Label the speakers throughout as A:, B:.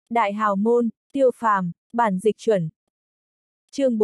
A: Đại hào môn, Tiêu Phàm, bản dịch chuẩn. Chương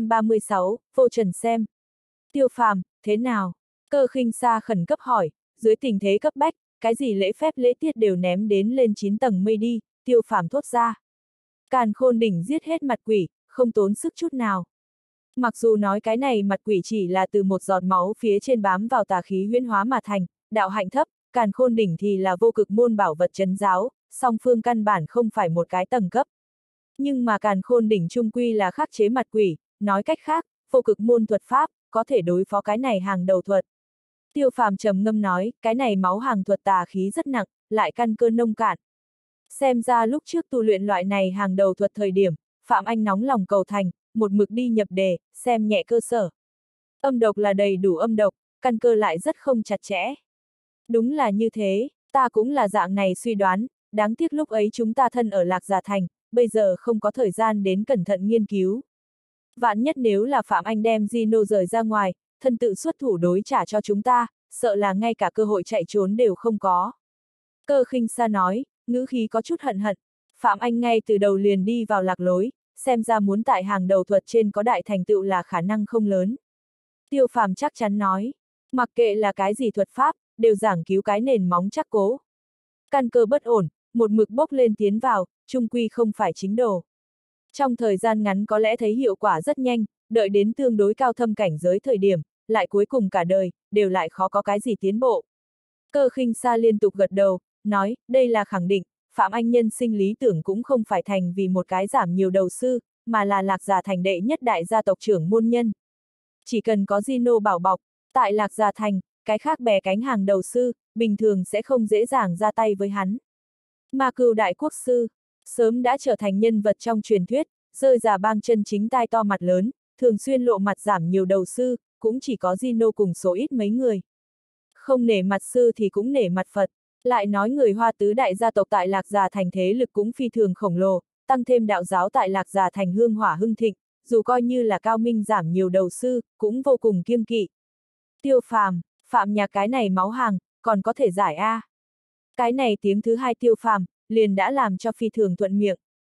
A: 436, Vô Trần xem. Tiêu Phàm, thế nào? Cơ Khinh Sa khẩn cấp hỏi, dưới tình thế cấp bách, cái gì lễ phép lễ tiết đều ném đến lên 9 tầng mây đi, Tiêu Phàm thốt ra. Càn Khôn đỉnh giết hết mặt quỷ, không tốn sức chút nào. Mặc dù nói cái này mặt quỷ chỉ là từ một giọt máu phía trên bám vào tà khí huyễn hóa mà thành, đạo hạnh thấp, Càn Khôn đỉnh thì là vô cực môn bảo vật trấn giáo, song phương căn bản không phải một cái tầng cấp. Nhưng mà Càn Khôn đỉnh chung quy là khắc chế mặt quỷ, nói cách khác, vô cực môn thuật pháp, có thể đối phó cái này hàng đầu thuật. Tiêu Phàm trầm ngâm nói, cái này máu hàng thuật tà khí rất nặng, lại căn cơ nông cạn. Xem ra lúc trước tu luyện loại này hàng đầu thuật thời điểm, Phạm Anh nóng lòng cầu thành, một mực đi nhập đề, xem nhẹ cơ sở. Âm độc là đầy đủ âm độc, căn cơ lại rất không chặt chẽ. Đúng là như thế, ta cũng là dạng này suy đoán, đáng tiếc lúc ấy chúng ta thân ở Lạc Già Thành, bây giờ không có thời gian đến cẩn thận nghiên cứu. Vạn nhất nếu là Phạm Anh đem Gino rời ra ngoài, thân tự xuất thủ đối trả cho chúng ta, sợ là ngay cả cơ hội chạy trốn đều không có. Cơ Khinh Sa nói, ngữ khí có chút hận hận, Phạm Anh ngay từ đầu liền đi vào lạc lối, xem ra muốn tại hàng đầu thuật trên có đại thành tựu là khả năng không lớn. Tiêu Phàm chắc chắn nói, mặc kệ là cái gì thuật pháp, đều giảng cứu cái nền móng chắc cố. Căn cơ bất ổn, một mực bốc lên tiến vào, chung quy không phải chính đồ. Trong thời gian ngắn có lẽ thấy hiệu quả rất nhanh, đợi đến tương đối cao thâm cảnh giới thời điểm, lại cuối cùng cả đời, đều lại khó có cái gì tiến bộ. Cơ Khinh Sa liên tục gật đầu, nói, đây là khẳng định, Phạm Anh nhân sinh lý tưởng cũng không phải thành vì một cái giảm nhiều đầu sư, mà là Lạc Già Thành đệ nhất đại gia tộc trưởng môn nhân. Chỉ cần có Gino bảo bọc, tại Lạc Già Thành, cái khác bè cánh hàng đầu sư, bình thường sẽ không dễ dàng ra tay với hắn. Ma Cừu đại quốc sư, sớm đã trở thành nhân vật trong truyền thuyết, rơi giả bang chân chính tai to mặt lớn, thường xuyên lộ mặt giảm nhiều đầu sư, cũng chỉ có Gino cùng số ít mấy người. Không nể mặt sư thì cũng nể mặt Phật, lại nói người Hoa tứ đại gia tộc tại Lạc Già Thành thế lực cũng phi thường khổng lồ, tăng thêm đạo giáo tại Lạc Già Thành hương hỏa hưng thịnh, dù coi như là cao minh giảm nhiều đầu sư, cũng vô cùng kiêng kỵ. Tiêu Phàm, Phạm nhà cái này máu hàng, còn có thể giải a. Cái này tiếng thứ hai Tiêu Phàm, liền đã làm cho phi thường thuận miệng.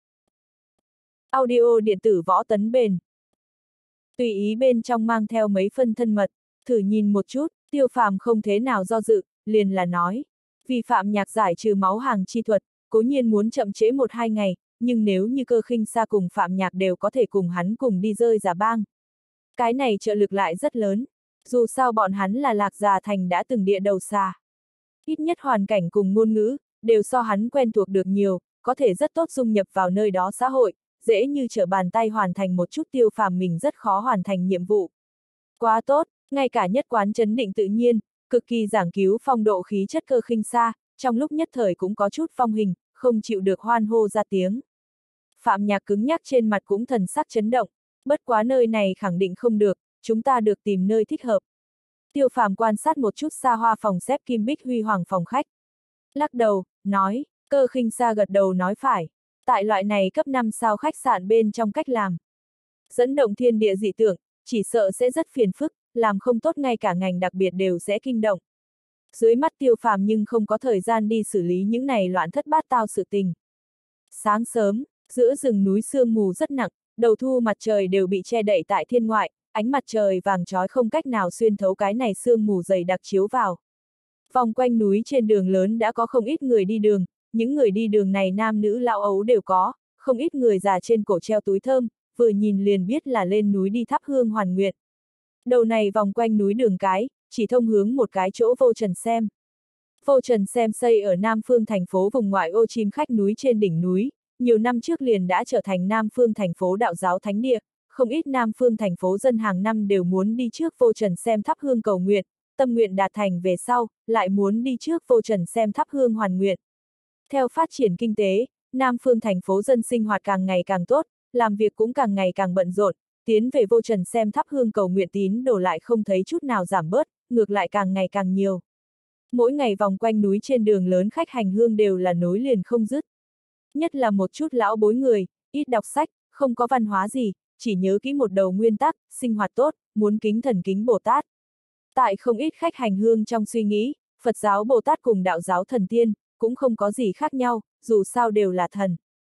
A: Audio điện tử Võ Tấn Bền. Tùy ý bên trong mang theo mấy phân thân mật, thử nhìn một chút, Tiêu Phàm không thế nào do dự, liền là nói. Vì Phạm Nhạc giải trừ máu hàng chi thuật, cố nhiên muốn chậm trễ 1-2 ngày, nhưng nếu như Cơ Khinh Sa cùng Phạm Nhạc đều có thể cùng hắn cùng đi rơi giả bang. Cái này trợ lực lại rất lớn, dù sao bọn hắn là Lạc Già Thành đã từng địa đầu xa. Ít nhất hoàn cảnh cùng ngôn ngữ, đều so hắn quen thuộc được nhiều, có thể rất tốt dung nhập vào nơi đó xã hội, dễ như trở bàn tay hoàn thành một chút Tiêu Phàm mình rất khó hoàn thành nhiệm vụ. Quá tốt, ngay cả nhất quán trấn định tự nhiên, cực kỳ giảng cứu phong độ khí chất Cơ Khinh Sa, trong lúc nhất thời cũng có chút phong hình, không chịu được hoan hô ra tiếng. Phạm Nhạc cứng nhắc trên mặt cũng thần sắc chấn động, bất quá nơi này khẳng định không được, chúng ta được tìm nơi thích hợp. Tiêu Phàm quan sát một chút xa hoa phòng xếp kim bích huy hoàng phòng khách. Lắc đầu, nói, Cơ Khinh Sa gật đầu nói phải, tại loại này cấp 5 sao khách sạn bên trong cách làm. Dẫn động thiên địa dị tượng, chỉ sợ sẽ rất phiền phức, làm không tốt ngay cả ngành đặc biệt đều sẽ kinh động. Dưới mắt Tiêu Phàm nhưng không có thời gian đi xử lý những này loạn thất bát tao sự tình. Sáng sớm, giữa rừng núi sương mù rất nặng, đầu thu mặt trời đều bị che đậy tại thiên ngoại, ánh mặt trời vàng chói không cách nào xuyên thấu cái này sương mù dày đặc chiếu vào. Vòng quanh núi trên đường lớn đã có không ít người đi đường, những người đi đường này nam nữ lão ấu đều có, không ít người già trên cổ treo túi thơm, vừa nhìn liền biết là lên núi đi thắp hương hoàn nguyện. Đầu này vòng quanh núi đường cái, chỉ thông hướng một cái chỗ Vô Trần xem. Vô Trần xem xây ở Nam Phương thành phố vùng ngoại ô chim khách núi trên đỉnh núi, nhiều năm trước liền đã trở thành Nam Phương thành phố đạo giáo thánh địa, không ít Nam Phương thành phố dân hàng năm đều muốn đi trước Vô Trần xem thắp hương cầu nguyện, tâm nguyện đạt thành về sau, lại muốn đi trước Vô Trần xem thắp hương hoàn nguyện. Theo phát triển kinh tế, Nam Phương thành phố dân sinh hoạt càng ngày càng tốt, làm việc cũng càng ngày càng bận rộn, tiến về Vô Trần xem thắp hương cầu nguyện tín đồ lại không thấy chút nào giảm bớt, ngược lại càng ngày càng nhiều. Mỗi ngày vòng quanh núi trên đường lớn khách hành hương đều là nối liền không dứt. Nhất là một chút lão bối người, ít đọc sách, không có văn hóa gì, chỉ nhớ kỹ một đầu nguyên tắc, sinh hoạt tốt, muốn kính thần kính Bồ Tát. Tại không ít khách hành hương trong suy nghĩ, Phật giáo Bồ Tát cùng đạo giáo thần tiên, cũng không có gì khác nhau, dù sao đều là thần.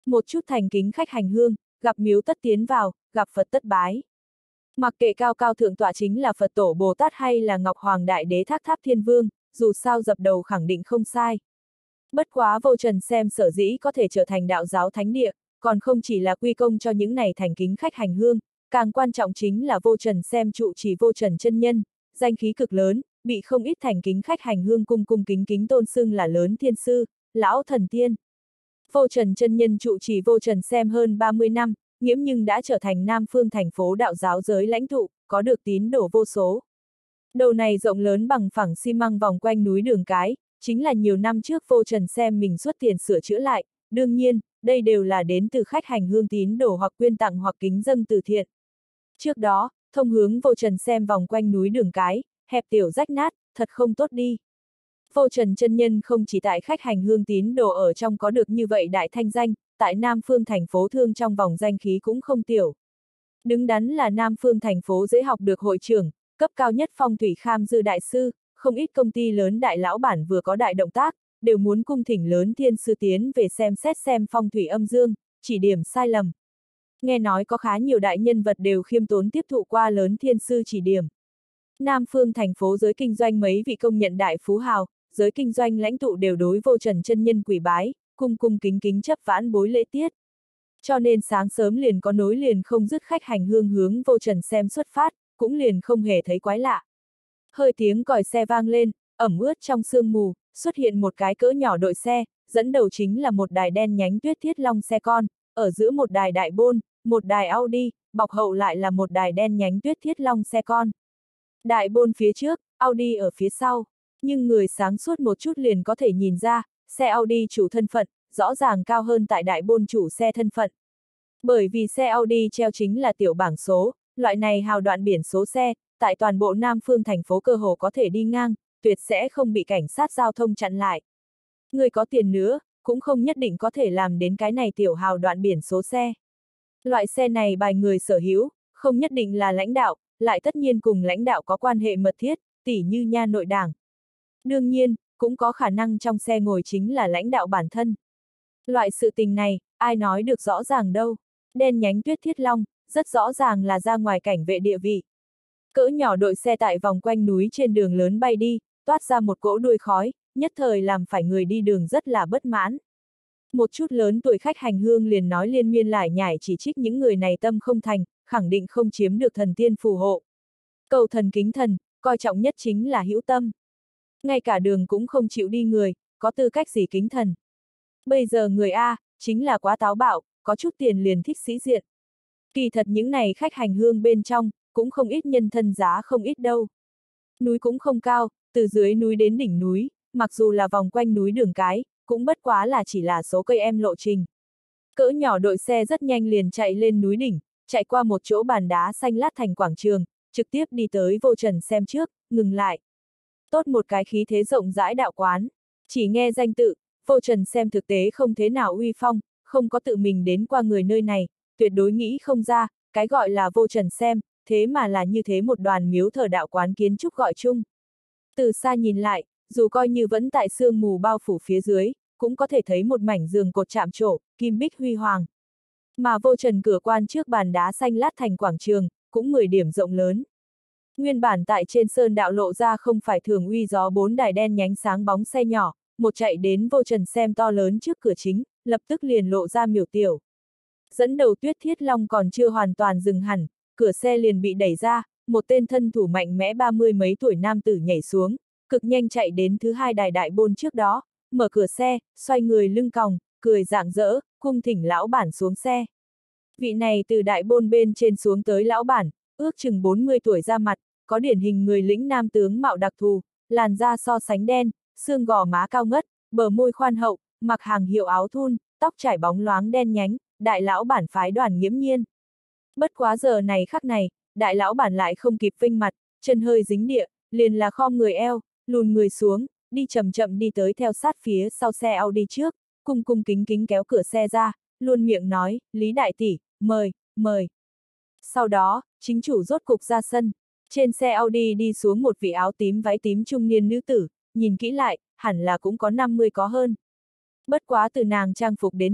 A: Một chút thành kính khách hành hương, gặp miếu tất tiến vào, gặp Phật tất bái. Mặc kệ cao cao thượng tọa chính là Phật tổ Bồ Tát hay là Ngọc Hoàng Đại Đế Thác Tháp Thiên Vương, dù sao dập đầu khẳng định không sai. Bất quá Vô Trần xem sở dĩ có thể trở thành đạo giáo thánh địa, còn không chỉ là quy công cho những này thành kính khách hành hương, càng quan trọng chính là Vô Trần xem trụ trì Vô Trần chân nhân, danh khí cực lớn, bị không ít thành kính khách hành hương cung cung kính kính tôn xưng là lớn thiên sư, lão thần tiên. Vô Trần chân nhân trụ trì Vô Trần xem hơn 30 năm, nghiễm nhưng đã trở thành Nam Phương thành phố đạo giáo giới lãnh tụ, có được tín đồ vô số. Đầu này rộng lớn bằng phẳng xi măng vòng quanh núi Đường Cái, chính là nhiều năm trước Vô Trần xem mình xuất tiền sửa chữa lại, đương nhiên, đây đều là đến từ khách hành hương tín đồ hoặc quyên tặng hoặc kính dâng từ thiện. Trước đó, thông hướng Vô Trần xem vòng quanh núi Đường Cái, hẹp tiểu rách nát, thật không tốt đi. Vô Trần chân nhân không chỉ tại khách hành hương tín đồ ở trong có được như vậy đại thanh danh, tại Nam Phương thành phố Thương trong vòng danh khí cũng không tiểu. Đứng đắn là Nam Phương thành phố dễ học được hội trưởng, cấp cao nhất Phong Thủy Kham Dư đại sư, không ít công ty lớn đại lão bản vừa có đại động tác, đều muốn cung thỉnh lớn thiên sư tiến về xem xét xem phong thủy âm dương, chỉ điểm sai lầm. Nghe nói có khá nhiều đại nhân vật đều khiêm tốn tiếp thụ qua lớn thiên sư chỉ điểm. Nam Phương thành phố giới kinh doanh mấy vị công nhận đại phú hào, giới kinh doanh lãnh tụ đều đối Vô Trần chân nhân quỳ bái, cung cung kính kính chấp vãn bối lễ tiết. Cho nên sáng sớm liền có nối liền không dứt khách hành hương hướng Vô Trần xem xuất phát, cũng liền không hề thấy quái lạ. Hơi tiếng còi xe vang lên, ẩm ướt trong sương mù, xuất hiện một cái cỡ nhỏ đội xe, dẫn đầu chính là một đài đen nhánh Tuyết Thiết Long xe con, ở giữa một đài đại bôn, một đài Audi, bọc hậu lại là một đài đen nhánh Tuyết Thiết Long xe con. Đại bôn phía trước, Audi ở phía sau, nhưng người sáng suốt một chút liền có thể nhìn ra, xe Audi chủ thân phận, rõ ràng cao hơn tại đại bôn chủ xe thân phận. Bởi vì xe Audi treo chính là tiểu bảng số, loại này hào đoạn biển số xe, tại toàn bộ Nam Phương thành phố cơ hồ có thể đi ngang, tuyệt sẽ không bị cảnh sát giao thông chặn lại. Người có tiền nữa, cũng không nhất định có thể làm đến cái này tiểu hào đoạn biển số xe. Loại xe này bài người sở hữu, không nhất định là lãnh đạo, lại tất nhiên cùng lãnh đạo có quan hệ mật thiết, tỉ như nha nội đảng. Đương nhiên, cũng có khả năng trong xe ngồi chính là lãnh đạo bản thân. Loại sự tình này, ai nói được rõ ràng đâu. Đen nhánh Tuyết Thiết Long, rất rõ ràng là ra ngoài cảnh vệ địa vị. Cỡ nhỏ đội xe tại vòng quanh núi trên đường lớn bay đi, toát ra một cỗ đuôi khói, nhất thời làm phải người đi đường rất là bất mãn. Một chút lớn tuổi khách hành hương liền nói liên miên lải nhải chỉ trích những người này tâm không thành, khẳng định không chiếm được thần tiên phù hộ. Cầu thần kính thần, coi trọng nhất chính là hữu tâm. Ngay cả đường cũng không chịu đi người, có tư cách gì kính thần. Bây giờ người A, chính là quá táo bạo, có chút tiền liền thích sĩ diện. Kỳ thật những này khách hành hương bên trong, cũng không ít nhân thân giá không ít đâu. Núi cũng không cao, từ dưới núi đến đỉnh núi, mặc dù là vòng quanh núi Đường Cái, cũng bất quá là chỉ là số cây em lộ trình. Cỡ nhỏ đội xe rất nhanh liền chạy lên núi đỉnh, chạy qua một chỗ bàn đá xanh lát thành quảng trường, trực tiếp đi tới Vô Trần xem trước, ngừng lại. Tốt một cái khí thế rộng rãi đạo quán, chỉ nghe danh tự, Vô Trần xem thực tế không thế nào uy phong, không có tự mình đến qua người nơi này, tuyệt đối nghĩ không ra, cái gọi là Vô Trần xem, thế mà là như thế một đoàn miếu thờ đạo quán kiến trúc gọi chung. Từ xa nhìn lại, dù coi như vẫn tại sương mù bao phủ phía dưới, cũng có thể thấy một mảnh giường cột chạm trổ, kim bích huy hoàng. Mà Vô Trần cửa quan trước bàn đá xanh lát thành quảng trường, cũng 10 điểm rộng lớn. Nguyên bản tại trên sơn đạo lộ ra không phải thường uy gió 4 đài đen nhánh sáng bóng xe nhỏ, một chạy đến Vô Trần xem to lớn trước cửa chính, lập tức liền lộ ra miểu tiểu. Dẫn đầu Tuyết Thiết Long còn chưa hoàn toàn dừng hẳn, cửa xe liền bị đẩy ra, một tên thân thủ mạnh mẽ 30 mấy tuổi nam tử nhảy xuống, cực nhanh chạy đến thứ hai đài đại bôn trước đó, mở cửa xe, xoay người lưng còng, cười rạng rỡ, cung thỉnh lão bản xuống xe. Vị này từ đại bôn bên trên xuống tới lão bản, ước chừng 40 tuổi ra mặt, có điển hình người lĩnh nam tướng mạo đặc thù, làn da so sánh đen, xương gò má cao ngất, bờ môi khoan hậu, mặc hàng hiệu áo thun, tóc trải bóng loáng đen nhánh, đại lão bản phái Đoàn Nghiễm Nhiên. Bất quá giờ này khắc này, đại lão bản lại không kịp vinh mặt, chân hơi dính địa, liền là khom người eo, lùn người xuống, đi chậm chậm đi tới theo sát phía sau xe Audi trước, cung cung kính kính kéo cửa xe ra, luôn miệng nói, Lý đại tỷ, mời, mời. Sau đó, chính chủ rốt cục ra sân, trên xe Audi đi xuống một vị áo tím váy tím trung niên nữ tử, nhìn kỹ lại, hẳn là cũng có 50 có hơn. Bất quá từ nàng trang phục đến xem,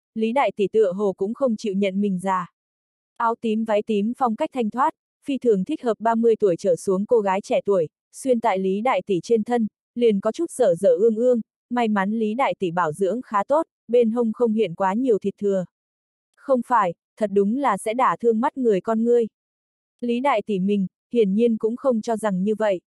A: Lý đại tỷ tựa hồ cũng không chịu nhận mình già. Áo tím váy tím phong cách thanh thoát, phi thường thích hợp 30 tuổi trở xuống cô gái trẻ tuổi, xuyên tại Lý đại tỷ trên thân, liền có chút dở dở ương ương, may mắn Lý đại tỷ bảo dưỡng khá tốt, bên hông không hiện quá nhiều thịt thừa. Không phải, thật đúng là sẽ đả thương mắt người con ngươi. Lý đại tỷ mình, hiển nhiên cũng không cho rằng như vậy.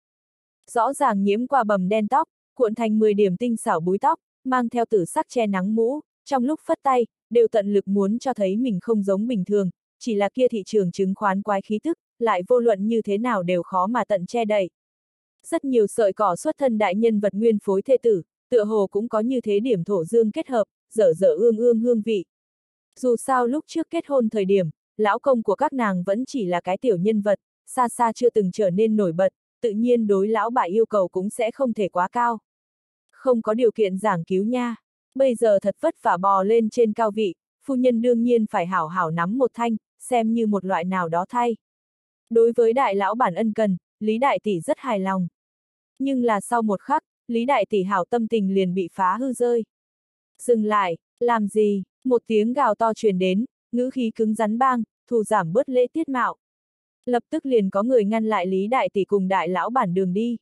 A: Rõ ràng nhiễm qua bầm đen tóc, cuộn thành 10 điểm tinh xảo búi tóc, mang theo tử sắc che nắng mũ, trong lúc phất tay, đều tận lực muốn cho thấy mình không giống bình thường, chỉ là kia thị trường chứng khoán quái khí tức, lại vô luận như thế nào đều khó mà tận che đậy. Rất nhiều sợi cỏ xuất thân đại nhân vật nguyên phối thê tử, tựa hồ cũng có như thế điểm thổ dương kết hợp, dở dở ương ương hương vị. Dù sao lúc trước kết hôn thời điểm, lão công của các nàng vẫn chỉ là cái tiểu nhân vật, xa xa chưa từng trở nên nổi bật, tự nhiên đối lão bà yêu cầu cũng sẽ không thể quá cao. Không có điều kiện giảng cứu nha. Bây giờ thật vất vả bò lên trên cao vị, phu nhân đương nhiên phải hảo hảo nắm một thanh, xem như một loại nào đó thay. Đối với đại lão bản ân cần, Lý đại tỷ rất hài lòng. Nhưng là sau một khắc, Lý đại tỷ hảo tâm tình liền bị phá hư rơi. Dừng lại, làm gì? Một tiếng gào to truyền đến, ngữ khí cứng rắn bang, thù giảm bớt lễ tiết mạo. Lập tức liền có người ngăn lại Lý đại tỷ cùng đại lão bản đường đi.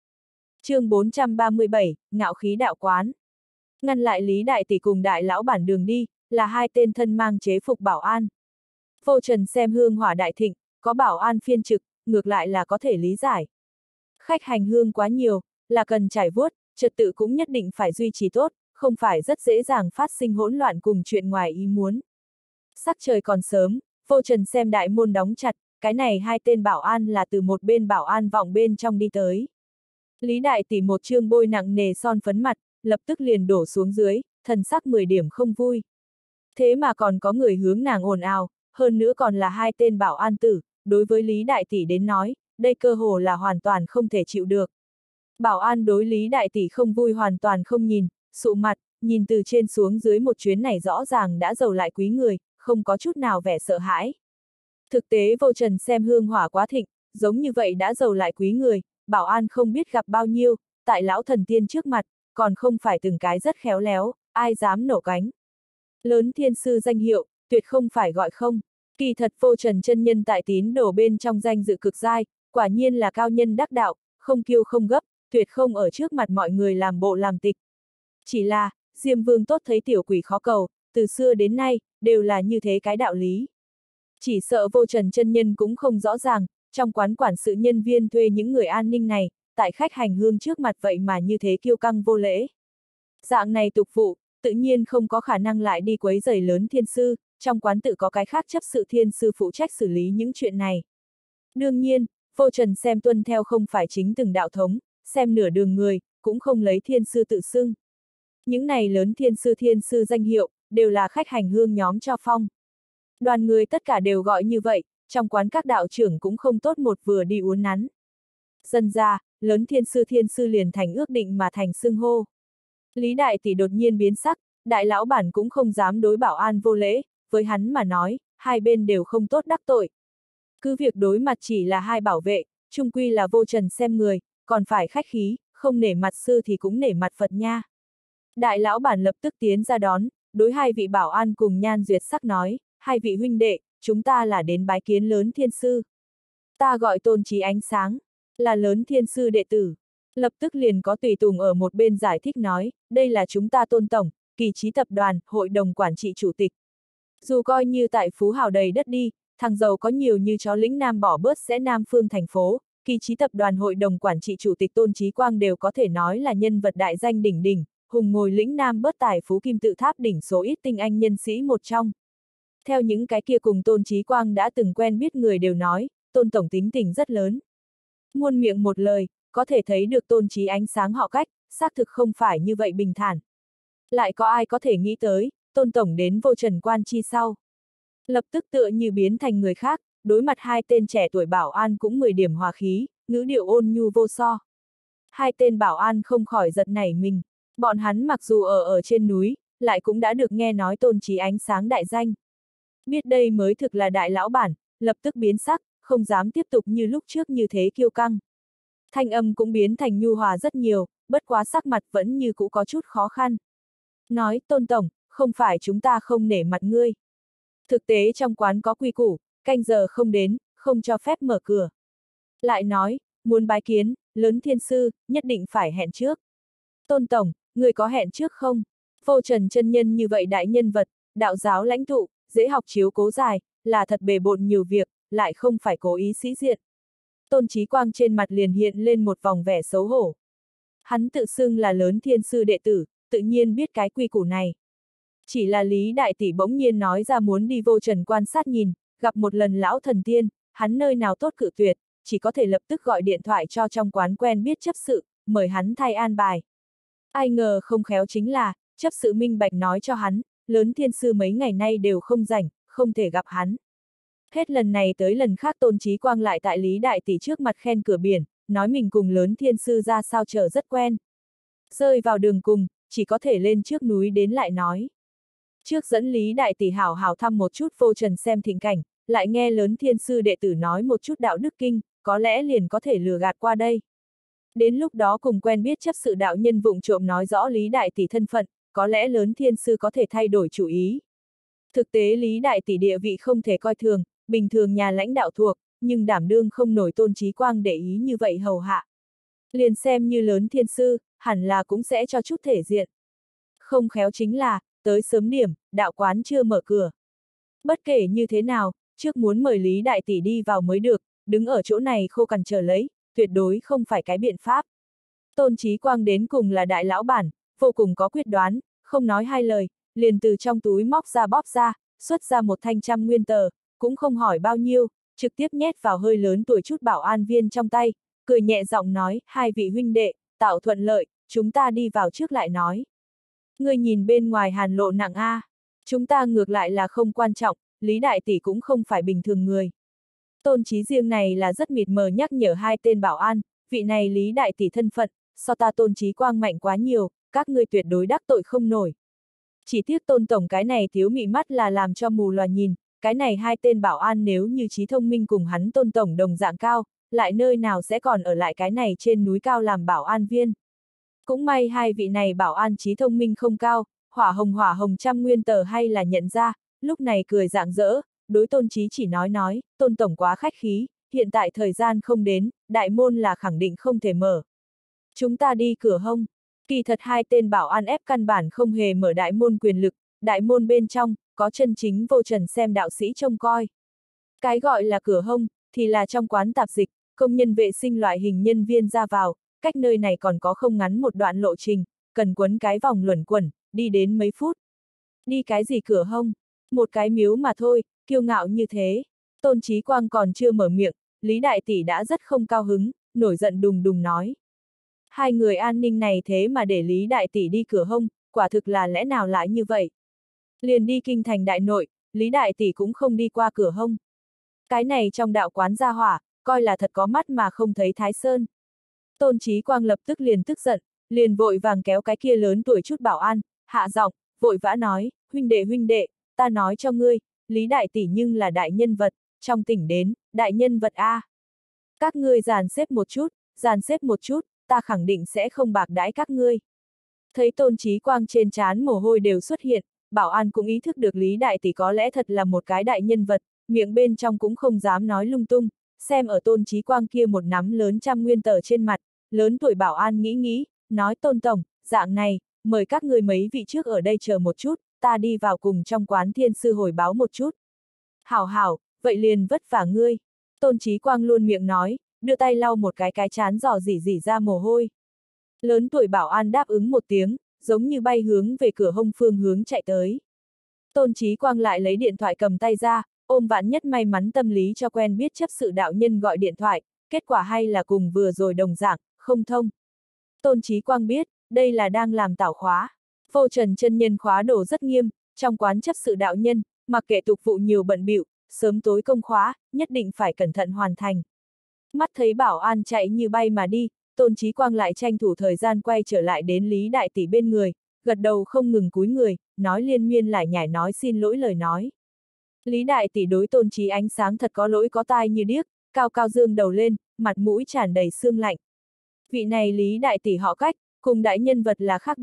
A: Chương 437, ngạo khí đạo quán. Ngăn lại Lý đại tỷ cùng đại lão bản đường đi, là hai tên thân mang chế phục bảo an. Vô trần xem hương hỏa đại thịnh, có bảo an phiên trực, ngược lại là có thể lý giải. Khách hành hương quá nhiều, là cần trải vuốt, trật tự cũng nhất định phải duy trì tốt, không phải rất dễ dàng phát sinh hỗn loạn cùng chuyện ngoài ý muốn. Sắc trời còn sớm, vô trần xem đại môn đóng chặt, cái này hai tên bảo an là từ một bên bảo an vọng bên trong đi tới. Lý đại tỷ một trương bôi nặng nề son phấn mặt, lập tức liền đổ xuống dưới, thần sắc 10 điểm không vui. Thế mà còn có người hướng nàng ồn ào, hơn nữa còn là hai tên bảo an tử, đối với Lý đại tỷ đến nói, đây cơ hồ là hoàn toàn không thể chịu được. Bảo an đối Lý đại tỷ không vui hoàn toàn không nhìn, sụ mặt, nhìn từ trên xuống dưới một chuyến này rõ ràng đã giàu lại quý người, không có chút nào vẻ sợ hãi. Thực tế vô trần xem hương hỏa quá thịnh, giống như vậy đã giàu lại quý người, bảo an không biết gặp bao nhiêu, tại lão thần tiên trước mặt, còn không phải từng cái rất khéo léo, ai dám nổ cánh. Lớn thiên sư danh hiệu, tuyệt không phải gọi không. Kỳ thật vô trần chân nhân tại tín đồ bên trong danh dự cực giai, quả nhiên là cao nhân đắc đạo, không kiêu không gấp, tuyệt không ở trước mặt mọi người làm bộ làm tịch. Chỉ là, Diêm Vương tốt thấy tiểu quỷ khó cầu, từ xưa đến nay, đều là như thế cái đạo lý. Chỉ sợ vô trần chân nhân cũng không rõ ràng, trong quán quản sự nhân viên thuê những người an ninh này, tại khách hành hương trước mặt vậy mà như thế kiêu căng vô lễ. Dạng này tục vụ, tự nhiên không có khả năng lại đi quấy rầy lớn thiên sư, trong quán tự có cái khác chấp sự thiên sư phụ trách xử lý những chuyện này. Đương nhiên, vô trần xem tuân theo không phải chính từng đạo thống, xem nửa đường người, cũng không lấy thiên sư tự xưng. Những này lớn thiên sư danh hiệu, đều là khách hành hương nhóm cho phong. Đoàn người tất cả đều gọi như vậy, trong quán các đạo trưởng cũng không tốt một vừa đi uốn nắn. Dần ra, lớn thiên sư liền thành ước định mà thành xưng hô. Lý đại tỷ đột nhiên biến sắc, đại lão bản cũng không dám đối bảo an vô lễ, với hắn mà nói, hai bên đều không tốt đắc tội. Cứ việc đối mặt chỉ là hai bảo vệ, chung quy là vô trần xem người, còn phải khách khí, không nể mặt sư thì cũng nể mặt Phật nha. Đại lão bản lập tức tiến ra đón, đối hai vị bảo an cùng nhan duyệt sắc nói, hai vị huynh đệ, chúng ta là đến bái kiến lớn thiên sư. Ta gọi Tôn Trí Ánh Sáng, là lớn thiên sư đệ tử. Lập tức liền có tùy tùng ở một bên giải thích nói, đây là chúng ta Tôn Tổng, Kỳ Trí Tập đoàn, hội đồng quản trị chủ tịch. Dù coi như tại Phú Hào đầy đất đi, thằng giàu có nhiều như chó lĩnh nam bỏ bớt sẽ Nam Phương thành phố, Kỳ Trí Tập đoàn hội đồng quản trị chủ tịch Tôn Trí Quang đều có thể nói là nhân vật đại danh đỉnh đỉnh, hùng ngồi lĩnh nam bớt tài phú kim tự tháp đỉnh số ít tinh anh nhân sĩ một trong. Theo những cái kia cùng Tôn Trí Quang đã từng quen biết người đều nói, Tôn Tổng tính tình rất lớn. Muôn miệng một lời, có thể thấy được Tôn Trí Ánh Sáng họ cách, xác thực không phải như vậy bình thản. Lại có ai có thể nghĩ tới, Tôn Tổng đến vô trần quan chi sau. Lập tức tựa như biến thành người khác, đối mặt hai tên trẻ tuổi bảo an cũng 10 điểm hòa khí, ngữ điệu ôn nhu vô so. Hai tên bảo an không khỏi giật nảy mình, bọn hắn mặc dù ở trên núi, lại cũng đã được nghe nói Tôn Trí Ánh Sáng đại danh. Biết đây mới thực là đại lão bản, lập tức biến sắc, không dám tiếp tục như lúc trước như thế kiêu căng. Thanh âm cũng biến thành nhu hòa rất nhiều, bất quá sắc mặt vẫn như cũ có chút khó khăn. Nói, Tôn Tổng, không phải chúng ta không nể mặt ngươi. Thực tế trong quán có quy củ, canh giờ không đến, không cho phép mở cửa. Lại nói, muốn bái kiến, lớn thiên sư, nhất định phải hẹn trước. Tôn tổng, người có hẹn trước không? Vô Trần chân nhân như vậy đại nhân vật, đạo giáo lãnh tụ, dễ học chiếu cố dài, là thật bề bộn nhiều việc, lại không phải cố ý sĩ diện. Tôn Chí Quang trên mặt liền hiện lên một vòng vẻ xấu hổ. Hắn tự xưng là lớn thiên sư đệ tử, tự nhiên biết cái quy củ này. Chỉ là Lý Đại Tỷ bỗng nhiên nói ra muốn đi Vô Trần quan sát nhìn, gặp một lần lão thần tiên, hắn nơi nào tốt cự tuyệt, chỉ có thể lập tức gọi điện thoại cho trong quán quen biết chấp sự, mời hắn thay an bài. Ai ngờ không khéo chính là, chấp sự minh bạch nói cho hắn, lớn thiên sư mấy ngày nay đều không rảnh, không thể gặp hắn. Hết lần này tới lần khác Tôn Chí Quang lại tại Lý Đại Tỷ trước mặt khen cửa biển, nói mình cùng lớn thiên sư ra sao chờ rất quen. Rơi vào đường cùng, chỉ có thể lên trước núi đến lại nói. Trước dẫn Lý Đại Tỷ hảo hảo thăm một chút Vô Trần xem thịnh cảnh, lại nghe lớn thiên sư đệ tử nói một chút đạo đức kinh, có lẽ liền có thể lừa gạt qua đây. Đến lúc đó cùng quen biết chấp sự đạo nhân vụng trộm nói rõ Lý Đại Tỷ thân phận, có lẽ lớn thiên sư có thể thay đổi chủ ý. Thực tế Lý Đại Tỷ địa vị không thể coi thường, bình thường nhà lãnh đạo thuộc, nhưng đảm đương không nổi Tôn Chí Quang để ý như vậy hầu hạ. Liền xem như lớn thiên sư, hẳn là cũng sẽ cho chút thể diện. Không khéo chính là, tới sớm điểm, đạo quán chưa mở cửa. Bất kể như thế nào, trước muốn mời Lý Đại Tỷ đi vào mới được, đứng ở chỗ này khô cằn chờ lấy, tuyệt đối không phải cái biện pháp. Tôn Chí Quang đến cùng là đại lão bản, vô cùng có quyết đoán, không nói hai lời, liền từ trong túi móc ra bóp ra, xuất ra một thanh 100 nguyên tờ, cũng không hỏi bao nhiêu, trực tiếp nhét vào hơi lớn tuổi chút bảo an viên trong tay, cười nhẹ giọng nói, hai vị huynh đệ, tạo thuận lợi, chúng ta đi vào trước lại nói. Người nhìn bên ngoài hàn lộ nặng a, chúng ta ngược lại là không quan trọng, Lý Đại Tỷ cũng không phải bình thường người. Tôn Chí riêng này là rất mịt mờ nhắc nhở hai tên bảo an, vị này Lý Đại Tỷ thân phận, so ta Tôn Chí Quang mạnh quá nhiều, các ngươi tuyệt đối đắc tội không nổi. Chỉ tiếc Tôn tổng cái này thiếu mị mắt là làm cho mù lòa nhìn, cái này hai tên bảo an nếu như trí thông minh cùng hắn Tôn tổng đồng dạng cao, lại nơi nào sẽ còn ở lại cái này trên núi cao làm bảo an viên. Cũng may hai vị này bảo an trí thông minh không cao, hỏa hồng 100 nguyên tờ hay là nhận ra, lúc này cười rạng rỡ, đối Tôn Chí chỉ nói, Tôn tổng quá khách khí, hiện tại thời gian không đến, đại môn là khẳng định không thể mở. Chúng ta đi cửa hông. Kỳ thật hai tên bảo an ép căn bản không hề mở đại môn quyền lực, đại môn bên trong, có chân chính Vô Trần xem đạo sĩ trông coi. Cái gọi là cửa hông, thì là trong quán tạp dịch, công nhân vệ sinh loại hình nhân viên ra vào, cách nơi này còn có không ngắn một đoạn lộ trình, cần quấn cái vòng luẩn quẩn, đi đến mấy phút. Đi cái gì cửa hông? Một cái miếu mà thôi, kiêu ngạo như thế. Tôn Chí Quang còn chưa mở miệng, Lý Đại Tỷ đã rất không cao hứng, nổi giận đùng đùng nói. Hai người an ninh này thế mà để Lý Đại Tỷ đi cửa hông, quả thực là lẽ nào lại như vậy? Liền đi kinh thành đại nội, Lý Đại Tỷ cũng không đi qua cửa hông. Cái này trong đạo quán gia hỏa, coi là thật có mắt mà không thấy Thái Sơn. Tôn Chí Quang lập tức liền tức giận, liền vội vàng kéo cái kia lớn tuổi chút bảo an, hạ giọng, vội vã nói, huynh đệ, ta nói cho ngươi, Lý Đại Tỷ nhưng là đại nhân vật, trong tỉnh đến, đại nhân vật A. Các ngươi dàn xếp một chút, ta khẳng định sẽ không bạc đãi các ngươi. Thấy Tôn Chí Quang trên trán mồ hôi đều xuất hiện, bảo an cũng ý thức được Lý Đại Tỷ có lẽ thật là một cái đại nhân vật, miệng bên trong cũng không dám nói lung tung, xem ở Tôn Chí Quang kia một nắm lớn 100 nguyên tờ trên mặt, lớn tuổi bảo an nghĩ, nói Tôn tổng, dạng này, mời các người mấy vị trước ở đây chờ một chút, ta đi vào cùng trong quán thiên sư hồi báo một chút. Hảo, vậy liền vất vả ngươi. Tôn Chí Quang luôn miệng nói, đưa tay lau một cái chán rò rỉ ra mồ hôi. Lớn tuổi bảo an đáp ứng một tiếng, giống như bay hướng về cửa hông phương hướng chạy tới. Tôn Chí Quang lại lấy điện thoại cầm tay ra, ôm vạn nhất may mắn tâm lý cho quen biết chấp sự đạo nhân gọi điện thoại, kết quả hay là cùng vừa rồi đồng dạng, không thông. Tôn Chí Quang biết, đây là đang làm tảo khóa. Vô Trần chân nhân khóa đổ rất nghiêm, trong quán chấp sự đạo nhân, mặc kệ tục vụ nhiều bận bịu, sớm tối công khóa, nhất định phải cẩn thận hoàn thành. Mắt thấy bảo an chạy như bay mà đi, Tôn Chí Quang lại tranh thủ thời gian quay trở lại đến Lý Đại Tỷ bên người, gật đầu không ngừng cúi người, nói liên miên lại nhải nói xin lỗi lời nói. Lý Đại Tỷ đối Tôn Chí ánh sáng thật có lỗi có tai như điếc, cao cao dương đầu lên, mặt mũi tràn đầy sương lạnh. Vị này Lý Đại Tỷ họ Cách, cùng đại nhân vật là khác biệt,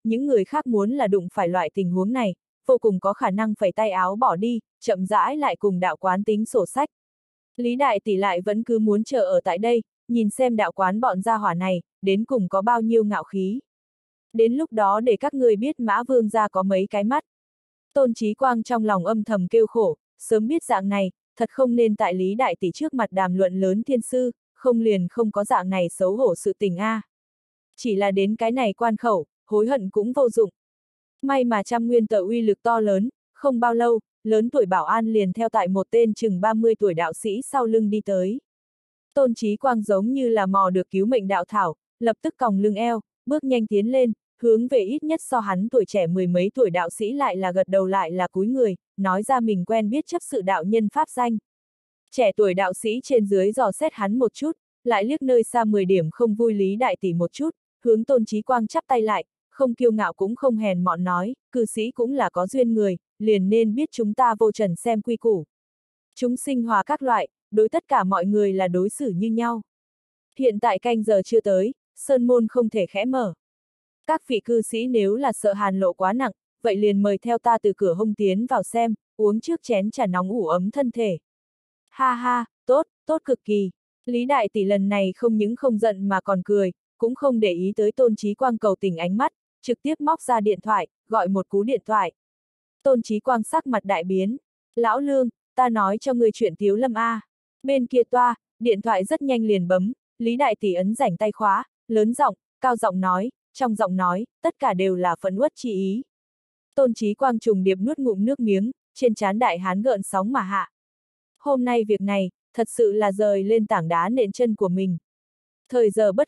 A: những người khác muốn là đụng phải loại tình huống này, vô cùng có khả năng phẩy tay áo bỏ đi, chậm rãi lại cùng đạo quán tính sổ sách. Lý đại tỷ lại vẫn cứ muốn chờ ở tại đây, nhìn xem đạo quán bọn gia hỏa này, đến cùng có bao nhiêu ngạo khí. Đến lúc đó để các ngươi biết Mã Vương gia có mấy cái mắt. Tôn Chí Quang trong lòng âm thầm kêu khổ, sớm biết dạng này, thật không nên tại Lý đại tỷ trước mặt đàm luận lớn thiên sư, không liền không có dạng này xấu hổ sự tình a. Chỉ là đến cái này quan khẩu, hối hận cũng vô dụng. May mà trăm nguyên tờ uy lực to lớn, không bao lâu, lớn tuổi bảo an liền theo tại một tên chừng 30 tuổi đạo sĩ sau lưng đi tới. Tôn Chí Quang giống như là mò được cứu mệnh đạo thảo, lập tức còng lưng eo, bước nhanh tiến lên, hướng về ít nhất so hắn tuổi trẻ mười mấy tuổi đạo sĩ lại là gật đầu lại là cúi người, nói ra mình quen biết chấp sự đạo nhân pháp danh. Trẻ tuổi đạo sĩ trên dưới dò xét hắn một chút, lại liếc nơi xa 10 điểm không vui Lý đại tỷ một chút, hướng Tôn Chí Quang chắp tay lại, không kiêu ngạo cũng không hèn mọn nói, cư sĩ cũng là có duyên người, liền nên biết chúng ta vô trần xem quy củ. Chúng sinh hòa các loại, đối tất cả mọi người là đối xử như nhau. Hiện tại canh giờ chưa tới, sơn môn không thể khẽ mở. Các vị cư sĩ nếu là sợ hàn lộ quá nặng, vậy liền mời theo ta từ cửa hông tiến vào xem, uống trước chén trà nóng ủ ấm thân thể. Ha ha, tốt, tốt cực kỳ. Lý đại tỷ lần này không những không giận mà còn cười, cũng không để ý tới Tôn Chí Quang cầu tình ánh mắt, trực tiếp móc ra điện thoại, gọi một cú điện thoại. Tôn Chí Quang sắc mặt đại biến. Lão Lương, ta nói cho ngươi chuyện Tiếu Lâm a. Bên kia toa, điện thoại rất nhanh liền bấm, Lý đại tỷ ấn rảnh tay khóa, lớn giọng, cao giọng nói, trong giọng nói, tất cả đều là phẫn uất chi ý. Tôn Chí Quang trùng điệp nuốt ngụm nước miếng, trên trán đại hán gợn sóng mà hạ. Hôm nay việc này, thật sự là rời lên tảng đá nện chân của mình. Thời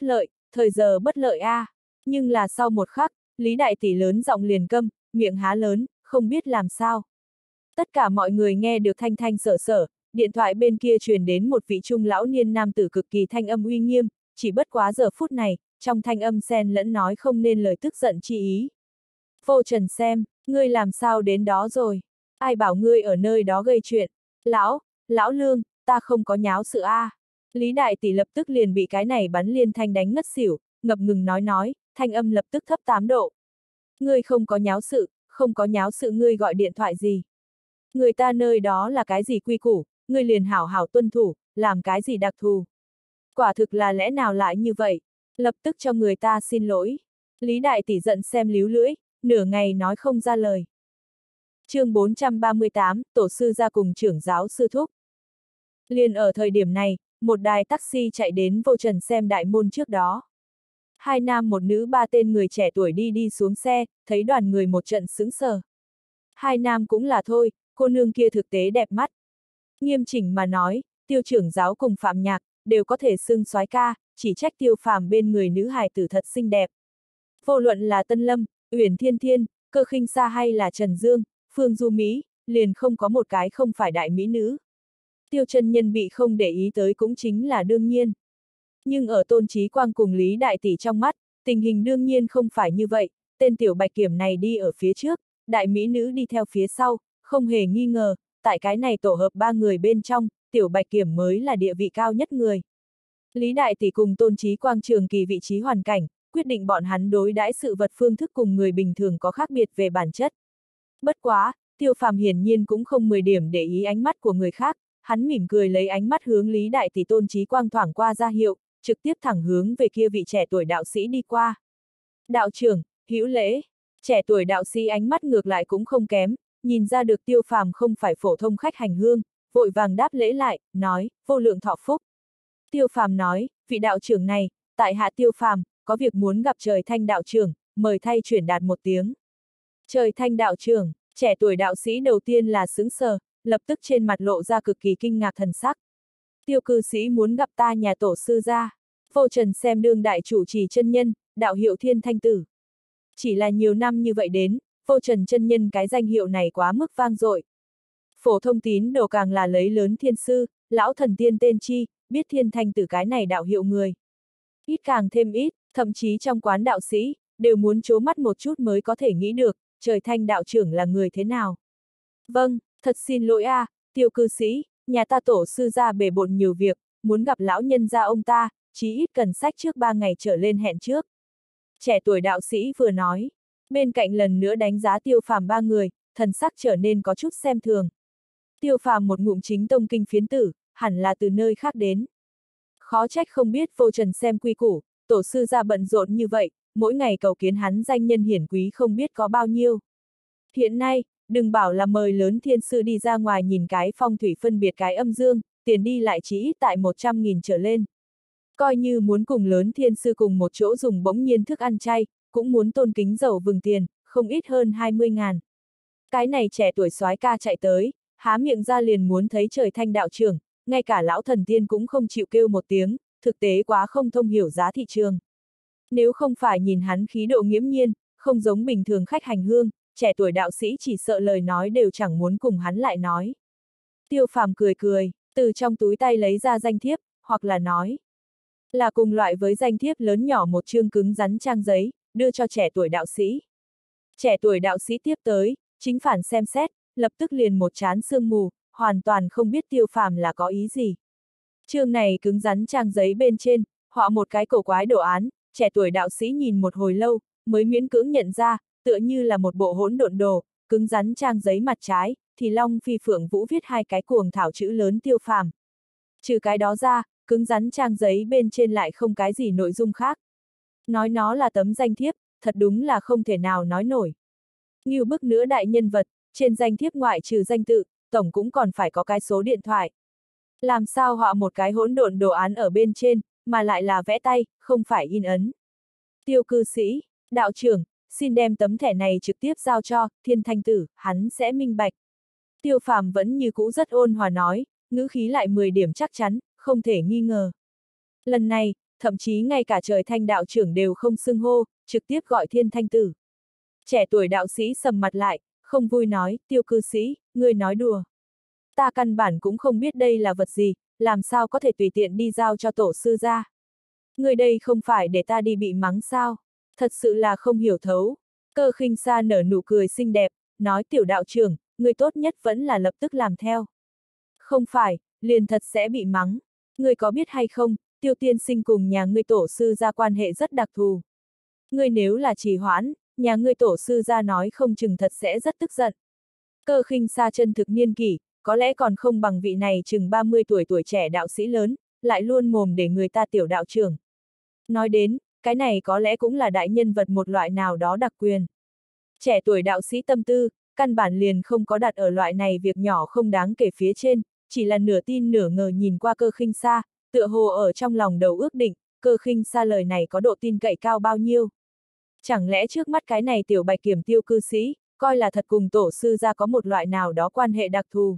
A: giờ bất lợi a. Nhưng là sau một khắc, Lý đại tỷ lớn giọng liền câm, miệng há lớn, không biết làm sao. Tất cả mọi người nghe được thanh thanh sở sở, điện thoại bên kia truyền đến một vị trung lão niên nam tử cực kỳ thanh âm uy nghiêm, chỉ bất quá giờ phút này, trong thanh âm xen lẫn nói không nên lời tức giận chi ý. Vô Trần xem, ngươi làm sao đến đó rồi? Ai bảo ngươi ở nơi đó gây chuyện? Lão Lương, ta không có nháo sự a. Lý đại tỷ lập tức liền bị cái này bắn liên thanh đánh ngất xỉu, ngập ngừng nói, thanh âm lập tức thấp 8 độ. Ngươi không có nháo sự ngươi gọi điện thoại gì? Người ta nơi đó là cái gì quy củ, ngươi liền hảo hảo tuân thủ, làm cái gì đặc thù. Quả thực là lẽ nào lại như vậy? Lập tức cho người ta xin lỗi. Lý đại tỷ giận xem líu lưỡi, nửa ngày nói không ra lời. Chương 438, tổ sư ra cùng trưởng giáo sư thúc. Liền ở thời điểm này, một đài taxi chạy đến Vô Trần xem đại môn trước đó. Hai nam một nữ ba tên người trẻ tuổi đi xuống xe, thấy đoàn người một trận sững sờ. Hai nam cũng là thôi, cô nương kia thực tế đẹp mắt. Nghiêm chỉnh mà nói, Tiêu trưởng giáo cùng Phạm Nhạc, đều có thể xưng soái ca, chỉ trách Tiêu Phàm bên người nữ hài tử thật xinh đẹp. Vô luận là Tân Lâm, Uyển Thiên Thiên, Cơ Khinh Sa hay là Trần Dương, Phương Du Mỹ, liền không có một cái không phải đại mỹ nữ. Tiêu chân nhân bị không để ý tới cũng chính là đương nhiên. Nhưng ở Tôn Chí Quang cùng Lý đại tỷ trong mắt, tình hình đương nhiên không phải như vậy, tên tiểu bạch kiểm này đi ở phía trước, đại mỹ nữ đi theo phía sau, không hề nghi ngờ, tại cái này tổ hợp ba người bên trong, tiểu bạch kiểm mới là địa vị cao nhất người. Lý đại tỷ cùng Tôn Chí Quang trường kỳ vị trí hoàn cảnh, quyết định bọn hắn đối đãi sự vật phương thức cùng người bình thường có khác biệt về bản chất. Bất quá, Tiêu Phàm hiển nhiên cũng không 10 điểm để ý ánh mắt của người khác, hắn mỉm cười lấy ánh mắt hướng Lý đại tỷ Tôn Chí Quang thoảng qua ra hiệu, trực tiếp thẳng hướng về kia vị trẻ tuổi đạo sĩ đi qua. Đạo trưởng, hữu lễ. Trẻ tuổi đạo sĩ ánh mắt ngược lại cũng không kém, nhìn ra được Tiêu Phàm không phải phổ thông khách hành hương, vội vàng đáp lễ lại, nói, vô lượng thọ phúc. Tiêu Phàm nói, vị đạo trưởng này, tại hạ Tiêu Phàm, có việc muốn gặp Trời Thanh đạo trưởng, mời thay chuyển đạt một tiếng. Trời Thanh đạo trưởng, trẻ tuổi đạo sĩ đầu tiên là sững sờ, lập tức trên mặt lộ ra cực kỳ kinh ngạc thần sắc. Tiêu cư sĩ muốn gặp ta nhà tổ sư gia. Vô Trần xem đương đại chủ trì chân nhân, đạo hiệu Thiên Thanh Tử. Chỉ là nhiều năm như vậy đến, Vô Trần chân nhân cái danh hiệu này quá mức vang dội. Phổ thông tín đồ càng là lấy lớn thiên sư, lão thần tiên tên chi, biết Thiên Thanh Tử cái này đạo hiệu người. Ít càng thêm ít, thậm chí trong quán đạo sĩ, đều muốn trố mắt một chút mới có thể nghĩ được, Trời Thanh đạo trưởng là người thế nào. Vâng, thật xin lỗi a, Tiêu cư sĩ, nhà ta tổ sư gia bề bộn nhiều việc, muốn gặp lão nhân gia ông ta, chí ít cần sách trước 3 ngày trở lên hẹn trước. Trẻ tuổi đạo sĩ vừa nói, Bên cạnh lần nữa đánh giá Tiêu Phàm ba người, thần sắc trở nên có chút xem thường. Tiêu Phàm một ngụm chính tông kinh phiến tử, hẳn là từ nơi khác đến. Khó trách không biết Vô Trần xem quy củ, tổ sư gia bận rộn như vậy, mỗi ngày cầu kiến hắn danh nhân hiển quý không biết có bao nhiêu. Hiện nay, đừng bảo là mời lớn thiên sư đi ra ngoài nhìn cái phong thủy phân biệt cái âm dương, tiền đi lại chỉ ít tại 100.000 trở lên. Coi như muốn cùng lớn thiên sư cùng một chỗ dùng bỗng nhiên thức ăn chay, cũng muốn tôn kính dầu vừng tiền, không ít hơn 20.000. Cái này trẻ tuổi soái ca chạy tới, há miệng ra liền muốn thấy trời thanh đạo trưởng, ngay cả lão thần tiên cũng không chịu kêu một tiếng, thực tế quá không thông hiểu giá thị trường. Nếu không phải nhìn hắn khí độ nghiễm nhiên, không giống bình thường khách hành hương, trẻ tuổi đạo sĩ chỉ sợ lời nói đều chẳng muốn cùng hắn lại nói. Tiêu Phàm cười cười, từ trong túi tay lấy ra danh thiếp, hoặc là nói là cùng loại với danh thiếp lớn nhỏ một chương cứng rắn trang giấy, đưa cho trẻ tuổi đạo sĩ. Trẻ tuổi đạo sĩ tiếp tới, chính phản xem xét, lập tức liền một trán sương mù, hoàn toàn không biết Tiêu Phàm là có ý gì. Chương này cứng rắn trang giấy bên trên, họa một cái cổ quái đồ án, trẻ tuổi đạo sĩ nhìn một hồi lâu, mới miễn cưỡng nhận ra, tựa như là một bộ hỗn độn đồ, cứng rắn trang giấy mặt trái, thì Long Phi Phượng Vũ viết hai cái cuồng thảo chữ lớn Tiêu Phàm. Trừ cái đó ra, cứng rắn trang giấy bên trên lại không cái gì nội dung khác. Nói nó là tấm danh thiếp, thật đúng là không thể nào nói nổi. Ngưu bức nữa đại nhân vật, trên danh thiếp ngoại trừ danh tự, tổng cũng còn phải có cái số điện thoại. Làm sao họa một cái hỗn độn đồ án ở bên trên, mà lại là vẽ tay, không phải in ấn. Tiêu cư sĩ, đạo trưởng, xin đem tấm thẻ này trực tiếp giao cho Thiên Thanh Tử, hắn sẽ minh bạch. Tiêu Phàm vẫn như cũ rất ôn hòa nói, ngữ khí lại 10 điểm chắc chắn, không thể nghi ngờ. Lần này, thậm chí ngay cả trời thanh đạo trưởng đều không xưng hô, trực tiếp gọi Thiên Thanh Tử. Trẻ tuổi đạo sĩ sầm mặt lại, không vui nói, Tiêu cư sĩ, ngươi nói đùa. Ta căn bản cũng không biết đây là vật gì, làm sao có thể tùy tiện đi giao cho tổ sư ra. Ngươi đây không phải để ta đi bị mắng sao, thật sự là không hiểu thấu. Cơ Khinh Sa nở nụ cười xinh đẹp, nói tiểu đạo trưởng, ngươi tốt nhất vẫn là lập tức làm theo. Không phải, liền thật sẽ bị mắng. Ngươi có biết hay không, Tiêu tiên sinh cùng nhà ngươi tổ sư ra quan hệ rất đặc thù. Ngươi nếu là trì hoãn, nhà ngươi tổ sư ra nói không chừng thật sẽ rất tức giận. Cơ Khinh Sa chân thực niên kỷ, có lẽ còn không bằng vị này chừng 30 tuổi tuổi trẻ đạo sĩ lớn, lại luôn mồm để người ta tiểu đạo trưởng. Nói đến, cái này có lẽ cũng là đại nhân vật một loại nào đó đặc quyền. Trẻ tuổi đạo sĩ tâm tư, căn bản liền không có đặt ở loại này việc nhỏ không đáng kể phía trên, chỉ là nửa tin nửa ngờ nhìn qua Cơ Khinh Sa, tựa hồ ở trong lòng đầu ước định, Cơ Khinh Sa lời này có độ tin cậy cao bao nhiêu. Chẳng lẽ trước mắt cái này tiểu bạch kiểm tiêu cư sĩ, coi là thật cùng tổ sư ra có một loại nào đó quan hệ đặc thù.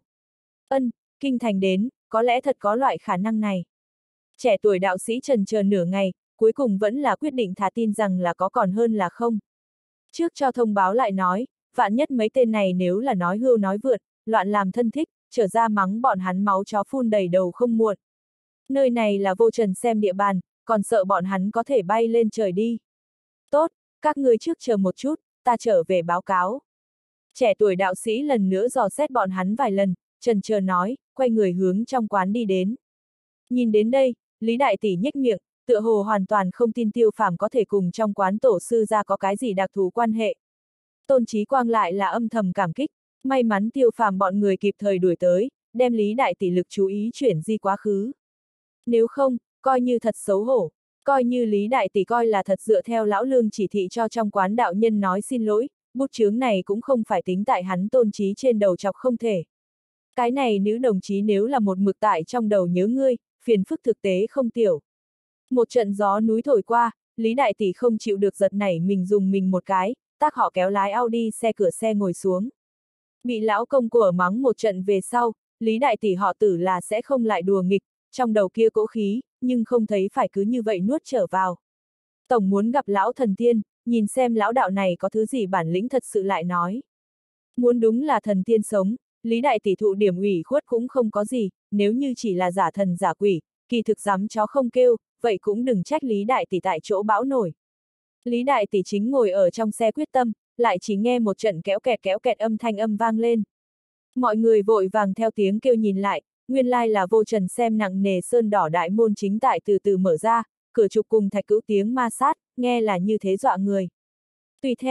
A: Kinh thành đến, có lẽ thật có loại khả năng này. Trẻ tuổi đạo sĩ chần chờ nửa ngày, cuối cùng vẫn là quyết định thả tin rằng là có còn hơn là không. Trước cho thông báo lại nói, vạn nhất mấy tên này nếu là nói hưu nói vượt, loạn làm thân thích, trở ra mắng bọn hắn máu chó phun đầy đầu không muộn. Nơi này là Vô Trần xem địa bàn, còn sợ bọn hắn có thể bay lên trời đi. Tốt, các ngươi trước chờ một chút, ta trở về báo cáo. Trẻ tuổi đạo sĩ lần nữa dò xét bọn hắn vài lần, chần chờ nói, quay người hướng trong quán đi đến. Nhìn đến đây, Lý Đại Tỷ nhếch miệng, tựa hồ hoàn toàn không tin Tiêu Phàm có thể cùng trong quán tổ sư ra có cái gì đặc thù quan hệ. Tôn Chí Quang lại là âm thầm cảm kích, may mắn Tiêu Phàm bọn người kịp thời đuổi tới, đem Lý Đại Tỷ lực chú ý chuyển di quá khứ. Nếu không, coi như thật xấu hổ, coi như Lý Đại Tỷ coi là thật dựa theo lão lương chỉ thị cho trong quán đạo nhân nói xin lỗi, bút chướng này cũng không phải tính tại hắn Tôn Chí trên đầu chọc không thể. Cái này nữ đồng chí nếu là một mực tại trong đầu nhớ ngươi, phiền phức thực tế không tiểu. Một trận gió núi thổi qua, Lý Đại Tỷ không chịu được giật nảy mình dùng mình một cái, tác họ kéo lái Audi xe cửa xe ngồi xuống. Bị lão công của mắng một trận về sau, Lý Đại Tỷ họ Tử là sẽ không lại đùa nghịch, trong đầu kia cỗ khí, nhưng không thấy phải cứ như vậy nuốt trở vào. Tổng muốn gặp lão thần tiên, nhìn xem lão đạo này có thứ gì bản lĩnh thật sự lại nói. Muốn đúng là thần tiên sống, Lý Đại Tỷ thụ điểm ủy khuất cũng không có gì, nếu như chỉ là giả thần giả quỷ, kỳ thực dám chó không kêu, vậy cũng đừng trách Lý Đại Tỷ tại chỗ bão nổi. Lý Đại Tỷ chính ngồi ở trong xe quyết tâm, lại chỉ nghe một trận kéo kẹt âm thanh âm vang lên. Mọi người vội vàng theo tiếng kêu nhìn lại, nguyên lai là Vô Trần xem nặng nề sơn đỏ đại môn chính tại từ từ mở ra, cửa trục cùng thạch cữu tiếng ma sát, nghe là như thế dọa người. Tùy theo,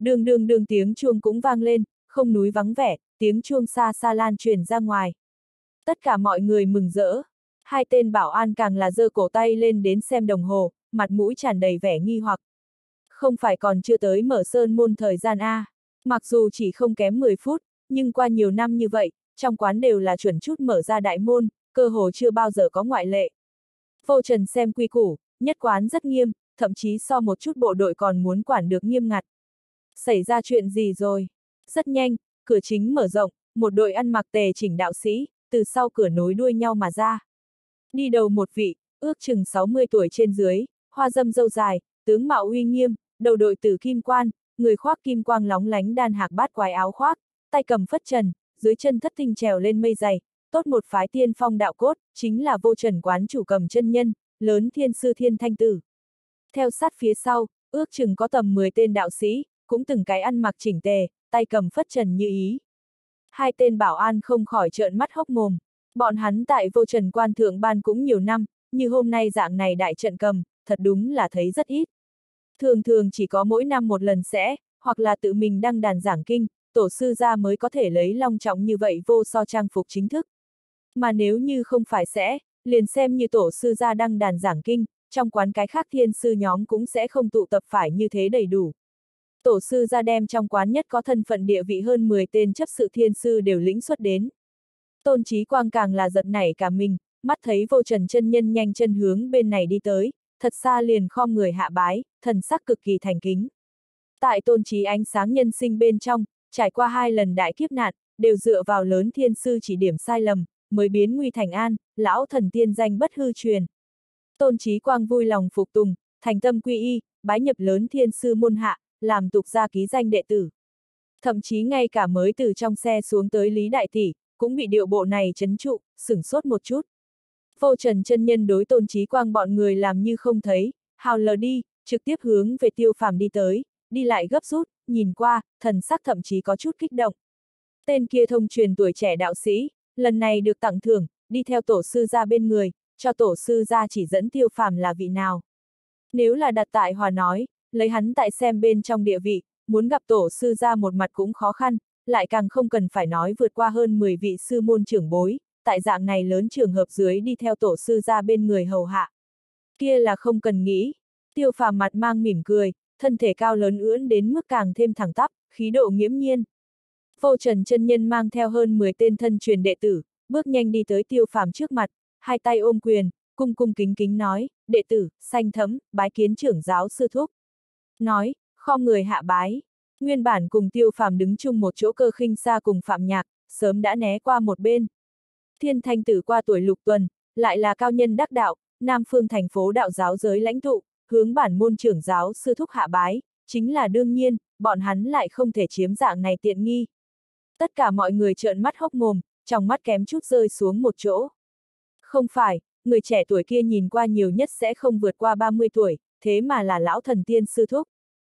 A: Đương đương đương tiếng chuông cũng vang lên, không núi vắng vẻ, tiếng chuông xa xa lan truyền ra ngoài. Tất cả mọi người mừng rỡ. Hai tên bảo an càng là giơ cổ tay lên đến xem đồng hồ, mặt mũi tràn đầy vẻ nghi hoặc. Không phải còn chưa tới mở sơn môn thời gian a? Mặc dù chỉ không kém 10 phút, nhưng qua nhiều năm như vậy, trong quán đều là chuẩn chút mở ra đại môn, cơ hồ chưa bao giờ có ngoại lệ. Vô Trần xem quy củ, nhất quán rất nghiêm, thậm chí so một chút bộ đội còn muốn quản được nghiêm ngặt. Xảy ra chuyện gì rồi? Rất nhanh, cửa chính mở rộng, một đội ăn mặc tề chỉnh đạo sĩ, từ sau cửa nối đuôi nhau mà ra. Đi đầu một vị, ước chừng 60 tuổi trên dưới, hoa râm râu dài, tướng mạo uy nghiêm, đầu đội tử kim quan, người khoác kim quang lóng lánh đan hạc bát quái áo khoác, tay cầm phất trần, dưới chân thất tinh trèo lên mây dày, tốt một phái tiên phong đạo cốt, chính là Vô Trần quán chủ Cầm chân nhân, lớn thiên sư Thiên Thanh Tử. Theo sát phía sau, ước chừng có tầm 10 tên đạo sĩ, cũng từng cái ăn mặc chỉnh tề, tay cầm phất trần như ý. Hai tên bảo an không khỏi trợn mắt hốc mồm. Bọn hắn tại Vô Trần quan thượng ban cũng nhiều năm, như hôm nay dạng này đại trận cầm, thật đúng là thấy rất ít. Thường thường chỉ có mỗi năm một lần sẽ, hoặc là tự mình đăng đàn giảng kinh, tổ sư gia mới có thể lấy long trọng như vậy vô so trang phục chính thức. Mà nếu như không phải sẽ, liền xem như tổ sư gia đăng đàn giảng kinh, trong quán cái khác thiên sư nhóm cũng sẽ không tụ tập phải như thế đầy đủ. Tổ sư gia đem trong quán nhất có thân phận địa vị hơn 10 tên chấp sự thiên sư đều lĩnh xuất đến. Tôn Chí Quang càng là giật nảy cả mình, mắt thấy Vô Trần chân nhân nhanh chân hướng bên này đi tới, thật xa liền khom người hạ bái, thần sắc cực kỳ thành kính. Tại Tôn Chí ánh sáng nhân sinh bên trong, trải qua 2 lần đại kiếp nạn, đều dựa vào lớn thiên sư chỉ điểm sai lầm, mới biến nguy thành an, lão thần tiên danh bất hư truyền. Tôn Chí Quang vui lòng phục tùng, thành tâm quy y, bái nhập lớn thiên sư môn hạ, làm tục gia ký danh đệ tử. Thậm chí ngay cả mới từ trong xe xuống tới Lý Đại Tỷ, cũng bị điệu bộ này chấn trụ, sửng sốt một chút. Vô Trần chân nhân đối Tôn Chí Quang bọn người làm như không thấy, hào lờ đi, trực tiếp hướng về Tiêu Phàm đi tới, đi lại gấp rút, nhìn qua, thần sắc thậm chí có chút kích động. Tên kia thông truyền tuổi trẻ đạo sĩ, lần này được tặng thưởng, đi theo tổ sư gia bên người, cho tổ sư gia chỉ dẫn Tiêu Phàm là vị nào. Nếu là đặt tại Hòa nói, lấy hắn tại xem bên trong địa vị, muốn gặp tổ sư gia một mặt cũng khó khăn, lại càng không cần phải nói vượt qua hơn 10 vị sư môn trưởng bối, tại dạng này lớn trường hợp dưới đi theo tổ sư gia bên người hầu hạ. Kia là không cần nghĩ. Tiêu Phàm mặt mang mỉm cười, thân thể cao lớn ưỡn đến mức càng thêm thẳng tắp, khí độ nghiễm nhiên. Vô Trần chân nhân mang theo hơn 10 tên thân truyền đệ tử, bước nhanh đi tới Tiêu Phàm trước mặt, hai tay ôm quyền, cung cung kính kính nói, đệ tử, Sanh Thấm, bái kiến trưởng giáo sư thúc. Nói, khom người hạ bái. Nguyên bản cùng Tiêu Phàm đứng chung một chỗ Cơ Khinh Sa cùng Phạm Nhạc, sớm đã né qua một bên. Thiên Thanh Tử qua tuổi lục tuần, lại là cao nhân đắc đạo, Nam Phương thành phố đạo giáo giới lãnh tụ, hướng bản môn trưởng giáo sư thúc hạ bái, chính là đương nhiên, bọn hắn lại không thể chiếm dạng này tiện nghi. Tất cả mọi người trợn mắt hốc mồm, trong mắt kém chút rơi xuống một chỗ. Không phải, người trẻ tuổi kia nhìn qua nhiều nhất sẽ không vượt qua 30 tuổi, thế mà là lão thần tiên sư thúc.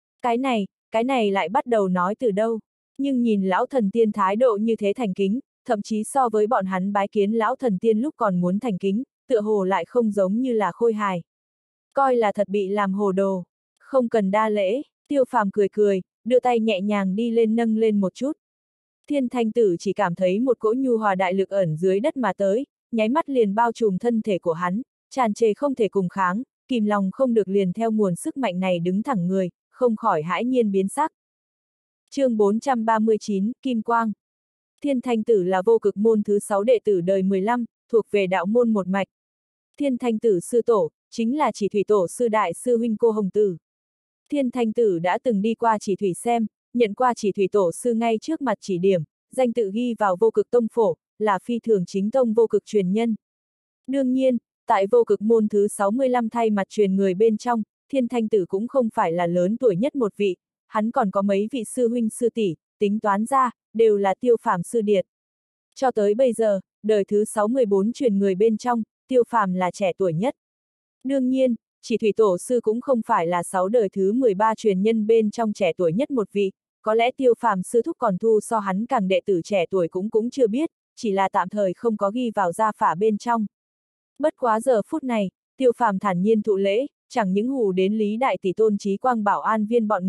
A: Cái này lại bắt đầu nói từ đâu? Nhưng nhìn lão thần tiên thái độ như thế thành kính, thậm chí so với bọn hắn bái kiến lão thần tiên lúc còn muốn thành kính, tựa hồ lại không giống như là khôi hài. Coi là thật bị làm hồ đồ. Không cần đa lễ, Tiêu Phàm cười cười, đưa tay nhẹ nhàng đi lên nâng lên một chút. Thiên Thanh Tử chỉ cảm thấy một cỗ nhu hòa đại lực ẩn dưới đất mà tới, nháy mắt liền bao trùm thân thể của hắn, tràn trề không thể cùng kháng, kìm lòng không được liền theo nguồn sức mạnh này đứng thẳng người, không khỏi hãi nhiên biến sắc. Chương 439, Kim Quang. Thiên Thanh Tử là Vô Cực môn thứ 6 đệ tử đời 15, thuộc về đạo môn một mạch. Thiên Thanh Tử sư tổ, chính là Chỉ Thủy tổ sư đại sư huynh Cô Hồng Tử. Thiên Thanh Tử đã từng đi qua Chỉ Thủy xem, nhận qua Chỉ Thủy tổ sư ngay trước mặt chỉ điểm, danh tự ghi vào Vô Cực tông phổ, là phi thường chính tông Vô Cực truyền nhân. Đương nhiên, tại Vô Cực môn thứ 65 thay mặt truyền người bên trong, Thiên Thanh Tử cũng không phải là lớn tuổi nhất một vị, hắn còn có mấy vị sư huynh sư tỷ, tính toán ra, đều là Tiêu Phàm sư điệt. Cho tới bây giờ, đời thứ 64 truyền người bên trong, Tiêu Phàm là trẻ tuổi nhất. Đương nhiên, Chỉ Thủy tổ sư cũng không phải là 6 đời thứ 13 truyền nhân bên trong trẻ tuổi nhất một vị, có lẽ Tiêu Phàm sư thúc còn thu so hắn càng đệ tử trẻ tuổi cũng chưa biết, chỉ là tạm thời không có ghi vào gia phả bên trong. Bất quá giờ phút này, Tiêu Phàm thản nhiên thụ lễ, chẳng những hù đến Lý Đại Tỷ Tôn Chí Quang bảo an viên bọn người,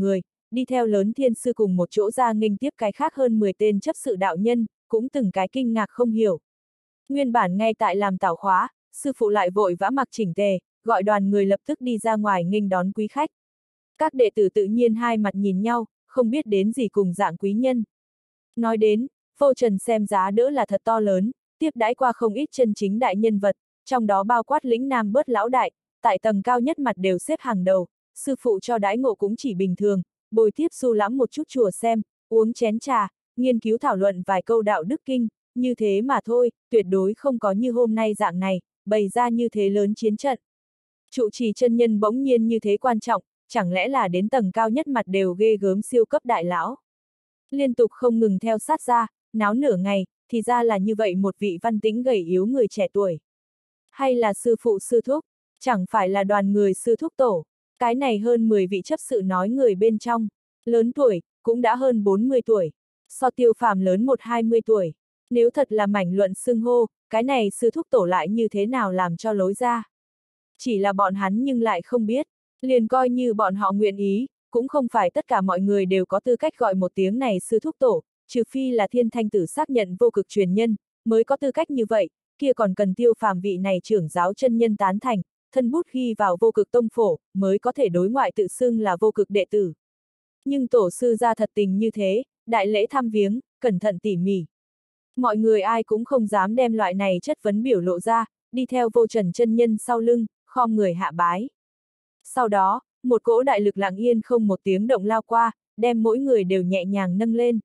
A: đi theo lớn thiên sư cùng một chỗ ra nghênh tiếp cái khác hơn 10 tên chấp sự đạo nhân, cũng từng cái kinh ngạc không hiểu. Nguyên bản ngay tại làm tảo khóa, sư phụ lại vội vã mặc chỉnh tề, gọi đoàn người lập tức đi ra ngoài nghênh đón quý khách. Các đệ tử tự nhiên hai mặt nhìn nhau, không biết đến gì cùng dạng quý nhân. Nói đến, Vô Trần xem giá đỡ là thật to lớn, tiếp đãi qua không ít chân chính đại nhân vật, trong đó bao quát lĩnh nam bớt lão đại, tại tầng cao nhất mặt đều xếp hàng đầu, sư phụ cho đãi ngộ cũng chỉ bình thường, bồi tiếp du lãm một chút chùa xem, uống chén trà, nghiên cứu thảo luận vài câu đạo đức kinh, như thế mà thôi, tuyệt đối không có như hôm nay dạng này, bày ra như thế lớn chiến trận. Trụ trì chân nhân bỗng nhiên như thế quan trọng, chẳng lẽ là đến tầng cao nhất mặt đều ghê gớm siêu cấp đại lão. Liên tục không ngừng theo sát ra, náo nửa ngày, thì ra là như vậy một vị văn tĩnh gầy yếu người trẻ tuổi. Hay là sư phụ sư thúc, chẳng phải là đoàn người sư thúc tổ, cái này hơn 10 vị chấp sự nói người bên trong, lớn tuổi, cũng đã hơn 40 tuổi, so Tiêu Phàm lớn 1-20 tuổi. Nếu thật là mảnh luận xưng hô, cái này sư thúc tổ lại như thế nào làm cho lối ra. Chỉ là bọn hắn nhưng lại không biết, liền coi như bọn họ nguyện ý, cũng không phải tất cả mọi người đều có tư cách gọi một tiếng này sư thúc tổ, trừ phi là Thiên Thanh Tử xác nhận vô cực truyền nhân, mới có tư cách như vậy, kia còn cần Tiêu Phàm vị này trưởng giáo chân nhân tán thành, thân bút ghi vào vô cực tông phổ, mới có thể đối ngoại tự xưng là vô cực đệ tử. Nhưng tổ sư ra thật tình như thế, đại lễ thăm viếng, cẩn thận tỉ mỉ. Mọi người ai cũng không dám đem loại này chất vấn biểu lộ ra, đi theo Vô Trần chân nhân sau lưng, khom người hạ bái. Sau đó, một cỗ đại lực lặng yên không một tiếng động lao qua, đem mỗi người đều nhẹ nhàng nâng lên.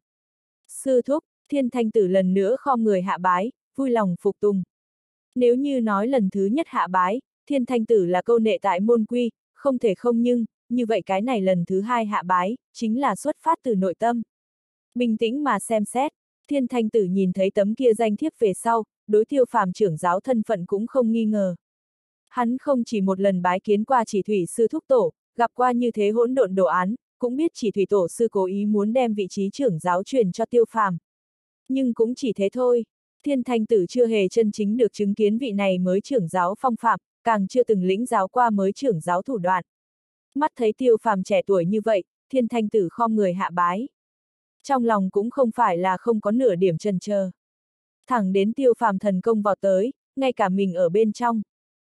A: Sư thúc, Thiên Thanh Tử lần nữa khom người hạ bái, vui lòng phục tùng. Nếu như nói lần thứ nhất hạ bái, Thiên Thanh Tử là câu nệ tại môn quy, không thể không nhưng, như vậy cái này lần thứ hai hạ bái, chính là xuất phát từ nội tâm. Bình tĩnh mà xem xét, Thiên Thanh Tử nhìn thấy tấm kia danh thiếp về sau, đối Tiêu Phàm trưởng giáo thân phận cũng không nghi ngờ. Hắn không chỉ một lần bái kiến qua Chỉ Thủy sư thúc tổ, gặp qua như thế hỗn độn đồ án, cũng biết Chỉ Thủy tổ sư cố ý muốn đem vị trí trưởng giáo truyền cho Tiêu Phàm. Nhưng cũng chỉ thế thôi, Thiên Thanh Tử chưa hề chân chính được chứng kiến vị này mới trưởng giáo phong phạm, càng chưa từng lĩnh giáo qua mới trưởng giáo thủ đoạn. Mắt thấy Tiêu Phàm trẻ tuổi như vậy, Thiên Thanh Tử khom người hạ bái. Trong lòng cũng không phải là không có nửa điểm chần chờ. Thẳng đến Tiêu Phàm thần công vào tới, ngay cả mình ở bên trong.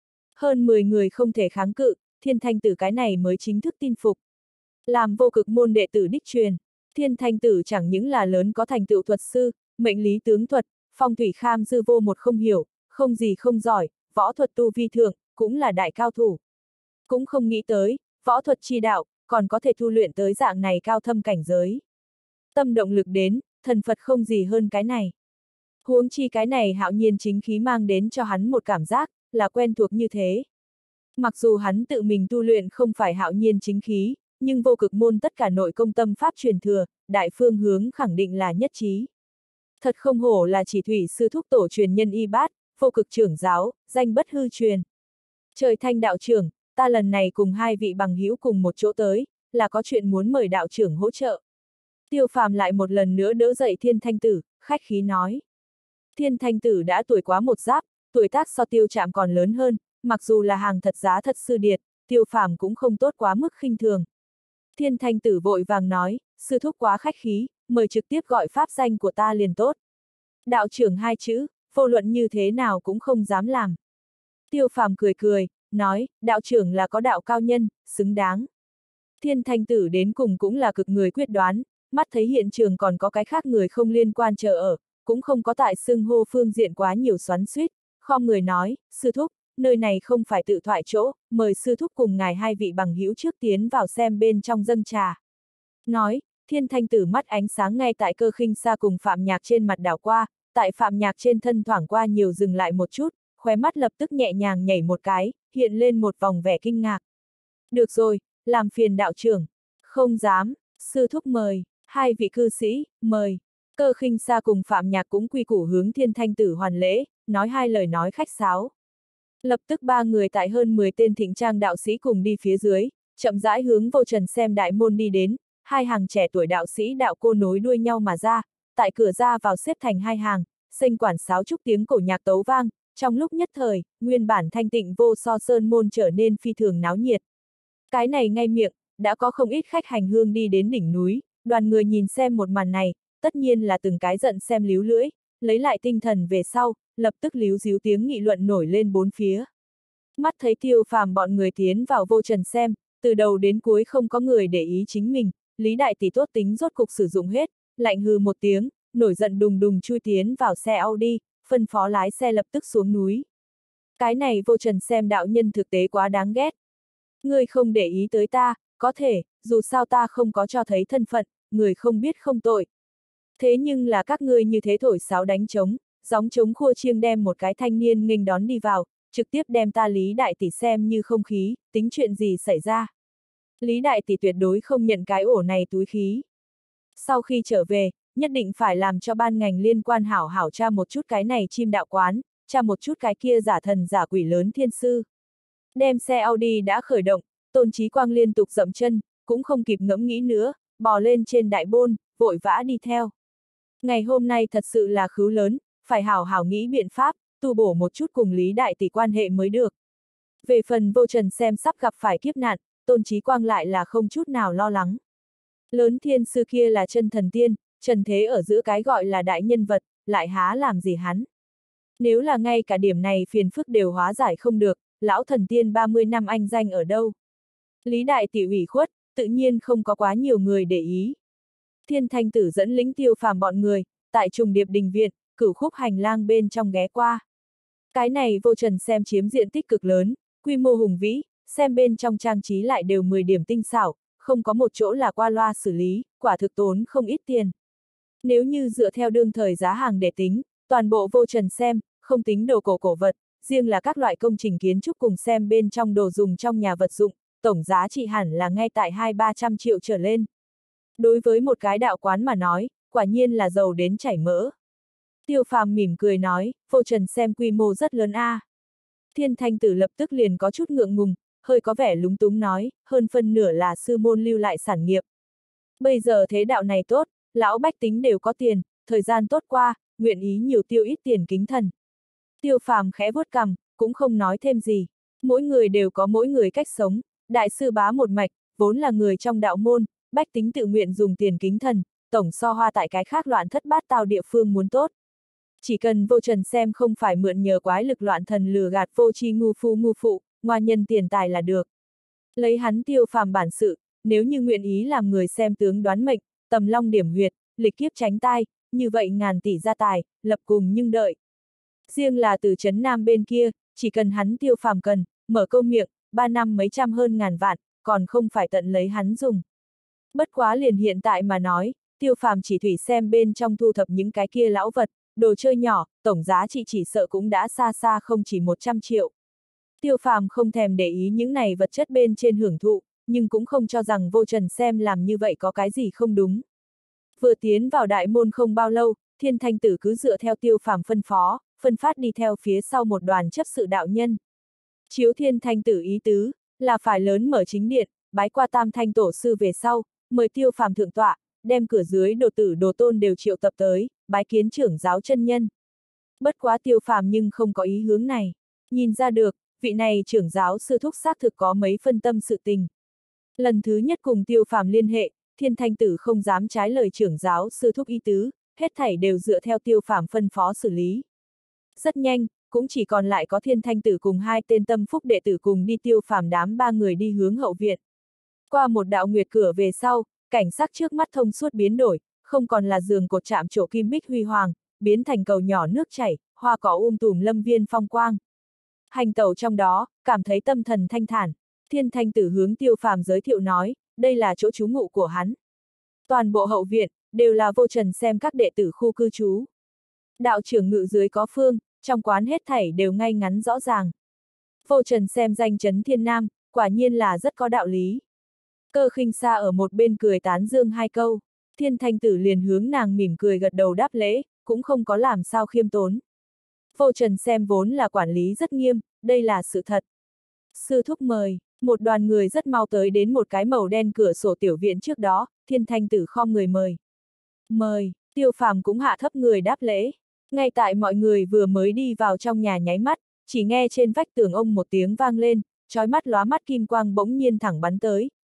A: Hơn 10 người không thể kháng cự, Thiên Thanh Tử cái này mới chính thức tin phục. Làm vô cực môn đệ tử đích truyền, Thiên Thanh Tử chẳng những là lớn có thành tựu thuật sư, mệnh lý tướng thuật, phong thủy kham dư vô một không hiểu, không gì không giỏi, võ thuật tu vi thượng, cũng là đại cao thủ. Cũng không nghĩ tới, võ thuật chi đạo, còn có thể tu luyện tới dạng này cao thâm cảnh giới. Tâm động lực đến, thần Phật không gì hơn cái này. Huống chi cái này hạo nhiên chính khí mang đến cho hắn một cảm giác, là quen thuộc như thế. Mặc dù hắn tự mình tu luyện không phải hạo nhiên chính khí, nhưng vô cực môn tất cả nội công tâm pháp truyền thừa, đại phương hướng khẳng định là nhất trí. Thật không hổ là Chỉ Thủy sư thúc tổ truyền nhân y bát, vô cực trưởng giáo, danh bất hư truyền. Trời Thanh đạo trưởng, ta lần này cùng hai vị bằng hữu cùng một chỗ tới, là có chuyện muốn mời đạo trưởng hỗ trợ. Tiêu Phàm lại một lần nữa đỡ dậy Thiên Thanh Tử, khách khí nói. Thiên Thanh Tử đã tuổi quá một giáp, tuổi tác so Tiêu Trạm còn lớn hơn, mặc dù là hàng thật giá thật sư điệt, Tiêu Phàm cũng không tốt quá mức khinh thường. Thiên Thanh Tử vội vàng nói, sư thúc quá khách khí, mời trực tiếp gọi pháp danh của ta liền tốt. Đạo trưởng hai chữ, vô luận như thế nào cũng không dám làm. Tiêu Phàm cười cười, nói, đạo trưởng là có đạo cao nhân, xứng đáng. Thiên Thanh Tử đến cùng cũng là cực người quyết đoán, mắt thấy hiện trường còn có cái khác người không liên quan chờ ở, cũng không có tại xưng hô phương diện quá nhiều xoắn xuýt, khom người nói, sư thúc, nơi này không phải tự thoại chỗ, mời sư thúc cùng ngài hai vị bằng hữu trước tiến vào xem bên trong dâng trà. Nói, Thiên Thanh Tử mắt ánh sáng ngay tại Cơ Khinh Sa cùng Phạm Nhạc trên mặt đảo qua, tại Phạm Nhạc trên thân thoảng qua nhiều dừng lại một chút, khóe mắt lập tức nhẹ nhàng nhảy một cái, hiện lên một vòng vẻ kinh ngạc. Được rồi, làm phiền đạo trưởng. Không dám, sư thúc mời, hai vị cư sĩ, mời. Cơ Khinh Sa cùng Phạm Nhạc cũng quy củ hướng Thiên Thanh Tử hoàn lễ, nói hai lời nói khách sáo. Lập tức ba người tại hơn 10 tên thịnh trang đạo sĩ cùng đi phía dưới, chậm rãi hướng Vô Trần xem đại môn đi đến, hai hàng trẻ tuổi đạo sĩ đạo cô nối đuôi nhau mà ra, tại cửa ra vào xếp thành hai hàng, xênh quản sáo trúc tiếng cổ nhạc tấu vang, trong lúc nhất thời, nguyên bản thanh tịnh vô so sơn môn trở nên phi thường náo nhiệt. Cái này ngay miệng, đã có không ít khách hành hương đi đến đỉnh núi, đoàn người nhìn xem một màn này, tất nhiên là từng cái giận xem líu lưỡi, lấy lại tinh thần về sau, lập tức líu díu tiếng nghị luận nổi lên bốn phía. Mắt thấy Tiêu Phàm bọn người tiến vào vô trần xem, từ đầu đến cuối không có người để ý chính mình, Lý Đại Tỷ tốt tính rốt cục sử dụng hết, lạnh hừ một tiếng, nổi giận đùng đùng chui tiến vào xe Audi, phân phó lái xe lập tức xuống núi. Cái này vô trần xem đạo nhân thực tế quá đáng ghét. Ngươi không để ý tới ta, có thể, dù sao ta không có cho thấy thân phận, người không biết không tội. Thế nhưng là các ngươi như thế thổi sáo đánh trống, gióng trống khua chiêng đem một cái thanh niên nghênh đón đi vào, trực tiếp đem ta Lý Đại Tỷ xem như không khí, tính chuyện gì xảy ra. Lý Đại Tỷ tuyệt đối không nhận cái ổ này túi khí. Sau khi trở về, nhất định phải làm cho ban ngành liên quan hảo hảo tra một chút cái này chim đạo quán, tra một chút cái kia giả thần giả quỷ lớn thiên sư. Đem xe Audi đã khởi động, Tôn Chí Quang liên tục dậm chân, cũng không kịp ngẫm nghĩ nữa, bò lên trên đại bôn, vội vã đi theo. Ngày hôm nay thật sự là khứu lớn, phải hảo hảo nghĩ biện pháp, tu bổ một chút cùng Lý Đại Tỷ quan hệ mới được. Về phần vô trần xem sắp gặp phải kiếp nạn, Tôn Chí Quang lại là không chút nào lo lắng. Lớn thiên sư kia là chân thần tiên, trần thế ở giữa cái gọi là đại nhân vật, lại há làm gì hắn. Nếu là ngay cả điểm này phiền phức đều hóa giải không được, lão thần tiên 30 năm anh danh ở đâu. Lý Đại Tỷ ủy khuất, tự nhiên không có quá nhiều người để ý. Thiên Thanh Tử dẫn lĩnh Tiêu Phàm bọn người, tại trùng điệp đình viện, cửu khúc hành lang bên trong ghé qua. Cái này vô trần xem chiếm diện tích cực lớn, quy mô hùng vĩ, xem bên trong trang trí lại đều 10 điểm tinh xảo, không có một chỗ là qua loa xử lý, quả thực tốn không ít tiền. Nếu như dựa theo đương thời giá hàng để tính, toàn bộ vô trần xem, không tính đồ cổ vật, riêng là các loại công trình kiến trúc cùng xem bên trong đồ dùng trong nhà vật dụng, tổng giá trị hẳn là ngay tại 200-300 triệu trở lên. Đối với một cái đạo quán mà nói, quả nhiên là giàu đến chảy mỡ. Tiêu Phàm mỉm cười nói, vô trần xem quy mô rất lớn a. Thiên Thanh Tử lập tức liền có chút ngượng ngùng, hơi có vẻ lúng túng nói, hơn phân nửa là sư môn lưu lại sản nghiệp. Bây giờ thế đạo này tốt, lão bách tính đều có tiền, thời gian tốt qua, nguyện ý nhiều tiêu ít tiền kính thần. Tiêu Phàm khẽ vuốt cằm, cũng không nói thêm gì. Mỗi người đều có mỗi người cách sống, đại sư bá một mạch, vốn là người trong đạo môn, bách tính tự nguyện dùng tiền kính thần, tổng so hoa tại cái khác loạn thất bát tao địa phương muốn tốt. Chỉ cần vô trần xem không phải mượn nhờ quái lực loạn thần lừa gạt vô tri ngu phụ, ngoa nhân tiền tài là được. Lấy hắn Tiêu Phàm bản sự, nếu như nguyện ý làm người xem tướng đoán mệnh, tầm long điểm huyệt, lịch kiếp tránh tai, như vậy ngàn tỷ gia tài, lập cùng nhưng đợi. Riêng là từ trấn Nam bên kia, chỉ cần hắn Tiêu Phàm cần, mở câu miệng, 3 năm mấy trăm hơn ngàn vạn, còn không phải tận lấy hắn dùng. Bất quá liền hiện tại mà nói, Tiêu Phàm chỉ thủy xem bên trong thu thập những cái kia lão vật, đồ chơi nhỏ, tổng giá trị chỉ sợ cũng đã xa xa không chỉ 100 triệu. Tiêu Phàm không thèm để ý những này vật chất bên trên hưởng thụ, nhưng cũng không cho rằng vô trần xem làm như vậy có cái gì không đúng. Vừa tiến vào đại môn không bao lâu, Thiên Thanh Tử cứ dựa theo Tiêu Phàm phân phó, phân phát đi theo phía sau một đoàn chấp sự đạo nhân. Chiếu Thiên Thanh Tử ý tứ, là phải lớn mở chính điện, bái qua Tam Thanh Tổ sư về sau, mời Tiêu Phàm thượng tọa, đem cửa dưới đồ tử đồ tôn đều triệu tập tới, bái kiến trưởng giáo chân nhân. Bất quá Tiêu Phàm nhưng không có ý hướng này. Nhìn ra được, vị này trưởng giáo sư thúc xác thực có mấy phân tâm sự tình. Lần thứ nhất cùng Tiêu Phàm liên hệ, Thiên Thanh Tử không dám trái lời trưởng giáo sư thúc ý tứ, hết thảy đều dựa theo Tiêu Phàm phân phó xử lý. Rất nhanh, cũng chỉ còn lại có Thiên Thanh Tử cùng 2 tên tâm phúc đệ tử cùng đi Tiêu Phàm đám 3 người đi hướng hậu viện. Qua một đạo nguyệt cửa về sau, cảnh sắc trước mắt thông suốt biến đổi, không còn là giường cột chạm trổ kim bích huy hoàng, biến thành cầu nhỏ nước chảy, hoa cỏ tùm lâm viên phong quang. Hành tẩu trong đó, cảm thấy tâm thần thanh thản, Thiên Thanh Tử hướng Tiêu Phàm giới thiệu nói, đây là chỗ trú ngụ của hắn. Toàn bộ hậu viện, đều là vô trần xem các đệ tử khu cư trú. Đạo trưởng ngự dưới có phương, trong quán hết thảy đều ngay ngắn rõ ràng. Vô trần xem danh chấn thiên nam, quả nhiên là rất có đạo lý. Cơ Khinh Sa ở một bên cười tán dương 2 câu, Thiên Thanh Tử liền hướng nàng mỉm cười gật đầu đáp lễ, cũng không có làm sao khiêm tốn. Vô trần xem vốn là quản lý rất nghiêm, đây là sự thật. Sư thúc mời, một đoàn người rất mau tới đến một cái màu đen cửa sổ tiểu viện trước đó, Thiên Thanh Tử khom người mời. Mời, Tiêu Phàm cũng hạ thấp người đáp lễ. Ngay tại mọi người vừa mới đi vào trong nhà nháy mắt, chỉ nghe trên vách tường ông một tiếng vang lên, chói mắt lóa mắt kim quang bỗng nhiên thẳng bắn tới,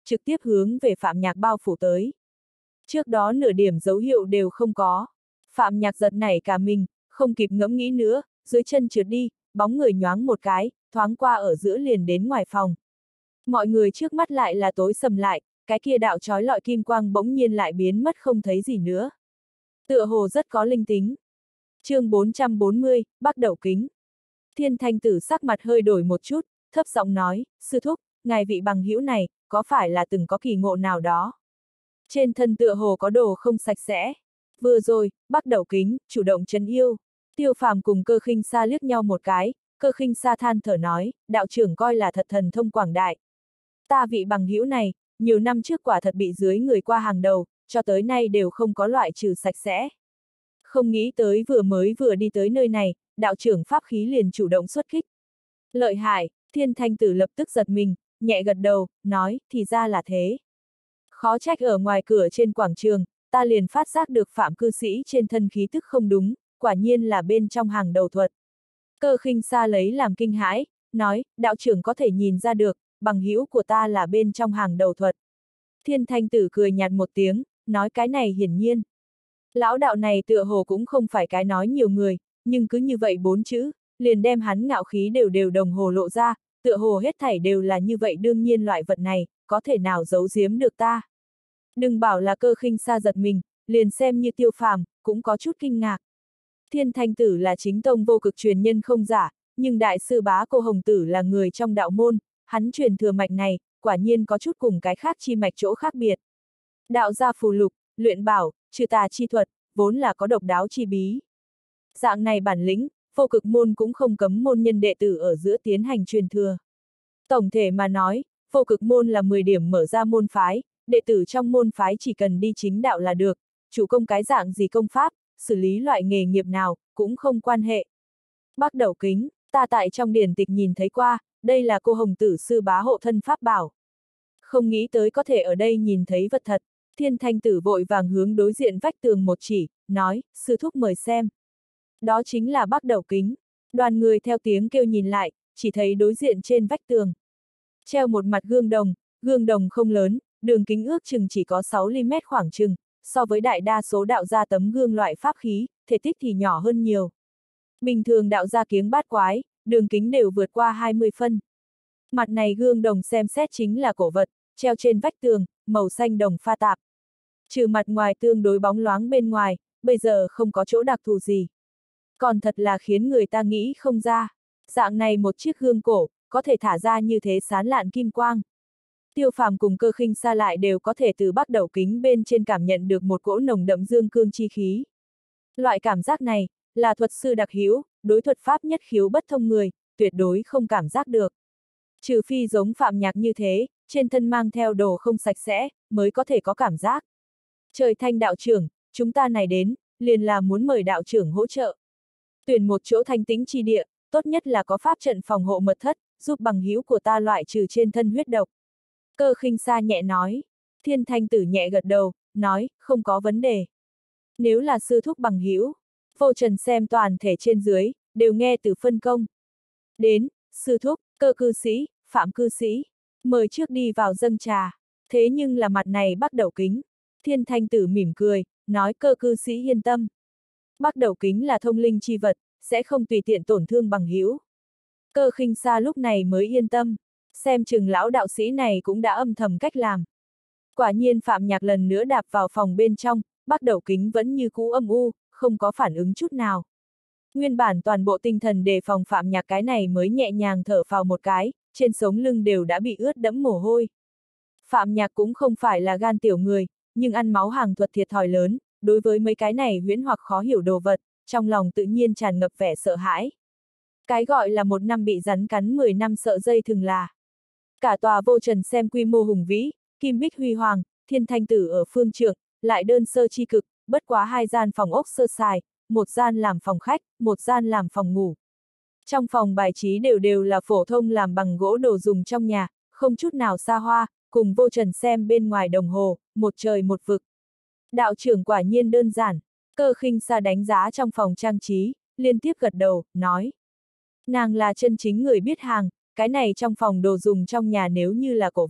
A: trực tiếp hướng về Phạm Nhạc bao phủ tới. Trước đó nửa điểm dấu hiệu đều không có. Phạm Nhạc giật nảy cả mình, không kịp ngẫm nghĩ nữa, dưới chân trượt đi, bóng người nhoáng một cái, thoáng qua ở giữa liền đến ngoài phòng. Mọi người trước mắt lại là tối sầm lại, cái kia đạo chói lọi kim quang bỗng nhiên lại biến mất không thấy gì nữa. Tựa hồ rất có linh tính. Chương 440, Bắc Đẩu Kính. Thiên Thanh Tử sắc mặt hơi đổi một chút, thấp giọng nói, sư thúc, ngài vị bằng hữu này, có phải là từng có kỳ ngộ nào đó? Trên thân tựa hồ có đồ không sạch sẽ. Vừa rồi, Bắc Đẩu Kính, chủ động trấn yêu. Tiêu Phàm cùng Cơ Khinh Sa liếc nhau một cái, Cơ Khinh Sa than thở nói, đạo trưởng coi là thật thần thông quảng đại. Ta vị bằng hữu này, nhiều năm trước quả thật bị dưới người qua hàng đầu, cho tới nay đều không có loại trừ sạch sẽ. Không nghĩ tới vừa đi tới nơi này, đạo trưởng pháp khí liền chủ động xuất kích. Lợi hại, Thiên Thanh Tử lập tức giật mình, nhẹ gật đầu, nói, thì ra là thế. Khó trách ở ngoài cửa trên quảng trường, ta liền phát giác được Phạm cư sĩ trên thân khí tức không đúng, quả nhiên là bên trong hàng đầu thuật. Cơ Khinh Sa lấy làm kinh hãi, nói, đạo trưởng có thể nhìn ra được, bằng hữu của ta là bên trong hàng đầu thuật. Thiên Thanh Tử cười nhạt một tiếng, nói cái này hiển nhiên. Lão đạo này tựa hồ cũng không phải cái nói nhiều người, nhưng cứ như vậy 4 chữ, liền đem hắn ngạo khí đều đồng hồ lộ ra, tựa hồ hết thảy đều là như vậy đương nhiên loại vật này, có thể nào giấu giếm được ta. Đừng bảo là Cơ Khinh Sa giật mình, liền xem như Tiêu Phàm, cũng có chút kinh ngạc. Thiên Thanh Tử là chính tông vô cực truyền nhân không giả, nhưng đại sư bá Cô Hồng Tử là người trong đạo môn, hắn truyền thừa mạch này, quả nhiên có chút cùng cái khác chi mạch chỗ khác biệt. Đạo gia phù lục, luyện bảo, trừ tà chi thuật, vốn là có độc đáo chi bí. Dạng này bản lĩnh, vô cực môn cũng không cấm môn nhân đệ tử ở giữa tiến hành truyền thừa. Tổng thể mà nói, vô cực môn là 10 điểm mở ra môn phái, đệ tử trong môn phái chỉ cần đi chính đạo là được, chủ công cái dạng gì công pháp, xử lý loại nghề nghiệp nào, cũng không quan hệ. Bắc Đẩu Kính, ta tại trong điển tịch nhìn thấy qua, đây là Cô Hồng Tử sư bá hộ thân pháp bảo. Không nghĩ tới có thể ở đây nhìn thấy vật thật, Thiên Thanh Tử vội vàng hướng đối diện vách tường một chỉ, nói, sư thúc mời xem. Đó chính là Bắc Đẩu Kính. Đoàn người theo tiếng kêu nhìn lại, chỉ thấy đối diện trên vách tường. Treo một mặt gương đồng không lớn, đường kính ước chừng chỉ có 6mm khoảng chừng, so với đại đa số đạo gia tấm gương loại pháp khí, thể tích thì nhỏ hơn nhiều. Bình thường đạo gia kiếng bát quái, đường kính đều vượt qua 20 phân. Mặt này gương đồng xem xét chính là cổ vật, treo trên vách tường, màu xanh đồng pha tạp. Trừ mặt ngoài tương đối bóng loáng bên ngoài, bây giờ không có chỗ đặc thù gì. Còn thật là khiến người ta nghĩ không ra. Dạng này một chiếc gương cổ, có thể thả ra như thế sán lạn kim quang. Tiêu Phàm cùng Cơ Khinh Sa lại đều có thể từ Bắc Đẩu Kính bên trên cảm nhận được một cỗ nồng đậm dương cương chi khí. Loại cảm giác này, là thuật sư đặc hữu, đối thuật pháp nhất khiếu bất thông người, tuyệt đối không cảm giác được. Trừ phi giống Phạm Nhạc như thế, trên thân mang theo đồ không sạch sẽ, mới có thể có cảm giác. Trời Thanh đạo trưởng, chúng ta này đến, liền là muốn mời đạo trưởng hỗ trợ. Tuyển một chỗ thanh tĩnh chi địa, tốt nhất là có pháp trận phòng hộ mật thất, giúp bằng hữu của ta loại trừ trên thân huyết độc. Cơ Khinh Sa nhẹ nói. Thiên Thanh Tử nhẹ gật đầu, nói, không có vấn đề. Nếu là sư thúc bằng hữu, Vô Trần xem toàn thể trên dưới, đều nghe từ phân công. Đến, sư thúc, Cơ cư sĩ, Phạm cư sĩ, mời trước đi vào dâng trà. Thế nhưng là mặt này Bắc Đẩu Kính. Thiên Thanh Tử mỉm cười, nói Cơ cư sĩ yên tâm. Bắc Đẩu Kính là thông linh chi vật, sẽ không tùy tiện tổn thương bằng hữu. Cơ Khinh Sa lúc này mới yên tâm, xem chừng lão đạo sĩ này cũng đã âm thầm cách làm. Quả nhiên Phạm Nhạc lần nữa đạp vào phòng bên trong, Bắc Đẩu Kính vẫn như cũ âm u, không có phản ứng chút nào. Nguyên bản toàn bộ tinh thần đề phòng Phạm Nhạc cái này mới nhẹ nhàng thở phào một cái, trên sống lưng đều đã bị ướt đẫm mồ hôi. Phạm Nhạc cũng không phải là gan tiểu người, nhưng ăn máu hàng thuật thiệt thòi lớn, đối với mấy cái này huyễn hoặc khó hiểu đồ vật, trong lòng tự nhiên tràn ngập vẻ sợ hãi. Cái gọi là 1 năm bị rắn cắn 10 năm sợ dây thừng là. Cả tòa Vô Trần xem quy mô hùng vĩ, kim bích huy hoàng, Thiên Thanh Tử ở phương trượng, lại đơn sơ chi cực, bất quá 2 gian phòng ốc sơ sài, 1 gian làm phòng khách, 1 gian làm phòng ngủ. Trong phòng bài trí đều là phổ thông làm bằng gỗ đồ dùng trong nhà, không chút nào xa hoa, cùng Vô Trần xem bên ngoài đồng hồ, một trời một vực. Đạo trưởng quả nhiên đơn giản, Cơ Khinh Sa đánh giá trong phòng trang trí, liên tiếp gật đầu, nói. Nàng là chân chính người biết hàng, cái này trong phòng đồ dùng trong nhà nếu như là cổ vật,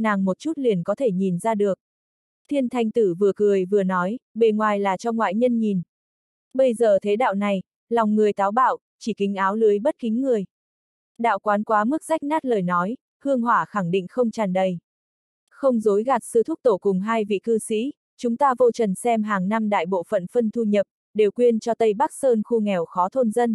A: nàng một chút liền có thể nhìn ra được. Thiên Thanh Tử vừa cười vừa nói, bề ngoài là cho ngoại nhân nhìn. Bây giờ thế đạo này, lòng người táo bạo, chỉ kính áo lưới bất kính người. Đạo quán quá mức rách nát lời nói, hương hỏa khẳng định không tràn đầy. Không dối gạt sư thúc tổ cùng hai vị cư sĩ, chúng ta Vô Trần xem hàng năm đại bộ phận phân thu nhập, đều quyên cho Tây Bắc Sơn khu nghèo khó thôn dân.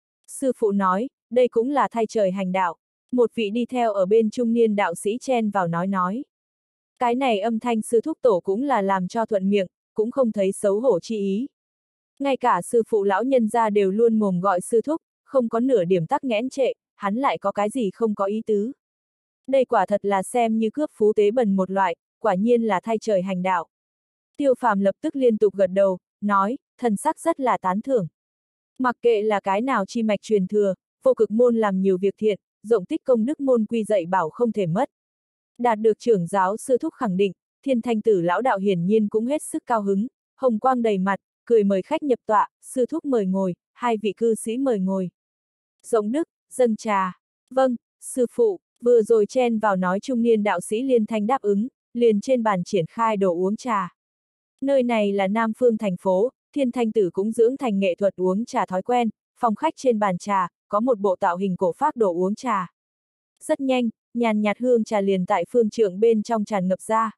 A: Sư phụ nói, đây cũng là thay trời hành đạo. Một vị đi theo ở bên trung niên đạo sĩ chen vào nói. Cái này âm thanh sư thúc tổ cũng là làm cho thuận miệng, cũng không thấy xấu hổ chi ý. Ngay cả sư phụ lão nhân gia đều luôn mồm gọi sư thúc, không có nửa điểm tắc nghẽn trệ, hắn lại có cái gì không có ý tứ. Đây quả thật là xem như cướp phú tế bần một loại, quả nhiên là thay trời hành đạo. Tiêu Phàm lập tức liên tục gật đầu, nói, thần sắc rất là tán thưởng. Mặc kệ là cái nào chi mạch truyền thừa, vô cực môn làm nhiều việc thiện, rộng tích công đức môn quy dạy bảo không thể mất. Đạt được trưởng giáo sư thúc khẳng định, Thiên Thanh Tử lão đạo hiển nhiên cũng hết sức cao hứng, hồng quang đầy mặt, cười mời khách nhập tọa, sư thúc mời ngồi, hai vị cư sĩ mời ngồi. Rộng đức, dâng trà. Vâng, sư phụ, vừa rồi chen vào nói trung niên đạo sĩ liên thanh đáp ứng, liền trên bàn triển khai đồ uống trà. Nơi này là Nam Phương thành phố, Thiên Thanh Tử cũng dưỡng thành nghệ thuật uống trà thói quen, phòng khách trên bàn trà, có một bộ tạo hình cổ phác đồ uống trà. Rất nhanh, nhàn nhạt hương trà liền tại phương trượng bên trong tràn ngập ra.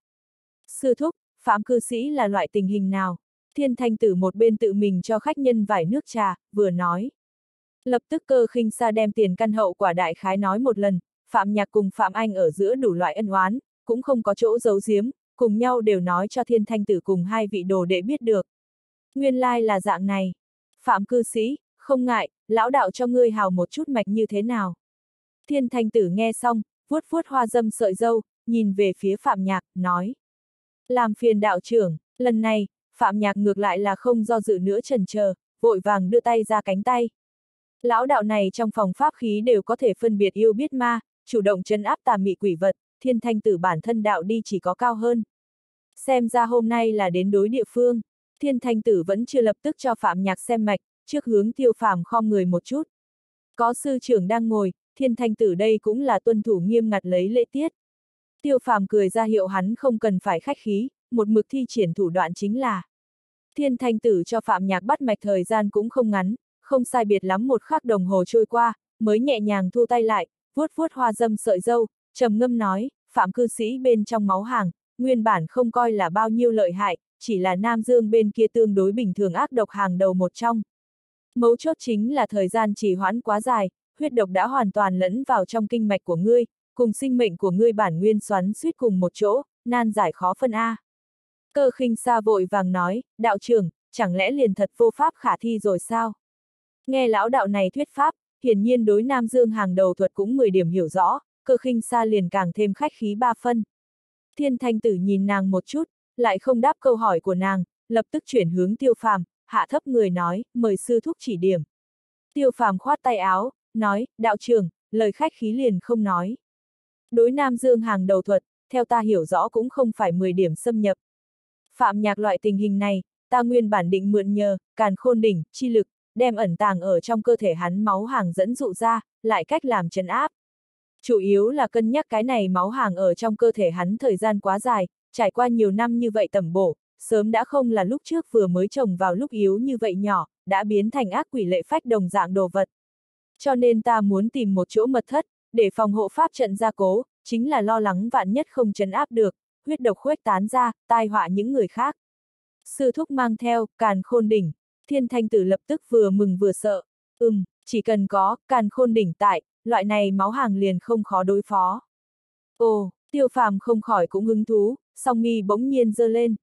A: Sư thúc, Phạm cư sĩ là loại tình hình nào? Thiên Thanh Tử một bên tự mình cho khách nhân vải nước trà, vừa nói. Lập tức Cơ Khinh Sa đem tiền căn hậu quả đại khái nói một lần, Phạm Nhạc cùng Phạm Anh ở giữa đủ loại ân oán, cũng không có chỗ giấu giếm, cùng nhau đều nói cho Thiên Thanh Tử cùng hai vị đồ đệ biết được. Nguyên lai là dạng này. Phạm cư sĩ, không ngại, lão đạo cho ngươi hào một chút mạch như thế nào. Thiên Thanh Tử nghe xong, vuốt vuốt hoa dâm sợi dâu, nhìn về phía Phạm Nhạc, nói. Làm phiền đạo trưởng, lần này, Phạm Nhạc ngược lại là không do dự nữa chần chờ, vội vàng đưa tay ra cánh tay. Lão đạo này trong phòng pháp khí đều có thể phân biệt yêu biết ma, chủ động trấn áp tà mị quỷ vật, Thiên Thanh Tử bản thân đạo đi chỉ có cao hơn. Xem ra hôm nay là đến đối địa phương, Thiên Thanh Tử vẫn chưa lập tức cho Phạm Nhạc xem mạch, trước hướng Tiêu Phàm khom người một chút. Có sư trưởng đang ngồi, Thiên Thanh Tử đây cũng là tuân thủ nghiêm ngặt lấy lễ tiết. Tiêu Phàm cười ra hiệu hắn không cần phải khách khí, một mực thi triển thủ đoạn chính là. Thiên Thanh Tử cho Phạm Nhạc bắt mạch thời gian cũng không ngắn, không sai biệt lắm một khắc đồng hồ trôi qua, mới nhẹ nhàng thu tay lại, vuốt vuốt hoa dâm sợi dâu, trầm ngâm nói, Phạm cư sĩ bên trong máu hàng, nguyên bản không coi là bao nhiêu lợi hại, chỉ là Nam Dương bên kia tương đối bình thường ác độc hàng đầu một trong. Mấu chốt chính là thời gian trì hoãn quá dài, huyết độc đã hoàn toàn lẫn vào trong kinh mạch của ngươi, cùng sinh mệnh của ngươi bản nguyên xoắn suýt cùng một chỗ, nan giải khó phân A. Cơ Khinh Sa vội vàng nói, đạo trưởng, chẳng lẽ liền thật vô pháp khả thi rồi sao? Nghe lão đạo này thuyết pháp, hiển nhiên đối Nam Dương hàng đầu thuật cũng 10 điểm hiểu rõ, Cơ Khinh Sa liền càng thêm khách khí 3 phân. Thiên Thanh Tử nhìn nàng một chút, lại không đáp câu hỏi của nàng, lập tức chuyển hướng Tiêu Phàm, hạ thấp người nói, mời sư thúc chỉ điểm. Tiêu Phàm khoát tay áo, nói, đạo trưởng, lời khách khí liền không nói. Đối Nam Dương hàng đầu thuật, theo ta hiểu rõ cũng không phải 10 điểm xâm nhập. Phạm Nhạc loại tình hình này, ta nguyên bản định mượn nhờ, càn khôn đỉnh, chi lực, đem ẩn tàng ở trong cơ thể hắn máu hàng dẫn dụ ra, lại cách làm trấn áp. Chủ yếu là cân nhắc cái này máu hàng ở trong cơ thể hắn thời gian quá dài, trải qua nhiều năm như vậy tẩm bổ, sớm đã không là lúc trước vừa mới trồng vào lúc yếu như vậy nhỏ, đã biến thành ác quỷ lệ phách đồng dạng đồ vật. Cho nên ta muốn tìm một chỗ mật thất, để phòng hộ pháp trận gia cố, chính là lo lắng vạn nhất không trấn áp được, huyết độc khuếch tán ra, tai họa những người khác. Sư thúc mang theo, càn khôn đỉnh, Thiên Thanh Tử lập tức vừa mừng vừa sợ. Chỉ cần có, càn khôn đỉnh tại, loại này máu hàng liền không khó đối phó. Ồ, Tiêu Phàm không khỏi cũng hứng thú, song mi bỗng nhiên giơ lên.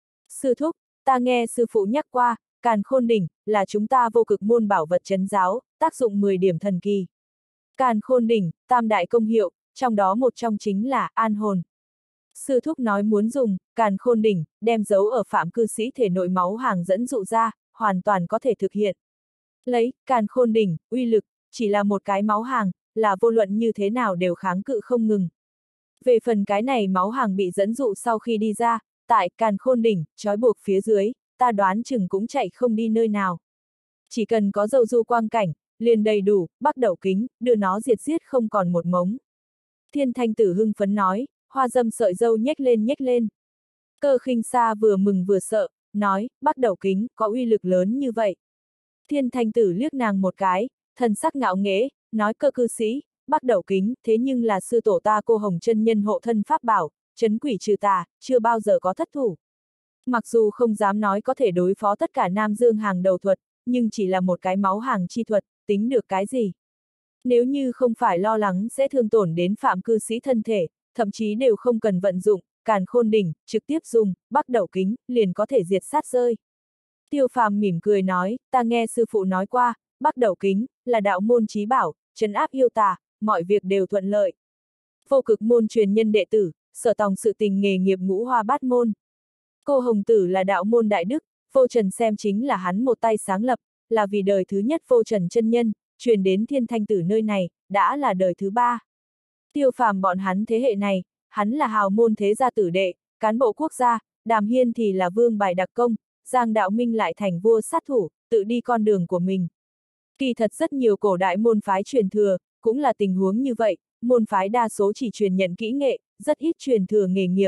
A: Sư thúc, ta nghe sư phụ nhắc qua, càn khôn đỉnh, là chúng ta vô cực môn bảo vật trấn giáo, tác dụng 10 điểm thần kỳ. Càn khôn đỉnh, tam đại công hiệu, trong đó một trong chính là an hồn. Sư thúc nói muốn dùng, càn khôn đỉnh, đem giấu ở Phạm cư sĩ thể nội máu hàng dẫn dụ ra, hoàn toàn có thể thực hiện. Lấy, càn khôn đỉnh, uy lực, chỉ là một cái máu hàng, là vô luận như thế nào đều kháng cự không ngừng. Về phần cái này máu hàng bị dẫn dụ sau khi đi ra, tại càn khôn đỉnh, trói buộc phía dưới, ta đoán chừng cũng chạy không đi nơi nào. Chỉ cần có dầu du quang cảnh, liền đầy đủ, bắt đầu kính, đưa nó diệt giết không còn một mống. Thiên Thanh Tử hưng phấn nói, Hoa Dâm sợi râu nhếch lên. Cơ Khinh Sa vừa mừng vừa sợ, nói, Bắc Đẩu Kính, có uy lực lớn như vậy. Thiên Thanh Tử liếc nàng một cái, thần sắc ngạo nghễ, nói Cơ cư sĩ, Bắc Đẩu Kính, thế nhưng là sư tổ ta Cô Hồng chân nhân hộ thân pháp bảo, trấn quỷ trừ tà, chưa bao giờ có thất thủ. Mặc dù không dám nói có thể đối phó tất cả Nam Dương hàng đầu thuật, nhưng chỉ là một cái máu hàng chi thuật, tính được cái gì? Nếu như không phải lo lắng sẽ thương tổn đến phạm cư sĩ thân thể, thậm chí đều không cần vận dụng, Càn Khôn Đỉnh, trực tiếp dùng, Bắc Đẩu Kính, liền có thể diệt sát rơi. Tiêu Phàm mỉm cười nói, ta nghe sư phụ nói qua, Bắc Đẩu Kính, là đạo môn chí bảo, trấn áp yêu tà, mọi việc đều thuận lợi. Vô Cực môn truyền nhân đệ tử, sở tòng sự tình nghề nghiệp ngũ hoa bát môn. Cô Hồng Tử là đạo môn đại đức, Vô Trần xem chính là hắn một tay sáng lập, là vì đời thứ nhất Vô Trần chân nhân, truyền đến Thiên Thanh Tử nơi này, đã là đời thứ ba. Tiêu Phàm bọn hắn thế hệ này, hắn là hào môn thế gia tử đệ, cán bộ quốc gia, Đàm Hiên thì là vương bài đặc công, Giang Đạo Minh lại thành vua sát thủ, tự đi con đường của mình. Kỳ thật rất nhiều cổ đại môn phái truyền thừa, cũng là tình huống như vậy, môn phái đa số chỉ truyền nhận kỹ nghệ, rất ít truyền thừa nghề nghiệp.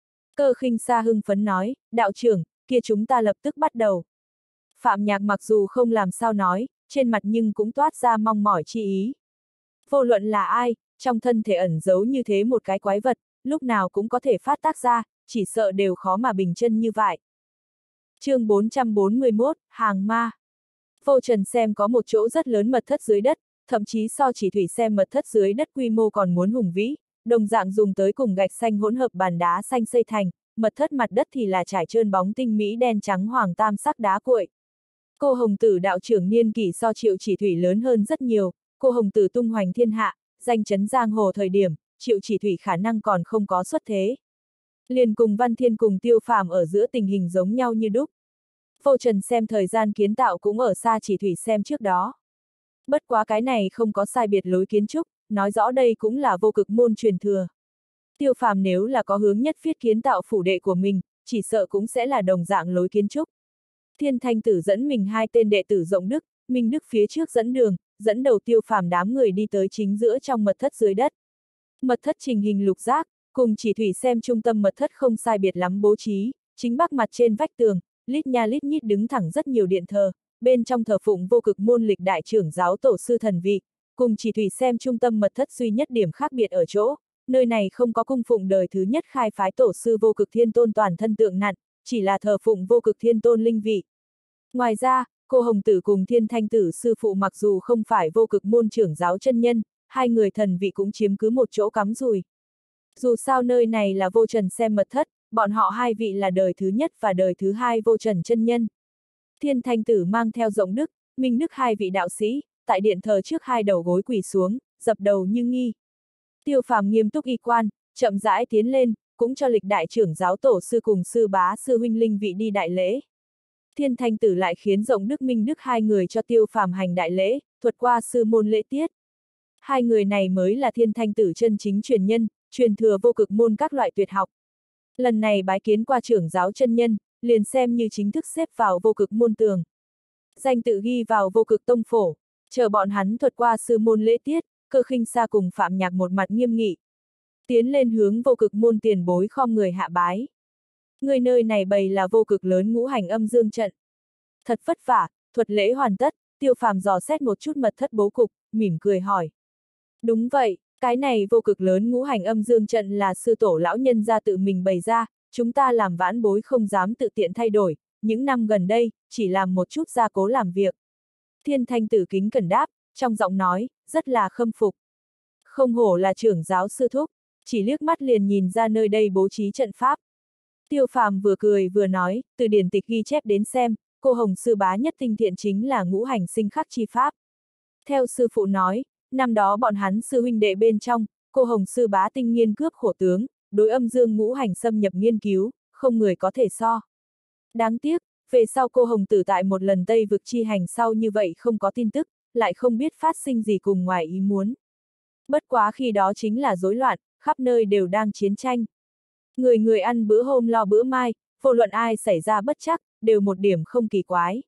A: Cơ Khinh Sa hưng phấn nói, đạo trưởng, kia chúng ta lập tức bắt đầu. Phạm Nhạc mặc dù không làm sao nói, trên mặt nhưng cũng toát ra mong mỏi chi ý. Vô luận là ai, trong thân thể ẩn giấu như thế một cái quái vật, lúc nào cũng có thể phát tác ra, chỉ sợ đều khó mà bình chân như vậy. Chương 441, Hàng Ma. Vô Trần xem có một chỗ rất lớn mật thất dưới đất, thậm chí so chỉ thủy xem mật thất dưới đất quy mô còn muốn hùng vĩ, đồng dạng dùng tới cùng gạch xanh hỗn hợp bàn đá xanh xây thành, mật thất mặt đất thì là trải trơn bóng tinh mỹ đen trắng hoàng tam sắc đá cuội. Cô Hồng Tử đạo trưởng niên kỷ so Triệu Chỉ Thủy lớn hơn rất nhiều, cô Hồng Tử tung hoành thiên hạ, danh chấn giang hồ thời điểm, Triệu Chỉ Thủy khả năng còn không có xuất thế. Liền cùng Văn Thiên cùng Tiêu Phàm ở giữa tình hình giống nhau như đúc. Vô Trần xem thời gian kiến tạo cũng ở xa Chỉ Thủy xem trước đó. Bất quá cái này không có sai biệt lối kiến trúc, nói rõ đây cũng là vô cực môn truyền thừa. Tiêu Phàm nếu là có hướng nhất viết kiến tạo phủ đệ của mình, chỉ sợ cũng sẽ là đồng dạng lối kiến trúc. Thiên Thanh Tử dẫn mình hai tên đệ tử Rộng Đức, Minh Đức phía trước dẫn đường, dẫn đầu Tiêu Phàm đám người đi tới chính giữa trong mật thất dưới đất. Mật thất trình hình lục giác, cùng Chỉ Thủy xem trung tâm mật thất không sai biệt lắm bố trí, chính bắc mặt trên vách tường, lít nha lít nhít đứng thẳng rất nhiều điện thờ, bên trong thờ phụng vô cực môn lịch đại trưởng giáo tổ sư thần vị, cùng Chỉ Thủy xem trung tâm mật thất duy nhất điểm khác biệt ở chỗ, nơi này không có cung phụng đời thứ nhất khai phái tổ sư vô cực thiên tôn toàn thân tượng nặn, chỉ là thờ phụng vô cực thiên tôn linh vị. Ngoài ra, cô Hồng Tử cùng Thiên Thanh Tử sư phụ mặc dù không phải vô cực môn trưởng giáo chân nhân, hai người thần vị cũng chiếm cứ một chỗ cắm rùi. Dù sao nơi này là Vô Trần xem mật thất, bọn họ hai vị là đời thứ nhất và đời thứ hai Vô Trần chân nhân. Thiên Thanh Tử mang theo Rộng Đức, Minh Đức hai vị đạo sĩ, tại điện thờ trước hai đầu gối quỳ xuống, dập đầu như nghi. Tiêu Phàm nghiêm túc y quan, chậm rãi tiến lên, cũng cho lịch đại trưởng giáo tổ sư cùng sư bá sư huynh linh vị đi đại lễ. Thiên Thanh Tử lại khiến Rộng Đức Minh Đức hai người cho Tiêu Phàm hành đại lễ, thuật qua sư môn lễ tiết. Hai người này mới là Thiên Thanh Tử chân chính truyền nhân, truyền thừa vô cực môn các loại tuyệt học. Lần này bái kiến qua trưởng giáo chân nhân, liền xem như chính thức xếp vào vô cực môn tường. Danh tự ghi vào vô cực tông phổ, chờ bọn hắn thuật qua sư môn lễ tiết, Cơ Khinh Sa cùng Phạm Nhạc một mặt nghiêm nghị. Tiến lên hướng vô cực môn tiền bối khom người hạ bái. Người nơi này bày là vô cực lớn ngũ hành âm dương trận. Thật vất vả, thuật lễ hoàn tất, Tiêu Phàm dò xét một chút mật thất bố cục, mỉm cười hỏi. Đúng vậy, cái này vô cực lớn ngũ hành âm dương trận là sư tổ lão nhân gia tự mình bày ra, chúng ta làm vãn bối không dám tự tiện thay đổi, những năm gần đây, chỉ làm một chút gia cố làm việc. Thiên Thanh Tử kính cẩn đáp, trong giọng nói, rất là khâm phục. Không hổ là trưởng giáo sư thúc, chỉ liếc mắt liền nhìn ra nơi đây bố trí trận pháp. Tiêu Phàm vừa cười vừa nói, từ điển tịch ghi chép đến xem, cô Hồng sư bá nhất tinh thiện chính là ngũ hành sinh khắc chi pháp. Theo sư phụ nói, năm đó bọn hắn sư huynh đệ bên trong, cô Hồng sư bá tinh nghiên cướp khổ tướng, đối âm dương ngũ hành xâm nhập nghiên cứu, không người có thể so. Đáng tiếc, về sau cô Hồng Tử tại một lần Tây vực chi hành sau như vậy không có tin tức, lại không biết phát sinh gì cùng ngoài ý muốn. Bất quá khi đó chính là rối loạn, khắp nơi đều đang chiến tranh. Người người ăn bữa hôm lo bữa mai, vô luận ai xảy ra bất trắc, đều một điểm không kỳ quái.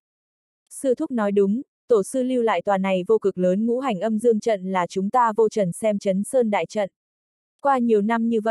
A: Sư thúc nói đúng, tổ sư lưu lại tòa này vô cực lớn ngũ hành âm dương trận là chúng ta Vô Trần xem chấn sơn đại trận. Qua nhiều năm như vậy,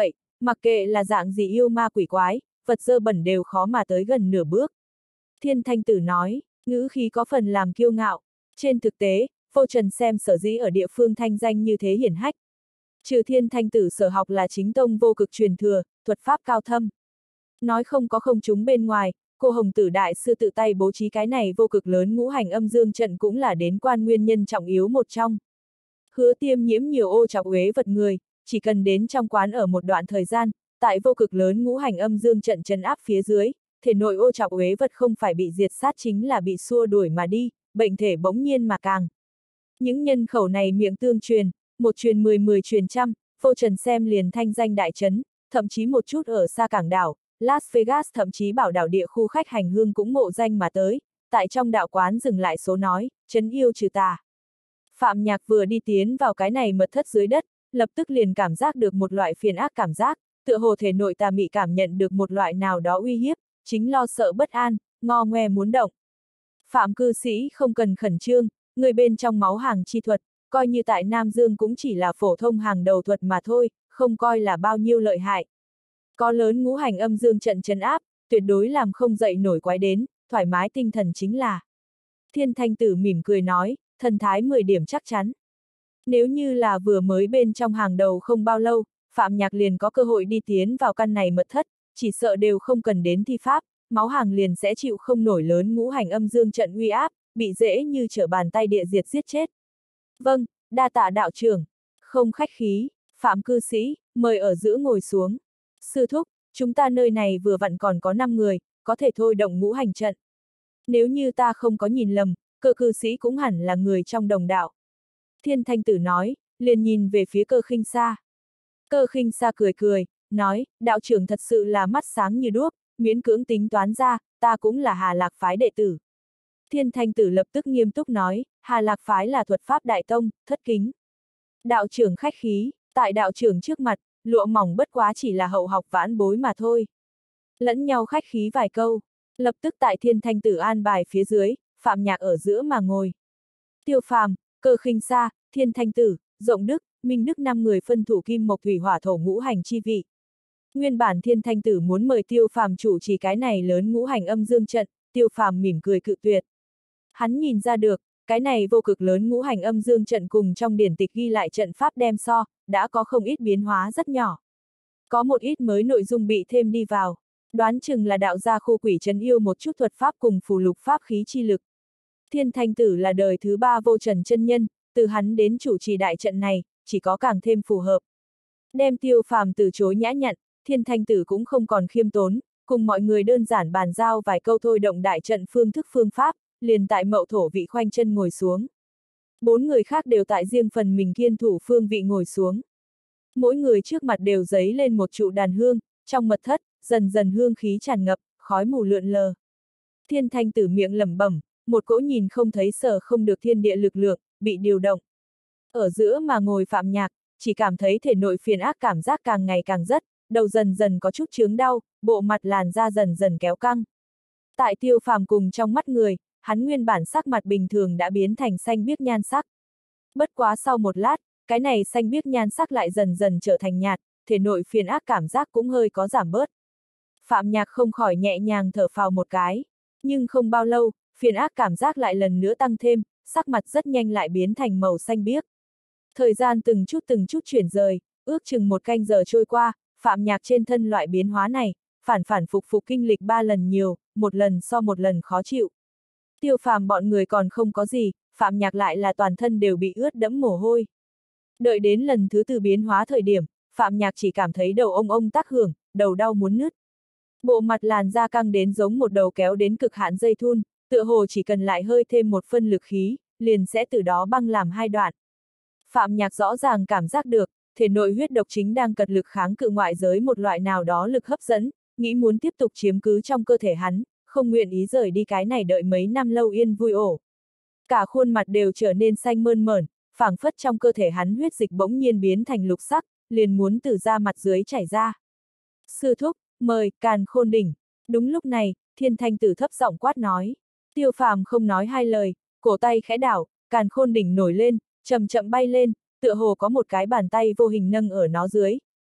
A: Mặc kệ là dạng gì yêu ma quỷ quái, vật dơ bẩn đều khó mà tới gần nửa bước. Thiên Thanh Tử nói, ngữ khí có phần làm kiêu ngạo. Trên thực tế, Vô Trần Xem sở dĩ ở địa phương thanh danh như thế hiển hách. Trừ Thiên Thanh Tử sở học là chính tông vô cực truyền thừa, thuật pháp cao thâm. Nói không có không chúng bên ngoài, cô Hồng Tử Đại Sư tự tay bố trí cái này vô cực lớn ngũ hành âm dương trận cũng là đến quan nguyên nhân trọng yếu một trong. Hứa Tiêm nhiễm nhiều ô trọc uế vật người, chỉ cần đến trong quán ở một đoạn thời gian, tại vô cực lớn ngũ hành âm dương trận trấn áp phía dưới, thể nội ô trọc uế vật không phải bị diệt sát chính là bị xua đuổi mà đi, bệnh thể bỗng nhiên mà càng. Những nhân khẩu này miệng tương truyền, một truyền 10 truyền trăm, Vô Trần Xem liền thanh danh đại trấn, thậm chí một chút ở xa cảng đảo, Las Vegas thậm chí bảo đảo địa khu khách hành hương cũng mộ danh mà tới, tại trong đạo quán dừng lại số nói, trấn yêu trừ tà. Phạm Nhạc vừa đi tiến vào cái này mật thất dưới đất, lập tức liền cảm giác được một loại phiền ác cảm giác, tựa hồ thể nội tà mị cảm nhận được một loại nào đó uy hiếp, chính lo sợ bất an, ngo ngoe muốn động. Phạm cư sĩ không cần khẩn trương, người bên trong máu hàng chi thuật, coi như tại Nam Dương cũng chỉ là phổ thông hàng đầu thuật mà thôi, không coi là bao nhiêu lợi hại. Có lớn ngũ hành âm dương trận trấn áp, tuyệt đối làm không dậy nổi quái đến, thoải mái tinh thần chính là. Thiên Thanh Tử mỉm cười nói, thần thái 10 điểm chắc chắn. Nếu như là vừa mới bên trong hàng đầu không bao lâu, Phạm Nhạc liền có cơ hội đi tiến vào căn này mật thất, chỉ sợ đều không cần đến thi pháp, máu hàng liền sẽ chịu không nổi lớn ngũ hành âm dương trận uy áp, bị dễ như trở bàn tay địa diệt giết chết. Vâng, đa tạ đạo trưởng. Không khách khí, Phạm cư sĩ, mời ở giữa ngồi xuống. Sư thúc, chúng ta nơi này vừa vặn còn có 5 người, có thể thôi động ngũ hành trận. Nếu như ta không có nhìn lầm, Cơ cư sĩ cũng hẳn là người trong đồng đạo. Thiên Thanh Tử nói, liền nhìn về phía Cơ Khinh Sa. Cơ Khinh Sa cười cười, nói, đạo trưởng thật sự là mắt sáng như đuốc, miễn cưỡng tính toán ra, ta cũng là Hà Lạc phái đệ tử. Thiên Thanh Tử lập tức nghiêm túc nói, Hà Lạc phái là thuật pháp đại tông, thất kính. Đạo trưởng khách khí, tại đạo trưởng trước mặt, lụa mỏng bất quá chỉ là hậu học vãn bối mà thôi. Lẫn nhau khách khí vài câu, lập tức tại Thiên Thanh Tử an bài phía dưới, Phạm Nhạc ở giữa mà ngồi. Tiêu Phàm, Cơ Khinh Sa, Thiên Thanh Tử, Rộng Đức, Minh Đức 5 người phân thủ kim mộc thủy hỏa thổ ngũ hành chi vị. Nguyên bản Thiên Thanh Tử muốn mời Tiêu Phàm chủ trì cái này lớn ngũ hành âm dương trận, Tiêu Phàm mỉm cười cự tuyệt. Hắn nhìn ra được, cái này vô cực lớn ngũ hành âm dương trận cùng trong điển tịch ghi lại trận pháp đem so, đã có không ít biến hóa rất nhỏ. Có một ít mới nội dung bị thêm đi vào, đoán chừng là đạo gia khu quỷ trấn yêu một chút thuật pháp cùng phù lục pháp khí chi lực. Thiên Thanh Tử là đời thứ 3 Vô Trần chân nhân, từ hắn đến chủ trì đại trận này, chỉ có càng thêm phù hợp. Đem Tiêu Phàm từ chối nhã nhặn, Thiên Thanh Tử cũng không còn khiêm tốn, cùng mọi người đơn giản bàn giao vài câu thôi động đại trận phương thức phương pháp, liền tại Mậu Thổ vị khoanh chân ngồi xuống. 4 người khác đều tại riêng phần mình kiên thủ phương vị ngồi xuống. Mỗi người trước mặt đều giấy lên một trụ đàn hương, trong mật thất, dần dần hương khí tràn ngập, khói mù lượn lờ. Thiên Thanh Tử miệng lẩm bẩm, một cỗ nhìn không thấy sở không được thiên địa lực lượng, bị điều động. Ở giữa mà ngồi Phạm Nhạc, chỉ cảm thấy thể nội phiền ác cảm giác càng ngày càng rất, đầu dần dần có chút chướng đau, bộ mặt làn da dần dần kéo căng. Tại Tiêu Phàm cùng trong mắt người, hắn nguyên bản sắc mặt bình thường đã biến thành xanh biếc nhan sắc. Bất quá sau một lát, cái này xanh biếc nhan sắc lại dần dần trở thành nhạt, thể nội phiền ác cảm giác cũng hơi có giảm bớt. Phạm Nhạc không khỏi nhẹ nhàng thở phào một cái, nhưng không bao lâu, phiền ác cảm giác lại lần nữa tăng thêm, sắc mặt rất nhanh lại biến thành màu xanh biếc. Thời gian từng chút chuyển rời, ước chừng 1 canh giờ trôi qua, Phạm Nhạc trên thân loại biến hóa này, phản phục kinh lịch 3 lần nhiều, một lần so một lần khó chịu. Tiêu Phàm bọn người còn không có gì, Phạm Nhạc lại là toàn thân đều bị ướt đẫm mồ hôi. Đợi đến lần thứ 4 biến hóa thời điểm, Phạm Nhạc chỉ cảm thấy đầu ông tác hưởng, đầu đau muốn nứt. Bộ mặt làn da căng đến giống một đầu kéo đến cực hạn dây thun, tựa hồ chỉ cần lại hơi thêm một phân lực khí, liền sẽ từ đó băng làm 2 đoạn. Phạm Nhạc rõ ràng cảm giác được, thể nội huyết độc chính đang cật lực kháng cự ngoại giới một loại nào đó lực hấp dẫn, nghĩ muốn tiếp tục chiếm cứ trong cơ thể hắn, không nguyện ý rời đi cái này đợi mấy năm lâu yên vui ổ. Cả khuôn mặt đều trở nên xanh mơn mởn, phảng phất trong cơ thể hắn huyết dịch bỗng nhiên biến thành lục sắc, liền muốn từ da mặt dưới chảy ra. Sư thúc, mời, Càn Khôn Đỉnh. Đúng lúc này, Thiên Thanh Tử thấp giọng quát nói. Tiêu Phàm không nói 2 lời, cổ tay khẽ đảo, Càn Khôn Đỉnh nổi lên, chậm chậm bay lên, tựa hồ có một cái bàn tay vô hình nâng ở nó dưới,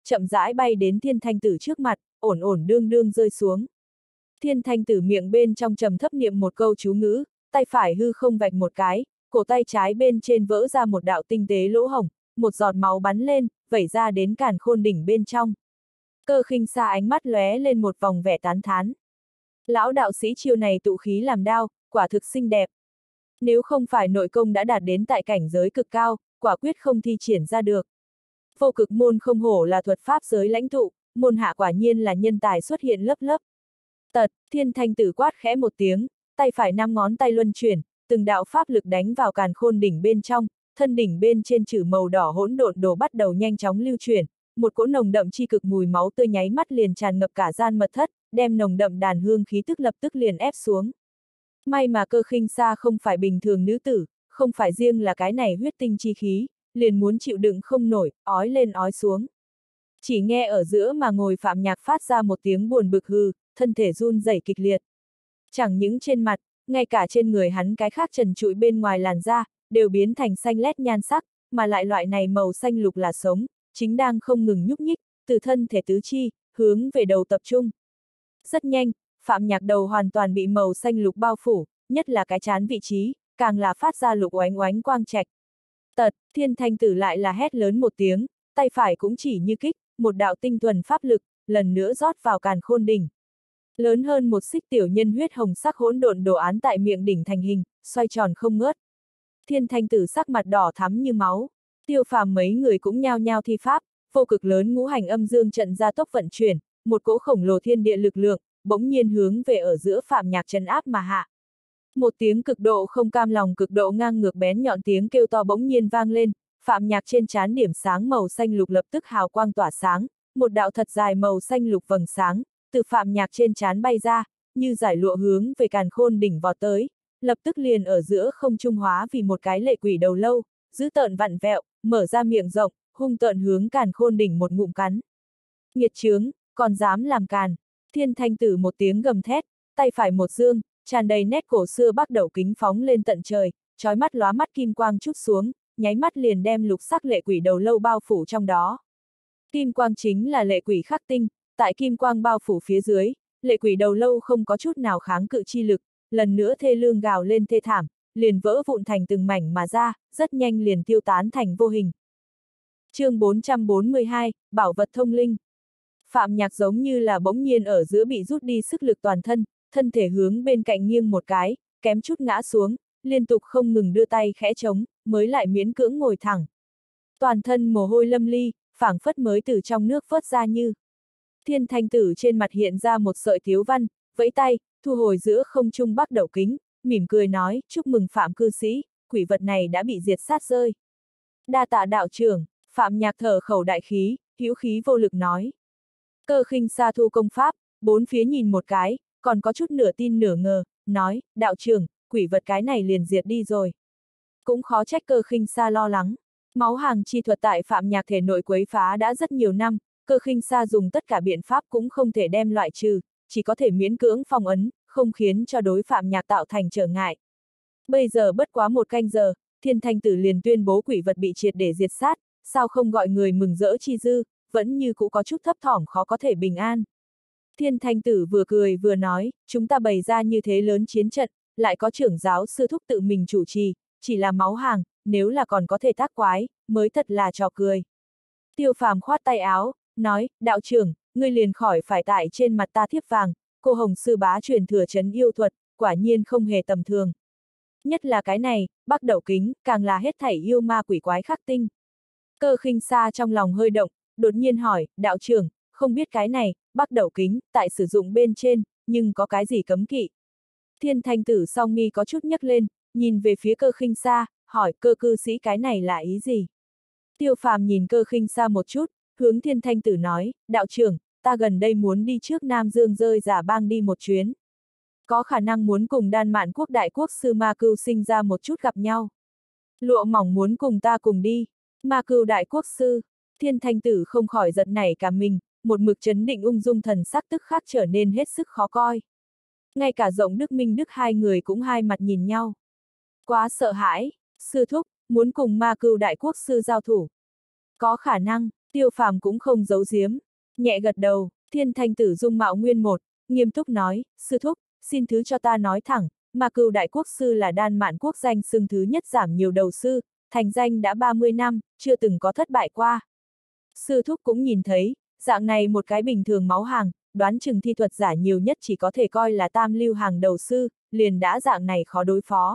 A: chậm rãi bay đến Thiên Thanh Tử trước mặt, ổn ổn đương đương rơi xuống. Thiên Thanh Tử miệng bên trong trầm thấp niệm một câu chú ngữ, tay phải hư không vạch một cái, cổ tay trái bên trên vỡ ra một đạo tinh tế lỗ hổng, một giọt máu bắn lên, vẩy ra đến càn khôn đỉnh bên trong. Cơ Khinh Sa ánh mắt lóe lên một vòng vẻ tán thán. Lão đạo sĩ chiêu này tụ khí làm đao, quả thực xinh đẹp. Nếu không phải nội công đã đạt đến tại cảnh giới cực cao, quả quyết không thi triển ra được. Vô cực môn không hổ là thuật pháp giới lãnh tụ, môn hạ quả nhiên là nhân tài xuất hiện lớp lớp. Tật, Thiên Thanh Tử quát khẽ một tiếng, tay phải 5 ngón tay luân chuyển, từng đạo pháp lực đánh vào càn khôn đỉnh bên trong, thân đỉnh bên trên chữ màu đỏ hỗn độn đồ bắt đầu nhanh chóng lưu chuyển, một cỗ nồng đậm chi cực mùi máu tươi nháy mắt liền tràn ngập cả gian mật thất, đem nồng đậm đàn hương khí tức lập tức liền ép xuống. May mà Cơ Khinh Sa không phải bình thường nữ tử, không phải riêng là cái này huyết tinh chi khí, liền muốn chịu đựng không nổi, ói lên ói xuống. Chỉ nghe ở giữa mà ngồi Phạm Nhạc phát ra một tiếng buồn bực hừ, thân thể run rẩy kịch liệt. Chẳng những trên mặt, ngay cả trên người hắn cái khác trần trụi bên ngoài làn da, đều biến thành xanh lét nhan sắc, mà lại loại này màu xanh lục là sống, chính đang không ngừng nhúc nhích, từ thân thể tứ chi, hướng về đầu tập trung. Rất nhanh, Phạm Nhạc đầu hoàn toàn bị màu xanh lục bao phủ, nhất là cái trán vị trí, càng là phát ra lục oánh oánh quang trạch. Tật, Thiên Thanh Tử lại là hét lớn một tiếng, tay phải cũng chỉ như kích, một đạo tinh thuần pháp lực, lần nữa rót vào càn khôn đỉnh. Lớn hơn một xích tiểu nhân huyết hồng sắc hỗn độn đồ án tại miệng đỉnh thành hình, xoay tròn không ngớt. Thiên Thanh Tử sắc mặt đỏ thắm như máu, Tiêu Phàm mấy người cũng nhao nhao thi pháp, vô cực lớn ngũ hành âm dương trận gia tốc vận chuyển, một cỗ khổng lồ thiên địa lực lượng, bỗng nhiên hướng về ở giữa Phạm Nhạc trấn áp mà hạ. Một tiếng cực độ không cam lòng cực độ ngang ngược bén nhọn tiếng kêu to bỗng nhiên vang lên, Phạm Nhạc trên trán điểm sáng màu xanh lục lập tức hào quang tỏa sáng, một đạo thật dài màu xanh lục vầng sáng, từ Phạm Nhạc trên trán bay ra, như giải lụa hướng về càn khôn đỉnh vọt tới, lập tức liền ở giữa không trung hóa vì một cái lệ quỷ đầu lâu, dữ tợn vặn vẹo, mở ra miệng rộng, hung tợn hướng càn khôn đỉnh một ngụm cắn. Nghiệt chướng, còn dám làm càn. Thiên Thanh Tử một tiếng gầm thét, tay phải một dương, tràn đầy nét cổ xưa bắt đầu kính phóng lên tận trời, chói mắt lóa mắt kim quang chút xuống, nháy mắt liền đem lục sắc lệ quỷ đầu lâu bao phủ trong đó. Kim quang chính là lệ quỷ khắc tinh, tại kim quang bao phủ phía dưới, lệ quỷ đầu lâu không có chút nào kháng cự chi lực, lần nữa thê lương gào lên thê thảm, liền vỡ vụn thành từng mảnh mà ra, rất nhanh liền tiêu tán thành vô hình. Chương 442, Bảo vật thông linh. Phạm Nhạc giống như là bỗng nhiên ở giữa bị rút đi sức lực toàn thân, thân thể hướng bên cạnh nghiêng một cái, kém chút ngã xuống, liên tục không ngừng đưa tay khẽ chống, mới lại miễn cưỡng ngồi thẳng. Toàn thân mồ hôi lâm ly, phảng phất mới từ trong nước vớt ra như. Thiên Thanh Tử trên mặt hiện ra một sợi thiếu văn, vẫy tay, thu hồi giữa không trung bắc đẩu kính, mỉm cười nói, chúc mừng Phạm cư sĩ, quỷ vật này đã bị diệt sát rơi. Đa tạ đạo trưởng, Phạm Nhạc thở khẩu đại khí, hữu khí vô lực nói. Cơ Khinh Sa thu công pháp, bốn phía nhìn một cái, còn có chút nửa tin nửa ngờ, nói, đạo trưởng, quỷ vật cái này liền diệt đi rồi. Cũng khó trách Cơ Khinh Sa lo lắng. Máu hàng chi thuật tại Phạm Nhạc thể nội quấy phá đã rất nhiều năm, Cơ Khinh Sa dùng tất cả biện pháp cũng không thể đem loại trừ, chỉ có thể miễn cưỡng phong ấn, không khiến cho đối Phạm Nhạc tạo thành trở ngại. Bây giờ bất quá một canh giờ, Thiên Thanh Tử liền tuyên bố quỷ vật bị triệt để diệt sát, sao không gọi người mừng rỡ chi dư, vẫn như cũ có chút thấp thỏm khó có thể bình an. Thiên Thanh Tử vừa cười vừa nói, chúng ta bày ra như thế lớn chiến trận, lại có trưởng giáo sư thúc tự mình chủ trì, chỉ là máu hàng, nếu là còn có thể tác quái, mới thật là trò cười. Tiêu Phàm khoát tay áo, nói, đạo trưởng, ngươi liền khỏi phải tại trên mặt ta thiếp vàng, cô hồng sư bá truyền thừa trấn yêu thuật, quả nhiên không hề tầm thường. Nhất là cái này, bắc đẩu kính, càng là hết thảy yêu ma quỷ quái khắc tinh. Cơ Khinh Sa trong lòng hơi động, đột nhiên hỏi, đạo trưởng, không biết cái này, bắc đẩu kính, tại sử dụng bên trên, nhưng có cái gì cấm kỵ? Thiên Thanh Tử song mi có chút nhấc lên, nhìn về phía Cơ Khinh Sa, hỏi Cơ cư sĩ cái này là ý gì? Tiêu Phàm nhìn Cơ Khinh Sa một chút, hướng Thiên Thanh Tử nói, đạo trưởng, ta gần đây muốn đi trước Nam Dương rơi giả bang đi một chuyến. Có khả năng muốn cùng Đan Mạn quốc đại quốc sư Ma Cưu sinh ra một chút gặp nhau. Lụa mỏng muốn cùng ta cùng đi. Ma Cưu đại quốc sư. Thiên Thanh Tử không khỏi giật nảy cả mình, một mực trấn định ung dung thần sắc tức khắc trở nên hết sức khó coi. Ngay cả Rộng Đức Minh Đức hai người cũng hai mặt nhìn nhau. Quá sợ hãi, sư thúc, muốn cùng Ma Cưu đại quốc sư giao thủ. Có khả năng, Tiêu Phàm cũng không giấu giếm, nhẹ gật đầu. Thiên Thanh Tử dung mạo nguyên một, nghiêm túc nói, sư thúc, xin thứ cho ta nói thẳng, Ma Cưu Đại Quốc Sư là Đan Mạn Quốc danh xưng thứ nhất giảm nhiều đầu sư, thành danh đã 30 năm, chưa từng có thất bại qua. Sư thúc cũng nhìn thấy, dạng này một cái bình thường máu hàng, đoán chừng thi thuật giả nhiều nhất chỉ có thể coi là tam lưu hàng đầu sư, liền đã dạng này khó đối phó.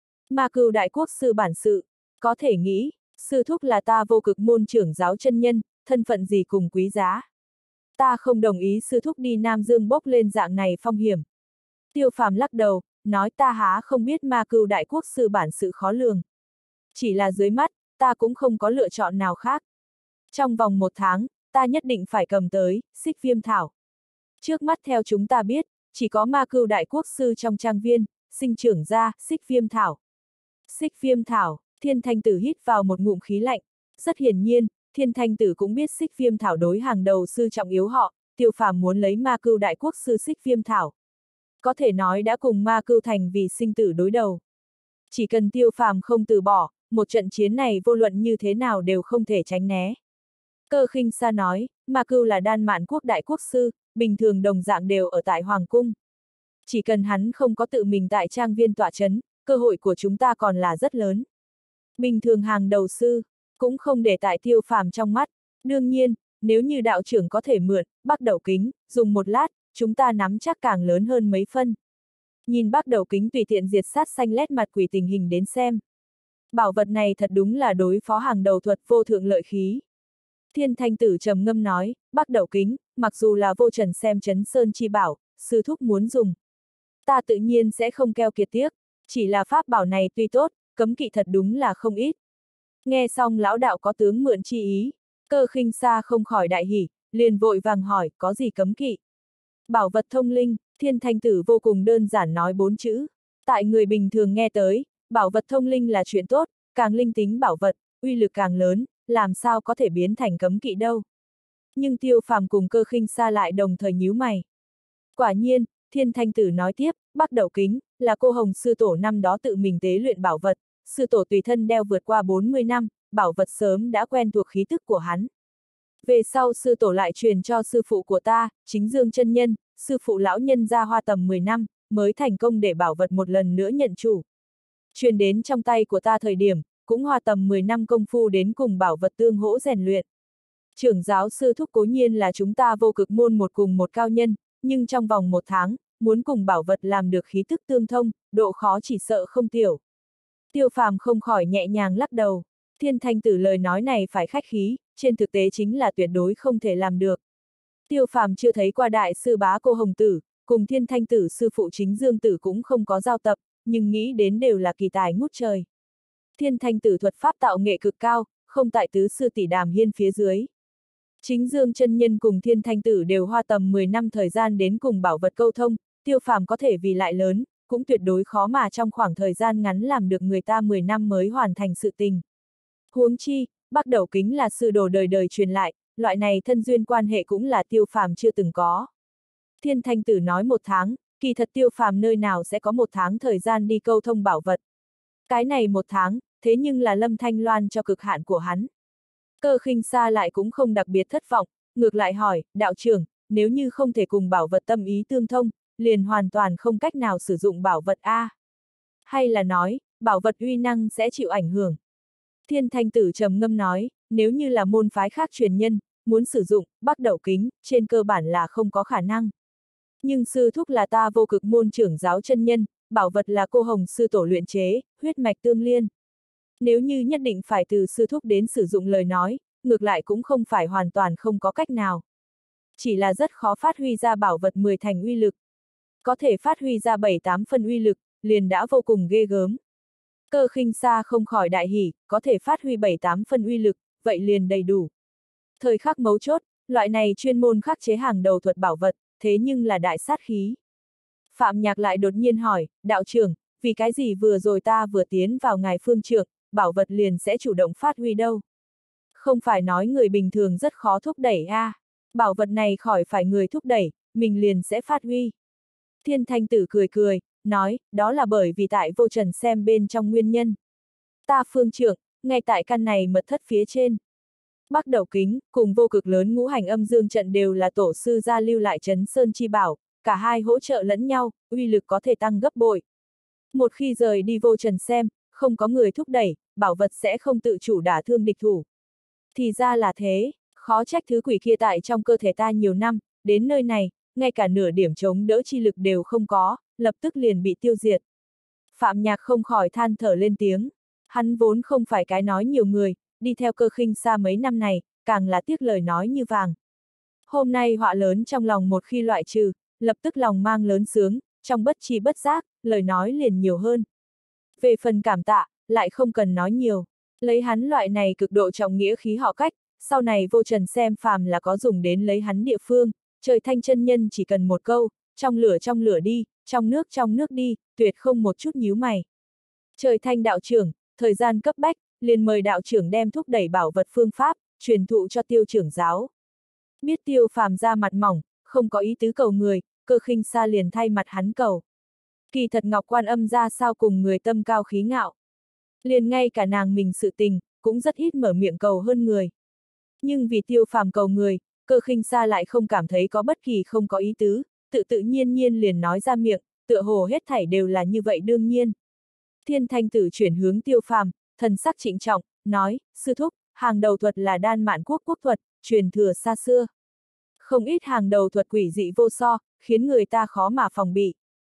A: Ma Cưu Đại Quốc Sư bản sự, có thể nghĩ, sư thúc là ta vô cực môn trưởng giáo chân nhân, thân phận gì cùng quý giá. Ta không đồng ý sư thúc đi Nam Dương bốc lên dạng này phong hiểm. Tiêu Phàm lắc đầu, nói ta há không biết Ma Cưu Đại Quốc Sư bản sự khó lường. Chỉ là dưới mắt, ta cũng không có lựa chọn nào khác. Trong vòng 1 tháng, ta nhất định phải cầm tới, Xích Viêm Thảo. Trước mắt theo chúng ta biết, chỉ có Ma Cưu Đại Quốc Sư trong trang viên, sinh trưởng ra, Xích Viêm Thảo. Xích Viêm Thảo, Thiên Thanh Tử hít vào một ngụm khí lạnh. Rất hiển nhiên, Thiên Thanh Tử cũng biết Xích Viêm Thảo đối hàng đầu sư trọng yếu họ, Tiêu Phàm muốn lấy Ma Cưu Đại Quốc Sư Xích Viêm Thảo. Có thể nói đã cùng Ma Cưu thành vì sinh tử đối đầu. Chỉ cần Tiêu Phàm không từ bỏ, một trận chiến này vô luận như thế nào đều không thể tránh né. Cơ Khinh Sa nói, Ma Cưu là Đan Mạn Quốc Đại Quốc Sư, bình thường đồng dạng đều ở tại Hoàng Cung. Chỉ cần hắn không có tự mình tại trang viên tọa chấn, cơ hội của chúng ta còn là rất lớn. Bình thường hàng đầu sư, cũng không để tại Tiêu Phàm trong mắt. Đương nhiên, nếu như đạo trưởng có thể mượn, Bắc Đầu Kính, dùng một lát, chúng ta nắm chắc càng lớn hơn mấy phân. Nhìn Bắc Đầu Kính tùy tiện diệt sát xanh lét mặt quỷ tình hình đến xem. Bảo vật này thật đúng là đối phó hàng đầu thuật vô thượng lợi khí. Thiên Thanh Tử trầm ngâm nói, Bắc Đầu Kính, mặc dù là vô trần xem chấn sơn chi bảo, sư thúc muốn dùng. Ta tự nhiên sẽ không keo kiệt tiếc, chỉ là pháp bảo này tuy tốt, cấm kỵ thật đúng là không ít. Nghe xong lão đạo có tướng mượn chi ý, Cơ Khinh Sa không khỏi đại hỉ, liền vội vàng hỏi, có gì cấm kỵ? Bảo vật thông linh, Thiên Thanh Tử vô cùng đơn giản nói 4 chữ. Tại người bình thường nghe tới, bảo vật thông linh là chuyện tốt, càng linh tính bảo vật, uy lực càng lớn, làm sao có thể biến thành cấm kỵ đâu. Nhưng Tiêu Phàm cùng Cơ Khinh Sa lại đồng thời nhíu mày. Quả nhiên, Thiên Thanh Tử nói tiếp, Bắc Đầu Kính, là cô Hồng sư tổ năm đó tự mình tế luyện bảo vật, sư tổ tùy thân đeo vượt qua 40 năm, bảo vật sớm đã quen thuộc khí tức của hắn. Về sau sư tổ lại truyền cho sư phụ của ta, Chính Dương chân nhân, sư phụ lão nhân ra hoa tầm 10 năm, mới thành công để bảo vật một lần nữa nhận chủ. Truyền đến trong tay của ta thời điểm, cũng hoa tầm 10 năm công phu đến cùng bảo vật tương hỗ rèn luyện. Trưởng giáo sư thúc cố nhiên là chúng ta vô cực môn một cùng một cao nhân, nhưng trong vòng 1 tháng, muốn cùng bảo vật làm được khí tức tương thông, độ khó chỉ sợ không tiểu. Tiêu Phàm không khỏi nhẹ nhàng lắc đầu. Thiên Thanh Tử lời nói này phải khách khí, trên thực tế chính là tuyệt đối không thể làm được. Tiêu Phàm chưa thấy qua đại sư bá cô Hồng Tử, cùng Thiên Thanh Tử sư phụ Chính Dương Tử cũng không có giao tập, nhưng nghĩ đến đều là kỳ tài ngút trời. Thiên Thanh Tử thuật pháp tạo nghệ cực cao, không tại tứ sư tỷ Đàm Hiên phía dưới. Chính Dương chân nhân cùng Thiên Thanh Tử đều hoa tầm 10 năm thời gian đến cùng bảo vật câu thông, Tiêu Phàm có thể vì lại lớn, cũng tuyệt đối khó mà trong khoảng thời gian ngắn làm được người ta 10 năm mới hoàn thành sự tình. Huống chi, Bắc Đầu Kính là sư đồ đời đời truyền lại, loại này thân duyên quan hệ cũng là Tiêu Phàm chưa từng có. Thiên Thanh Tử nói 1 tháng, kỳ thật Tiêu Phàm nơi nào sẽ có 1 tháng thời gian đi câu thông bảo vật. Cái này 1 tháng, thế nhưng là Lâm Thanh Loan cho cực hạn của hắn. Cơ Khinh Sa lại cũng không đặc biệt thất vọng, ngược lại hỏi, đạo trưởng, nếu như không thể cùng bảo vật tâm ý tương thông, liền hoàn toàn không cách nào sử dụng bảo vật A. Hay là nói, bảo vật uy năng sẽ chịu ảnh hưởng. Thiên Thanh Tử trầm ngâm nói, nếu như là môn phái khác truyền nhân, muốn sử dụng, Bắc Đầu Kính, trên cơ bản là không có khả năng. Nhưng sư thúc là ta vô cực môn trưởng giáo chân nhân, bảo vật là cô Hồng sư tổ luyện chế, huyết mạch tương liên. Nếu như nhất định phải từ sư thúc đến sử dụng lời nói, ngược lại cũng không phải hoàn toàn không có cách nào. Chỉ là rất khó phát huy ra bảo vật 10 thành uy lực. Có thể phát huy ra 7-8 phần uy lực, liền đã vô cùng ghê gớm. Cơ Khinh Sa không khỏi đại hỉ, có thể phát huy 7-8 phần uy lực, vậy liền đầy đủ. Thời khắc mấu chốt, loại này chuyên môn khắc chế hàng đầu thuật bảo vật, thế nhưng là đại sát khí. Phạm Nhạc lại đột nhiên hỏi, đạo trưởng, vì cái gì vừa rồi ta vừa tiến vào ngài phương trượng, bảo vật liền sẽ chủ động phát huy đâu? Không phải nói người bình thường rất khó thúc đẩy a, bảo vật này khỏi phải người thúc đẩy, mình liền sẽ phát huy. Thiên Thanh Tử cười cười, nói, đó là bởi vì tại vô trần xem bên trong nguyên nhân. Ta phương trượng, ngay tại căn này mật thất phía trên. Bắc Đẩu Kính, cùng vô cực lớn ngũ hành âm dương trận đều là tổ sư gia lưu lại Trấn Sơn chi bảo, cả hai hỗ trợ lẫn nhau, uy lực có thể tăng gấp bội. Một khi rời đi vô trần xem, không có người thúc đẩy, bảo vật sẽ không tự chủ đả thương địch thủ. Thì ra là thế, khó trách thứ quỷ kia tại trong cơ thể ta nhiều năm, đến nơi này, ngay cả nửa điểm chống đỡ chi lực đều không có, lập tức liền bị tiêu diệt. Phạm Nhạc không khỏi than thở lên tiếng. Hắn vốn không phải cái nói nhiều người, đi theo Cơ Khinh Sa mấy năm này, càng là tiếc lời nói như vàng. Hôm nay họa lớn trong lòng một khi loại trừ, lập tức lòng mang lớn sướng, trong bất tri bất giác, lời nói liền nhiều hơn. Về phần cảm tạ, lại không cần nói nhiều. Lấy hắn loại này cực độ trọng nghĩa khí họ cách, sau này vô trần xem phàm là có dùng đến lấy hắn địa phương, trời thanh chân nhân chỉ cần một câu, trong lửa đi, trong nước đi, tuyệt không một chút nhíu mày. Trời thanh đạo trưởng, thời gian cấp bách, liền mời đạo trưởng đem thúc đẩy bảo vật phương pháp, truyền thụ cho Tiêu trưởng giáo. Biết Tiêu phàm ra mặt mỏng, không có ý tứ cầu người, Cơ Khinh Sa liền thay mặt hắn cầu. Kỳ thật Ngọc Quan Âm ra sao cùng người tâm cao khí ngạo. Liền ngay cả nàng mình sự tình, cũng rất ít mở miệng cầu hơn người. Nhưng vì Tiêu phàm cầu người, Cơ Khinh Sa lại không cảm thấy có bất kỳ không có ý tứ, tự nhiên liền nói ra miệng, tựa hồ hết thảy đều là như vậy đương nhiên. Thiên Thanh Tử chuyển hướng Tiêu phàm, thần sắc trịnh trọng, nói, sư thúc, hàng đầu thuật là Đan Mạn Quốc quốc thuật, truyền thừa xa xưa. Không ít hàng đầu thuật quỷ dị vô so, khiến người ta khó mà phòng bị.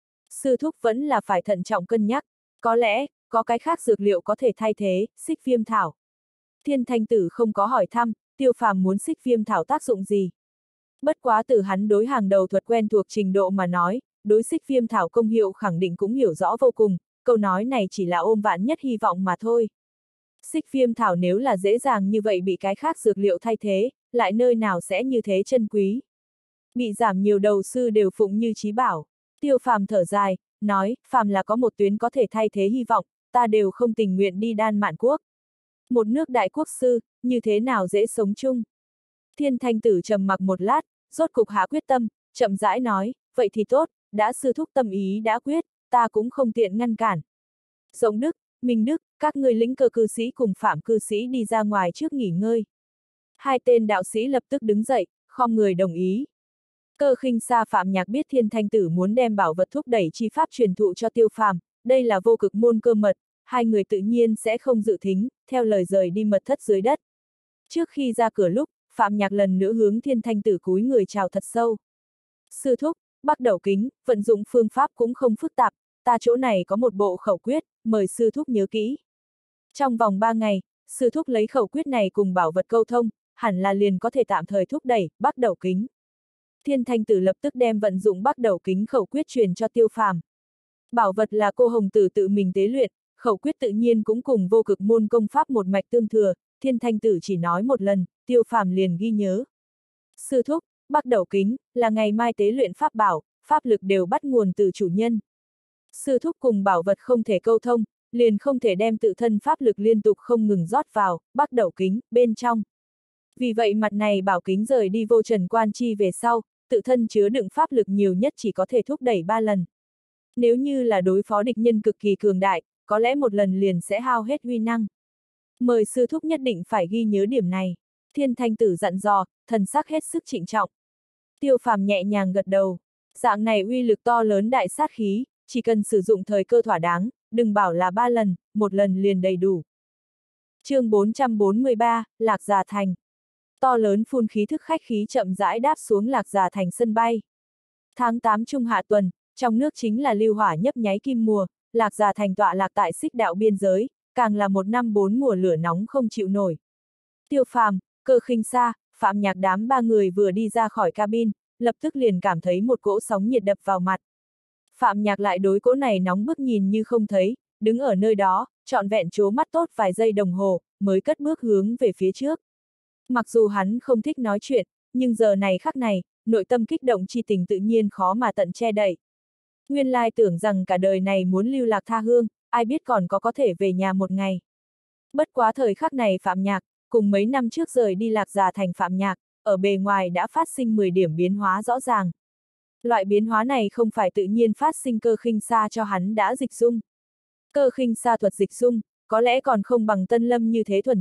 A: Sư thúc vẫn là phải thận trọng cân nhắc, có lẽ, có cái khác dược liệu có thể thay thế, xích viêm thảo. Thiên Thanh Tử không có hỏi thăm, Tiêu phàm muốn xích viêm thảo tác dụng gì. Bất quá từ hắn đối hàng đầu thuật quen thuộc trình độ mà nói, đối xích viêm thảo công hiệu khẳng định cũng hiểu rõ vô cùng, câu nói này chỉ là ôm vạn nhất hy vọng mà thôi. Xích viêm thảo nếu là dễ dàng như vậy bị cái khác dược liệu thay thế, lại nơi nào sẽ như thế chân quý. Bị giảm nhiều đầu sư đều phụng như chí bảo. Tiêu phàm thở dài, nói, phàm là có một tuyến có thể thay thế hy vọng, ta đều không tình nguyện đi Đan Mạn Quốc. Một nước đại quốc sư, như thế nào dễ sống chung. Thiên Thanh Tử trầm mặc một lát, rốt cục hạ quyết tâm, chậm rãi nói, vậy thì tốt, đã sư thúc tâm ý đã quyết, ta cũng không tiện ngăn cản. Rộng Đức, Minh Đức, các người lĩnh Cơ cư sĩ cùng Phạm cư sĩ đi ra ngoài trước nghỉ ngơi. Hai tên đạo sĩ lập tức đứng dậy, khom người đồng ý. Cơ Khinh Sa Phạm Nhạc biết Thiên Thanh Tử muốn đem bảo vật thúc đẩy chi pháp truyền thụ cho Tiêu phàm, đây là vô cực môn cơ mật, hai người tự nhiên sẽ không dự thính, theo lời rời đi mật thất dưới đất. Trước khi ra cửa lúc, Phạm Nhạc lần nữa hướng Thiên Thanh Tử cúi người chào thật sâu. Sư thúc, Bắc Đẩu Kính, vận dụng phương pháp cũng không phức tạp, ta chỗ này có một bộ khẩu quyết, mời sư thúc nhớ kỹ. Trong vòng 3 ngày, sư thúc lấy khẩu quyết này cùng bảo vật câu thông, hẳn là liền có thể tạm thời thúc đẩy Bắc Đẩu Kính. Thiên Thanh Tử lập tức đem vận dụng Bắc Đẩu Kính khẩu quyết truyền cho Tiêu phàm. Bảo vật là cô hồng tử tự mình tế luyện, khẩu quyết tự nhiên cũng cùng vô cực môn công pháp một mạch tương thừa, Thiên Thanh Tử chỉ nói một lần, Tiêu phàm liền ghi nhớ. Sư thúc, Bắc Đẩu Kính, là ngày mai tế luyện pháp bảo, pháp lực đều bắt nguồn từ chủ nhân. Sư thúc cùng bảo vật không thể câu thông, liền không thể đem tự thân pháp lực liên tục không ngừng rót vào, Bắc Đẩu Kính, bên trong. Vì vậy mặt này bảo kính rời đi vô trần quan chi về sau, tự thân chứa đựng pháp lực nhiều nhất chỉ có thể thúc đẩy 3 lần. Nếu như là đối phó địch nhân cực kỳ cường đại, có lẽ một lần liền sẽ hao hết uy năng. Mời sư thúc nhất định phải ghi nhớ điểm này. Thiên Thanh Tử dặn dò, thần sắc hết sức trịnh trọng. Tiêu phàm nhẹ nhàng gật đầu. Dạng này uy lực to lớn đại sát khí, chỉ cần sử dụng thời cơ thỏa đáng, đừng bảo là 3 lần, một lần liền đầy đủ. Chương 443, Lạc Già Thành. To lớn phun khí thức khách khí chậm rãi đáp xuống Lạc Già Thành sân bay. Tháng 8 trung hạ tuần, trong nước chính là lưu hỏa nhấp nháy kim mùa, Lạc Già Thành tọa lạc tại xích đạo biên giới, càng là một năm 4 mùa lửa nóng không chịu nổi. Tiêu phàm, Cơ Khinh Sa, Phạm Nhạc đám 3 người vừa đi ra khỏi cabin, lập tức liền cảm thấy một cỗ sóng nhiệt đập vào mặt. Phạm Nhạc lại đối cỗ này nóng bức nhìn như không thấy, đứng ở nơi đó, trọn vẹn trố mắt tốt vài giây đồng hồ, mới cất bước hướng về phía trước. Mặc dù hắn không thích nói chuyện, nhưng giờ này khắc này, nội tâm kích động chi tình tự nhiên khó mà tận che đậy. Nguyên lai tưởng rằng cả đời này muốn lưu lạc tha hương, ai biết còn có thể về nhà một ngày. Bất quá thời khắc này Phạm Nhạc, cùng mấy năm trước rời đi Lạc Già Thành Phạm Nhạc, ở bề ngoài đã phát sinh 10 điểm biến hóa rõ ràng. Loại biến hóa này không phải tự nhiên phát sinh Cơ Khinh Sa cho hắn đã dịch dung. Cơ Khinh Sa thuật dịch dung, có lẽ còn không bằng Tân Lâm như thế thuần thục,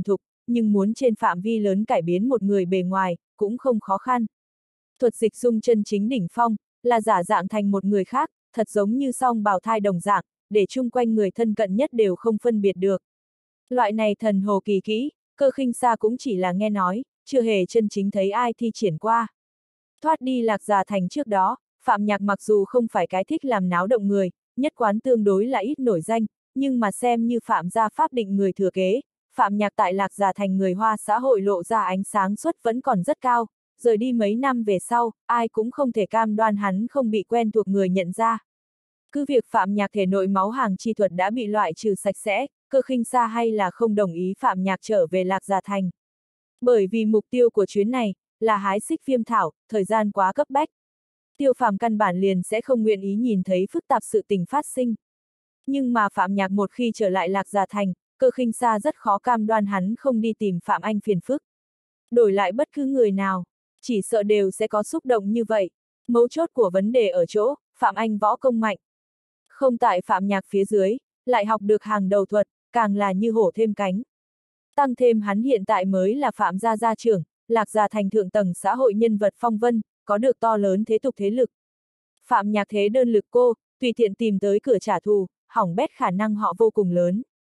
A: nhưng muốn trên phạm vi lớn cải biến một người bề ngoài, cũng không khó khăn. Thuật dịch dung chân chính đỉnh phong, là giả dạng thành một người khác, thật giống như song bào thai đồng dạng, để chung quanh người thân cận nhất đều không phân biệt được. Loại này thần hồ kỳ kỹ, Cơ Khinh Sa cũng chỉ là nghe nói, chưa hề chân chính thấy ai thi triển qua. Thoát đi Lạc Già Thành trước đó, Phạm Nhạc mặc dù không phải cái thích làm náo động người, nhất quán tương đối là ít nổi danh, nhưng mà xem như Phạm gia pháp định người thừa kế, Phạm Nhạc tại Lạc Già Thành người Hoa xã hội lộ ra ánh sáng suất vẫn còn rất cao, rời đi mấy năm về sau, ai cũng không thể cam đoan hắn không bị quen thuộc người nhận ra. Cứ việc Phạm Nhạc thể nội máu hàng chi thuật đã bị loại trừ sạch sẽ, Cơ Khinh Sa hay là không đồng ý Phạm Nhạc trở về Lạc Già Thành. Bởi vì mục tiêu của chuyến này là hái xích viêm thảo, thời gian quá cấp bách. Tiêu Phàm căn bản liền sẽ không nguyện ý nhìn thấy phức tạp sự tình phát sinh. Nhưng mà Phạm Nhạc một khi trở lại Lạc Già Thành, Cơ Khinh Sa rất khó cam đoan hắn không đi tìm Phạm Anh phiền phức. Đổi lại bất cứ người nào, chỉ sợ đều sẽ có xúc động như vậy. Mấu chốt của vấn đề ở chỗ, Phạm Anh võ công mạnh. Không tại Phạm Nhạc phía dưới, lại học được hàng đầu thuật, càng là như hổ thêm cánh. Tăng thêm hắn hiện tại mới là Phạm gia gia trưởng, Lạc Già Thành thượng tầng xã hội nhân vật phong vân, có được to lớn thế tục thế lực. Phạm Nhạc thế đơn lực cô, tùy tiện tìm tới cửa trả thù, hỏng bét khả năng họ vô cùng lớn.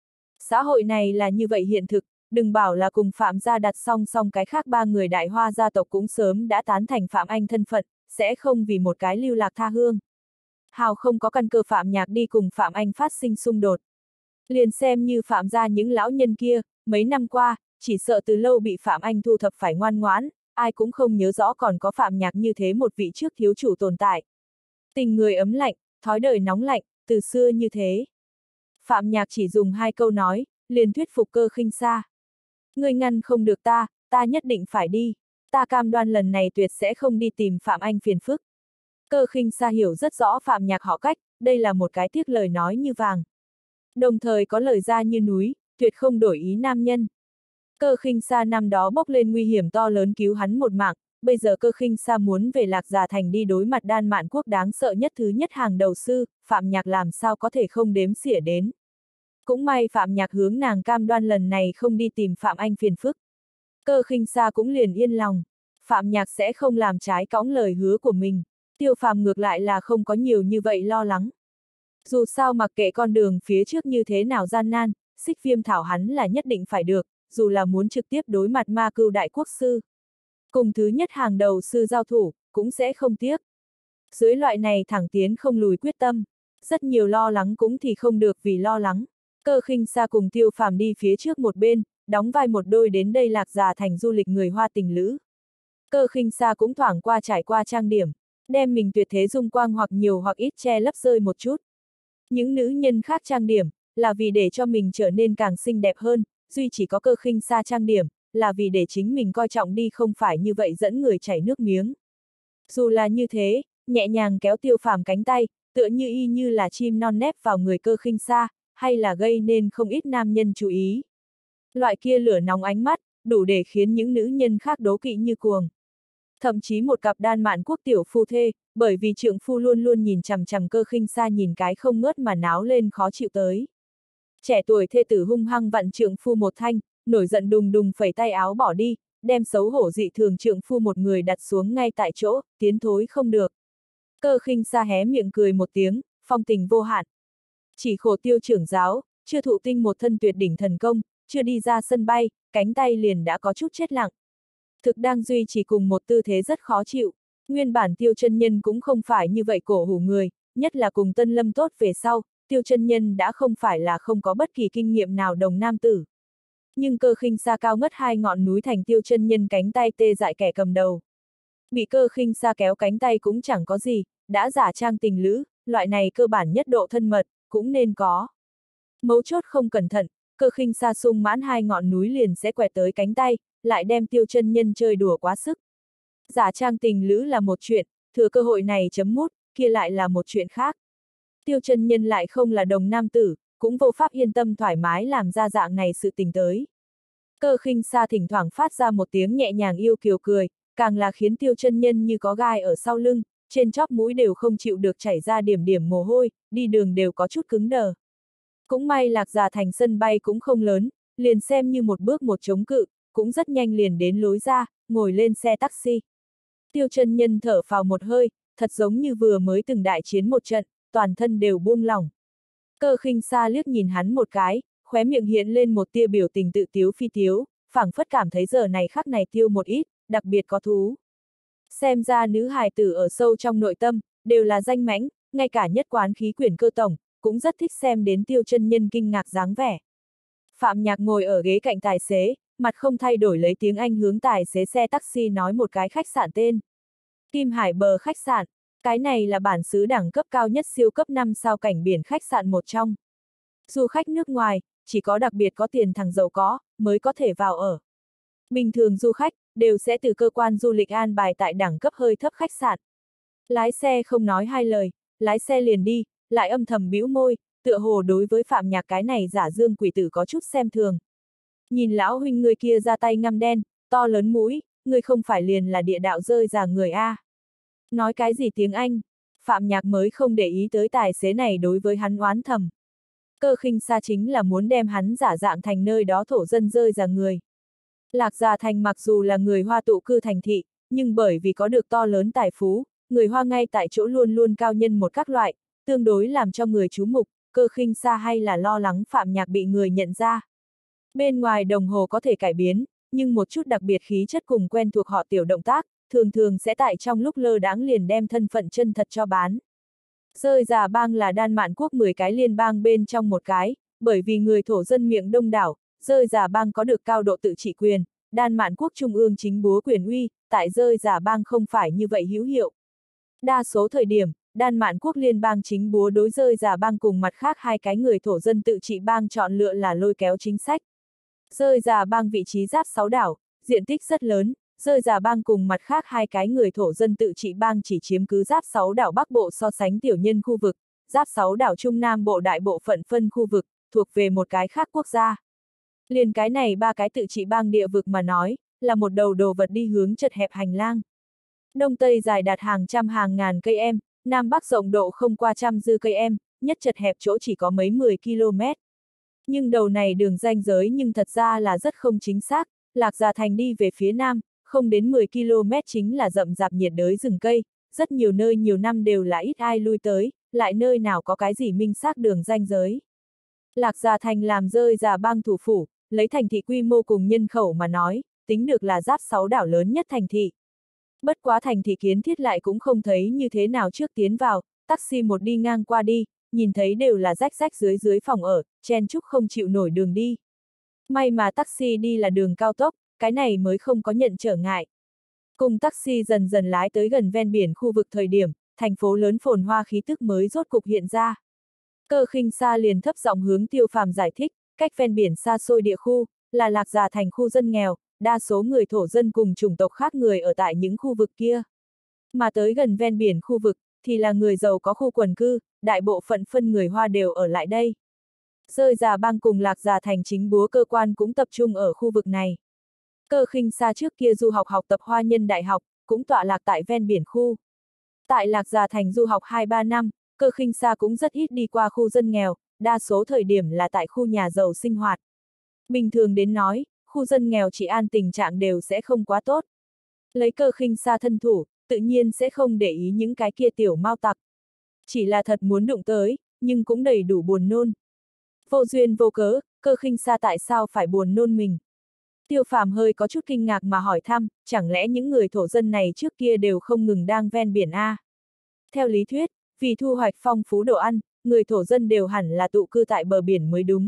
A: Xã hội này là như vậy hiện thực, đừng bảo là cùng Phạm gia đặt song song cái khác ba người Đại Hoa gia tộc cũng sớm đã tán thành Phạm Anh thân phận, sẽ không vì một cái lưu lạc tha hương. Hào không có căn cơ Phạm Nhạc đi cùng Phạm Anh phát sinh xung đột. Liền xem như Phạm gia những lão nhân kia, mấy năm qua, chỉ sợ từ lâu bị Phạm Anh thu thập phải ngoan ngoãn, ai cũng không nhớ rõ còn có Phạm Nhạc như thế một vị trước thiếu chủ tồn tại. Tình người ấm lạnh, thói đời nóng lạnh, từ xưa như thế. Phạm Nhạc chỉ dùng 2 câu nói, liền thuyết phục Cơ Khinh Sa. Ngươi ngăn không được ta, ta nhất định phải đi. Ta cam đoan lần này tuyệt sẽ không đi tìm Phạm Anh phiền phức. Cơ Khinh Sa hiểu rất rõ Phạm Nhạc họ cách, đây là một cái tiếc lời nói như vàng. Đồng thời có lời ra như núi, tuyệt không đổi ý nam nhân. Cơ Khinh Sa năm đó bốc lên nguy hiểm to lớn cứu hắn một mạng, bây giờ Cơ Khinh Sa muốn về Lạc Già Thành đi đối mặt Đan Mạn Quốc đáng sợ nhất thứ nhất hàng đầu sư, Phạm Nhạc làm sao có thể không đếm xỉa đến. Cũng may Phạm Nhạc hướng nàng cam đoan lần này không đi tìm Phạm Anh phiền phức. Cơ Khinh Sa cũng liền yên lòng, Phạm Nhạc sẽ không làm trái cõng lời hứa của mình. Tiêu Phàm ngược lại là không có nhiều như vậy lo lắng. Dù sao mặc kệ con đường phía trước như thế nào gian nan, xích viêm thảo hắn là nhất định phải được, dù là muốn trực tiếp đối mặt Ma Cưu đại quốc sư. Cùng thứ nhất hàng đầu sư giao thủ, cũng sẽ không tiếc. Dưới loại này thẳng tiến không lùi quyết tâm, rất nhiều lo lắng cũng thì không được vì lo lắng. Cơ Khinh Sa cùng Tiêu Phàm đi phía trước một bên, đóng vai một đôi đến đây Lạc Già Thành du lịch người Hoa tình lữ. Cơ Khinh Sa cũng thoảng qua trải qua trang điểm, đem mình tuyệt thế dung quang hoặc nhiều hoặc ít che lấp rơi một chút. Những nữ nhân khác trang điểm, là vì để cho mình trở nên càng xinh đẹp hơn, duy chỉ có Cơ Khinh Sa trang điểm, là vì để chính mình coi trọng đi không phải như vậy dẫn người chảy nước miếng. Dù là như thế, nhẹ nhàng kéo Tiêu Phàm cánh tay, tựa như y như là chim non nép vào người Cơ Khinh Sa, hay là gây nên không ít nam nhân chú ý. Loại kia lửa nóng ánh mắt, đủ để khiến những nữ nhân khác đố kỵ như cuồng. Thậm chí một cặp Đan Mạn Quốc tiểu phu thê, bởi vì trượng phu luôn luôn nhìn chằm chằm Cơ Khinh Sa nhìn cái không ngớt mà náo lên khó chịu tới. Trẻ tuổi thê tử hung hăng vặn trượng phu một thanh, nổi giận đùng đùng phẩy tay áo bỏ đi, đem xấu hổ dị thường trượng phu một người đặt xuống ngay tại chỗ, tiến thối không được. Cơ Khinh Sa hé miệng cười một tiếng, phong tình vô hạn. Chỉ khổ Tiêu trưởng giáo, chưa thụ tinh một thân tuyệt đỉnh thần công, chưa đi ra sân bay, cánh tay liền đã có chút chết lặng. Thực đang duy trì cùng một tư thế rất khó chịu. Nguyên bản Tiêu chân nhân cũng không phải như vậy cổ hủ người, nhất là cùng Tân Lâm tốt về sau, Tiêu chân nhân đã không phải là không có bất kỳ kinh nghiệm nào đồng nam tử. Nhưng Cơ Khinh Sa cao ngất 2 ngọn núi thành Tiêu chân nhân cánh tay tê dại kẻ cầm đầu. Bị Cơ Khinh Sa kéo cánh tay cũng chẳng có gì, đã giả trang tình lữ, loại này cơ bản nhất độ thân mật, cũng nên có. Mấu chốt không cẩn thận, Cơ Khinh Sa sung mãn 2 ngọn núi liền sẽ quẹt tới cánh tay, lại đem Tiêu chân nhân chơi đùa quá sức. Giả trang tình lữ là một chuyện, thừa cơ hội này chấm mút, kia lại là một chuyện khác. Tiêu chân nhân lại không là đồng nam tử, cũng vô pháp yên tâm thoải mái làm ra dạng này sự tình tới. Cơ Khinh Sa thỉnh thoảng phát ra một tiếng nhẹ nhàng yêu kiều cười, càng là khiến Tiêu chân nhân như có gai ở sau lưng, trên chóp mũi đều không chịu được chảy ra điểm điểm mồ hôi, đi đường đều có chút cứng đờ. Cũng may Lạc Già Thành sân bay cũng không lớn, liền xem như một bước một chống cự, cũng rất nhanh liền đến lối ra, ngồi lên xe taxi. Tiêu chân nhân thở phào một hơi, thật giống như vừa mới từng đại chiến một trận, toàn thân đều buông lỏng. Cơ khinh xa liếc nhìn hắn một cái, khóe miệng hiện lên một tia biểu tình tự tiếu phi tiếu, phảng phất cảm thấy giờ này khắc này tiêu một ít, đặc biệt có thú. Xem ra nữ hài tử ở sâu trong nội tâm, đều là danh mãnh, ngay cả nhất quán khí quyển cơ tổng, cũng rất thích xem đến tiêu chân nhân kinh ngạc dáng vẻ. Phạm Nhạc ngồi ở ghế cạnh tài xế, mặt không thay đổi lấy tiếng Anh hướng tài xế xe taxi nói một cái khách sạn tên. Kim Hải Bờ khách sạn, cái này là bản xứ đẳng cấp cao nhất siêu cấp 5 sao cảnh biển khách sạn một trong. Du khách nước ngoài, chỉ có đặc biệt có tiền thằng giàu có, mới có thể vào ở. Bình thường du khách, đều sẽ từ cơ quan du lịch an bài tại đẳng cấp hơi thấp khách sạn. Lái xe không nói hai lời, lái xe liền đi, lại âm thầm bĩu môi, tựa hồ đối với Phạm Nhạc cái này giả dương quỷ tử có chút xem thường. Nhìn lão huynh người kia ra tay ngăm đen, to lớn mũi, người không phải liền là địa đạo rơi già người a. Nói cái gì tiếng Anh, Phạm Nhạc mới không để ý tới tài xế này đối với hắn oán thầm. Cơ khinh xa chính là muốn đem hắn giả dạng thành nơi đó thổ dân rơi già người. Lạc Già Thành mặc dù là người Hoa tụ cư thành thị, nhưng bởi vì có được to lớn tài phú, người Hoa ngay tại chỗ luôn luôn cao nhân một các loại, tương đối làm cho người chú mục, Cơ khinh xa hay là lo lắng Phạm Nhạc bị người nhận ra. Bên ngoài đồng hồ có thể cải biến, nhưng một chút đặc biệt khí chất cùng quen thuộc họ tiểu động tác, thường thường sẽ tại trong lúc lơ đãng liền đem thân phận chân thật cho bán. Rơi già bang là Đan Mạn quốc 10 cái liên bang bên trong một cái, bởi vì người thổ dân miệng đông đảo, rơi già bang có được cao độ tự trị quyền, Đan Mạn quốc trung ương chính búa quyền uy, tại rơi già bang không phải như vậy hữu hiệu. Đa số thời điểm, Đan Mạn quốc liên bang chính búa đối rơi già bang cùng mặt khác hai cái người thổ dân tự trị bang chọn lựa là lôi kéo chính sách. Rơi già bang vị trí giáp 6 đảo, diện tích rất lớn, rơi già bang cùng mặt khác hai cái người thổ dân tự trị bang chỉ chiếm cứ giáp 6 đảo Bắc Bộ so sánh tiểu nhân khu vực, giáp 6 đảo Trung Nam Bộ đại bộ phận phân khu vực, thuộc về một cái khác quốc gia. Liền cái này ba cái tự trị bang địa vực mà nói, là một đầu đồ vật đi hướng chật hẹp hành lang. Đông Tây dài đạt hàng trăm hàng ngàn cây em, Nam Bắc rộng độ không qua trăm dư cây em, nhất chật hẹp chỗ chỉ có mấy 10 km. Nhưng đầu này đường ranh giới nhưng thật ra là rất không chính xác, Lạc Già Thành đi về phía Nam, không đến 10 km chính là rậm rạp nhiệt đới rừng cây, rất nhiều nơi nhiều năm đều là ít ai lui tới, lại nơi nào có cái gì minh xác đường ranh giới. Lạc Già Thành làm rơi già bang thủ phủ, lấy thành thị quy mô cùng nhân khẩu mà nói, tính được là giáp 6 đảo lớn nhất thành thị. Bất quá thành thị kiến thiết lại cũng không thấy như thế nào trước tiến vào, taxi một đi ngang qua đi, nhìn thấy đều là rách rách dưới phòng ở, chen chúc không chịu nổi đường đi. May mà taxi đi là đường cao tốc, cái này mới không có nhận trở ngại. Cùng taxi dần dần lái tới gần ven biển khu vực thời điểm, thành phố lớn phồn hoa khí tức mới rốt cục hiện ra. Cơ khinh xa liền thấp giọng hướng Tiêu Phàm giải thích, cách ven biển xa xôi địa khu, là Lạc Già Thành khu dân nghèo, đa số người thổ dân cùng chủng tộc khác người ở tại những khu vực kia. Mà tới gần ven biển khu vực, thì là người giàu có khu quần cư, đại bộ phận phân người Hoa đều ở lại đây. Rơi già bang cùng Lạc Già Thành chính búa cơ quan cũng tập trung ở khu vực này. Cơ khinh xa trước kia du học học tập Hoa Nhân Đại học, cũng tọa lạc tại ven biển khu. Tại Lạc Già Thành du học 2-3 năm, Cơ khinh xa cũng rất ít đi qua khu dân nghèo, đa số thời điểm là tại khu nhà giàu sinh hoạt. Bình thường đến nói, khu dân nghèo trị an tình trạng đều sẽ không quá tốt. Lấy Cơ khinh xa thân thủ, tự nhiên sẽ không để ý những cái kia tiểu mao tặc. Chỉ là thật muốn đụng tới, nhưng cũng đầy đủ buồn nôn. Vô duyên vô cớ, Cơ khinh xa tại sao phải buồn nôn mình? Tiêu Phàm hơi có chút kinh ngạc mà hỏi thăm, chẳng lẽ những người thổ dân này trước kia đều không ngừng đang ven biển a? Theo lý thuyết, vì thu hoạch phong phú đồ ăn, người thổ dân đều hẳn là tụ cư tại bờ biển mới đúng.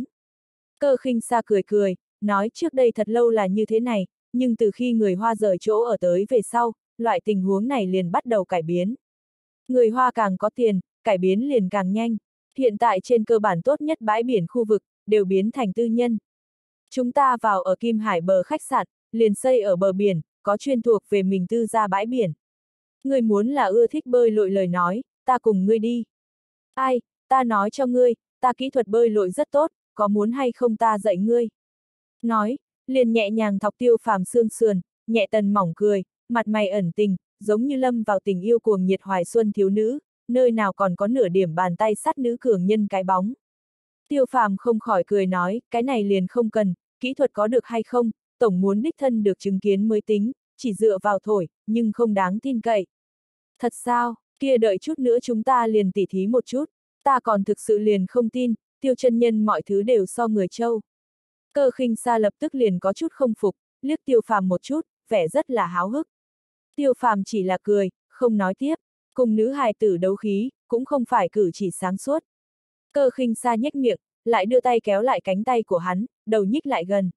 A: Cơ khinh xa cười cười, nói trước đây thật lâu là như thế này, nhưng từ khi người Hoa rời chỗ ở tới về sau, loại tình huống này liền bắt đầu cải biến. Người Hoa càng có tiền, cải biến liền càng nhanh. Hiện tại trên cơ bản tốt nhất bãi biển khu vực, đều biến thành tư nhân. Chúng ta vào ở Kim Hải Bờ khách sạn, liền xây ở bờ biển, có chuyên thuộc về mình tư gia bãi biển. Ngươi muốn là ưa thích bơi lội lời nói, ta cùng ngươi đi. Ai, ta nói cho ngươi, ta kỹ thuật bơi lội rất tốt, có muốn hay không ta dạy ngươi. Nói, liền nhẹ nhàng thọc Tiêu Phàm xương sườn, nhẹ tần mỏng cười, mặt mày ẩn tình, giống như lâm vào tình yêu cuồng nhiệt hoài xuân thiếu nữ, nơi nào còn có nửa điểm bàn tay sắt nữ cường nhân cái bóng. Tiêu Phàm không khỏi cười nói, cái này liền không cần, kỹ thuật có được hay không, tổng muốn đích thân được chứng kiến mới tính, chỉ dựa vào thổi, nhưng không đáng tin cậy. Thật sao, kia đợi chút nữa chúng ta liền tỉ thí một chút, ta còn thực sự liền không tin, Tiêu chân nhân mọi thứ đều so người Châu. Cơ Khinh Sa lập tức liền có chút không phục, liếc Tiêu Phàm một chút, vẻ rất là háo hức. Tiêu Phàm chỉ là cười, không nói tiếp, cùng nữ hài tử đấu khí, cũng không phải cử chỉ sáng suốt. Cơ Khinh Sa nhếch miệng, lại đưa tay kéo lại cánh tay của hắn, đầu nhích lại gần.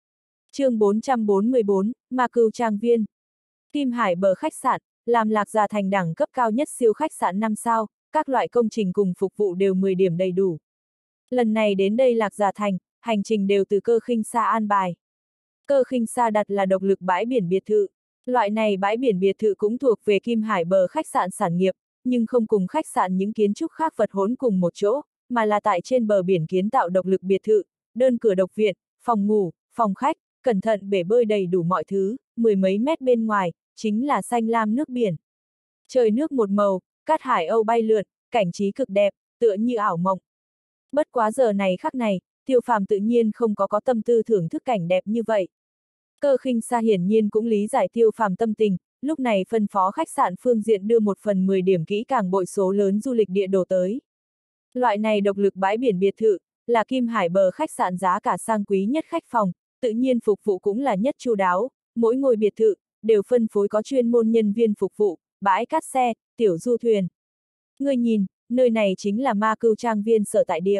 A: Chương 444, Ma Cưu Trang Viên. Kim Hải bờ khách sạn, làm Lạc Già Thành đẳng cấp cao nhất siêu khách sạn 5 sao, các loại công trình cùng phục vụ đều 10 điểm đầy đủ. Lần này đến đây Lạc Già Thành, hành trình đều từ Cơ Khinh Sa an bài. Cơ Khinh Sa đặt là độc lực bãi biển biệt thự. Loại này bãi biển biệt thự cũng thuộc về Kim Hải bờ khách sạn sản nghiệp, nhưng không cùng khách sạn những kiến trúc khác vật hỗn cùng một chỗ, mà là tại trên bờ biển kiến tạo độc lực biệt thự, đơn cửa độc viện, phòng ngủ, phòng khách, cẩn thận bể bơi đầy đủ mọi thứ, 10 mấy mét bên ngoài, chính là xanh lam nước biển. Trời nước một màu, cát hải âu bay lượn, cảnh trí cực đẹp, tựa như ảo mộng. Bất quá giờ này khắc này, Tiêu Phàm tự nhiên không có tâm tư thưởng thức cảnh đẹp như vậy. Cơ Khinh Sa hiển nhiên cũng lý giải Tiêu Phàm tâm tình, lúc này phân phó khách sạn phương diện đưa 1/10 điểm kỹ càng bội số lớn du lịch địa đồ tới. Loại này độc lực bãi biển biệt thự, là Kim Hải bờ khách sạn giá cả sang quý nhất khách phòng, tự nhiên phục vụ cũng là nhất chu đáo, mỗi ngôi biệt thự, đều phân phối có chuyên môn nhân viên phục vụ, bãi cát xe, tiểu du thuyền. Ngươi nhìn, nơi này chính là Ma Cưu Trang Viên sở tại địa.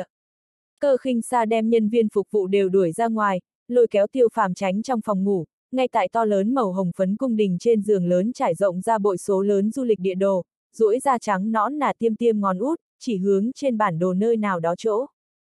A: Cơ Khinh Sa đem nhân viên phục vụ đều đuổi ra ngoài, lôi kéo Tiêu Phàm tránh trong phòng ngủ, ngay tại to lớn màu hồng phấn cung đình trên giường lớn trải rộng ra bội số lớn du lịch địa đồ, duỗi da trắng nõn nà tiêm tiêm ngón út, chỉ hướng trên bản đồ nơi nào đó chỗ.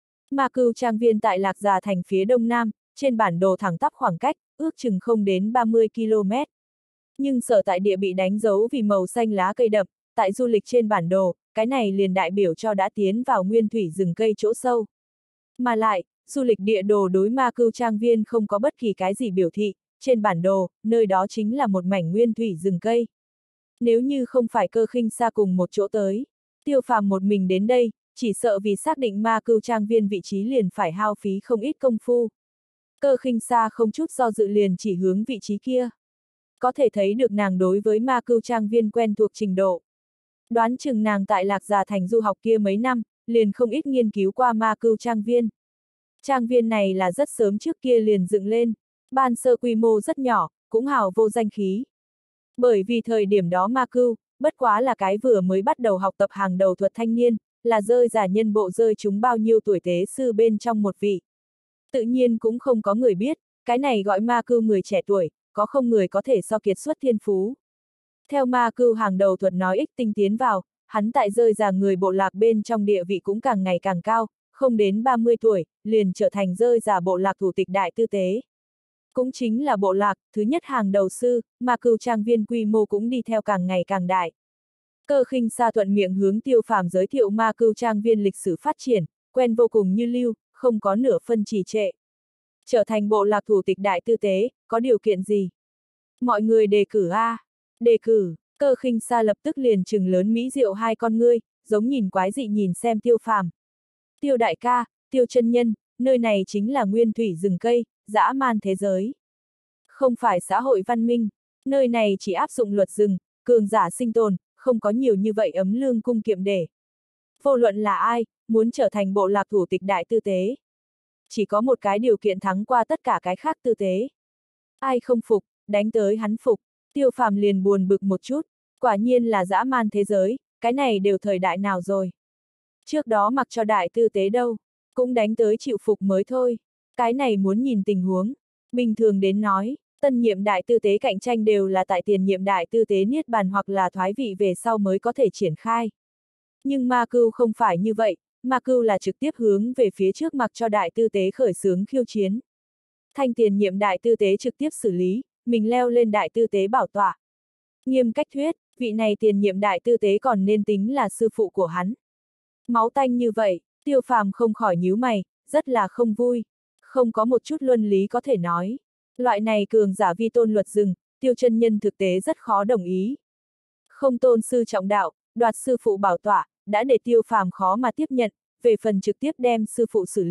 A: Ma Cưu Trang Viên tại Lạc Già Thành phía đông nam, trên bản đồ thẳng tắp khoảng cách, ước chừng không đến 30 km. Nhưng sở tại địa bị đánh dấu vì màu xanh lá cây đậm, tại du lịch trên bản đồ, cái này liền đại biểu cho đã tiến vào nguyên thủy rừng cây chỗ sâu. Mà lại, du lịch địa đồ đối Ma Cưu Trang Viên không có bất kỳ cái gì biểu thị, trên bản đồ, nơi đó chính là một mảnh nguyên thủy rừng cây. Nếu như không phải Cơ Khinh Sa cùng một chỗ tới, Tiêu Phàm một mình đến đây, chỉ sợ vì xác định Ma Cưu Trang Viên vị trí liền phải hao phí không ít công phu. Cơ Khinh Sa không chút do dự liền chỉ hướng vị trí kia. Có thể thấy được nàng đối với Ma Cưu Trang Viên quen thuộc trình độ. Đoán chừng nàng tại Lạc Già Thành du học kia mấy năm, liền không ít nghiên cứu qua Ma Cưu Trang Viên. Trang viên này là rất sớm trước kia liền dựng lên, ban sơ quy mô rất nhỏ, cũng hào vô danh khí. Bởi vì thời điểm đó Ma Cưu, bất quá là cái vừa mới bắt đầu học tập hàng đầu thuật thanh niên, là rơi giả nhân bộ rơi chúng bao nhiêu tuổi tế sư bên trong một vị. Tự nhiên cũng không có người biết, cái này gọi Ma Cưu người trẻ tuổi, có không người có thể so kiệt xuất thiên phú. Theo Ma Cưu hàng đầu thuật nói ích tinh tiến vào, hắn tại rơi giả người bộ lạc bên trong địa vị cũng càng ngày càng cao, không đến 30 tuổi, liền trở thành rơi giả bộ lạc thủ tịch đại tư tế. Cũng chính là bộ lạc, thứ nhất hàng đầu sư, Ma Cưu Trang Viên quy mô cũng đi theo càng ngày càng đại. Cơ Khinh Sa thuận miệng hướng Tiêu Phàm giới thiệu Ma Cưu Trang Viên lịch sử phát triển, quen vô cùng như lưu, không có nửa phân trì trệ. Trở thành bộ lạc thủ tịch đại tư tế, có điều kiện gì? Mọi người đề cử a. Đề cử, Cơ Khinh Sa lập tức liền trừng lớn mỹ diệu hai con ngươi, giống nhìn quái dị nhìn xem Tiêu Phàm. Tiêu đại ca, Tiêu chân nhân, nơi này chính là nguyên thủy rừng cây, dã man thế giới. Không phải xã hội văn minh, nơi này chỉ áp dụng luật rừng, cường giả sinh tồn, không có nhiều như vậy ấm lương cung kiệm để. Vô luận là ai, muốn trở thành bộ lạc thủ tịch đại tư tế. Chỉ có một cái điều kiện thắng qua tất cả cái khác tư tế. Ai không phục, đánh tới hắn phục. Tiêu Phàm liền buồn bực một chút, quả nhiên là dã man thế giới, cái này đều thời đại nào rồi. Trước đó mặc cho đại tư tế đâu, cũng đánh tới chịu phục mới thôi. Cái này muốn nhìn tình huống. Bình thường đến nói, tân nhiệm đại tư tế cạnh tranh đều là tại tiền nhiệm đại tư tế niết bàn hoặc là thoái vị về sau mới có thể triển khai. Nhưng Ma Cưu không phải như vậy, Ma Cưu là trực tiếp hướng về phía trước mặc cho đại tư tế khởi xướng khiêu chiến. Thanh tiền nhiệm đại tư tế trực tiếp xử lý, mình leo lên đại tư tế bảo tọa. Nghiêm cách thuyết, vị này tiền nhiệm đại tư tế còn nên tính là sư phụ của hắn. Máu tanh như vậy, Tiêu Phàm không khỏi nhíu mày, rất là không vui. Không có một chút luân lý có thể nói. Loại này cường giả vi tôn luật rừng, Tiêu chân nhân thực tế rất khó đồng ý. Không tôn sư trọng đạo, đoạt sư phụ bảo tọa, đã để Tiêu Phàm khó mà tiếp nhận, về phần trực tiếp đem sư phụ xử lý,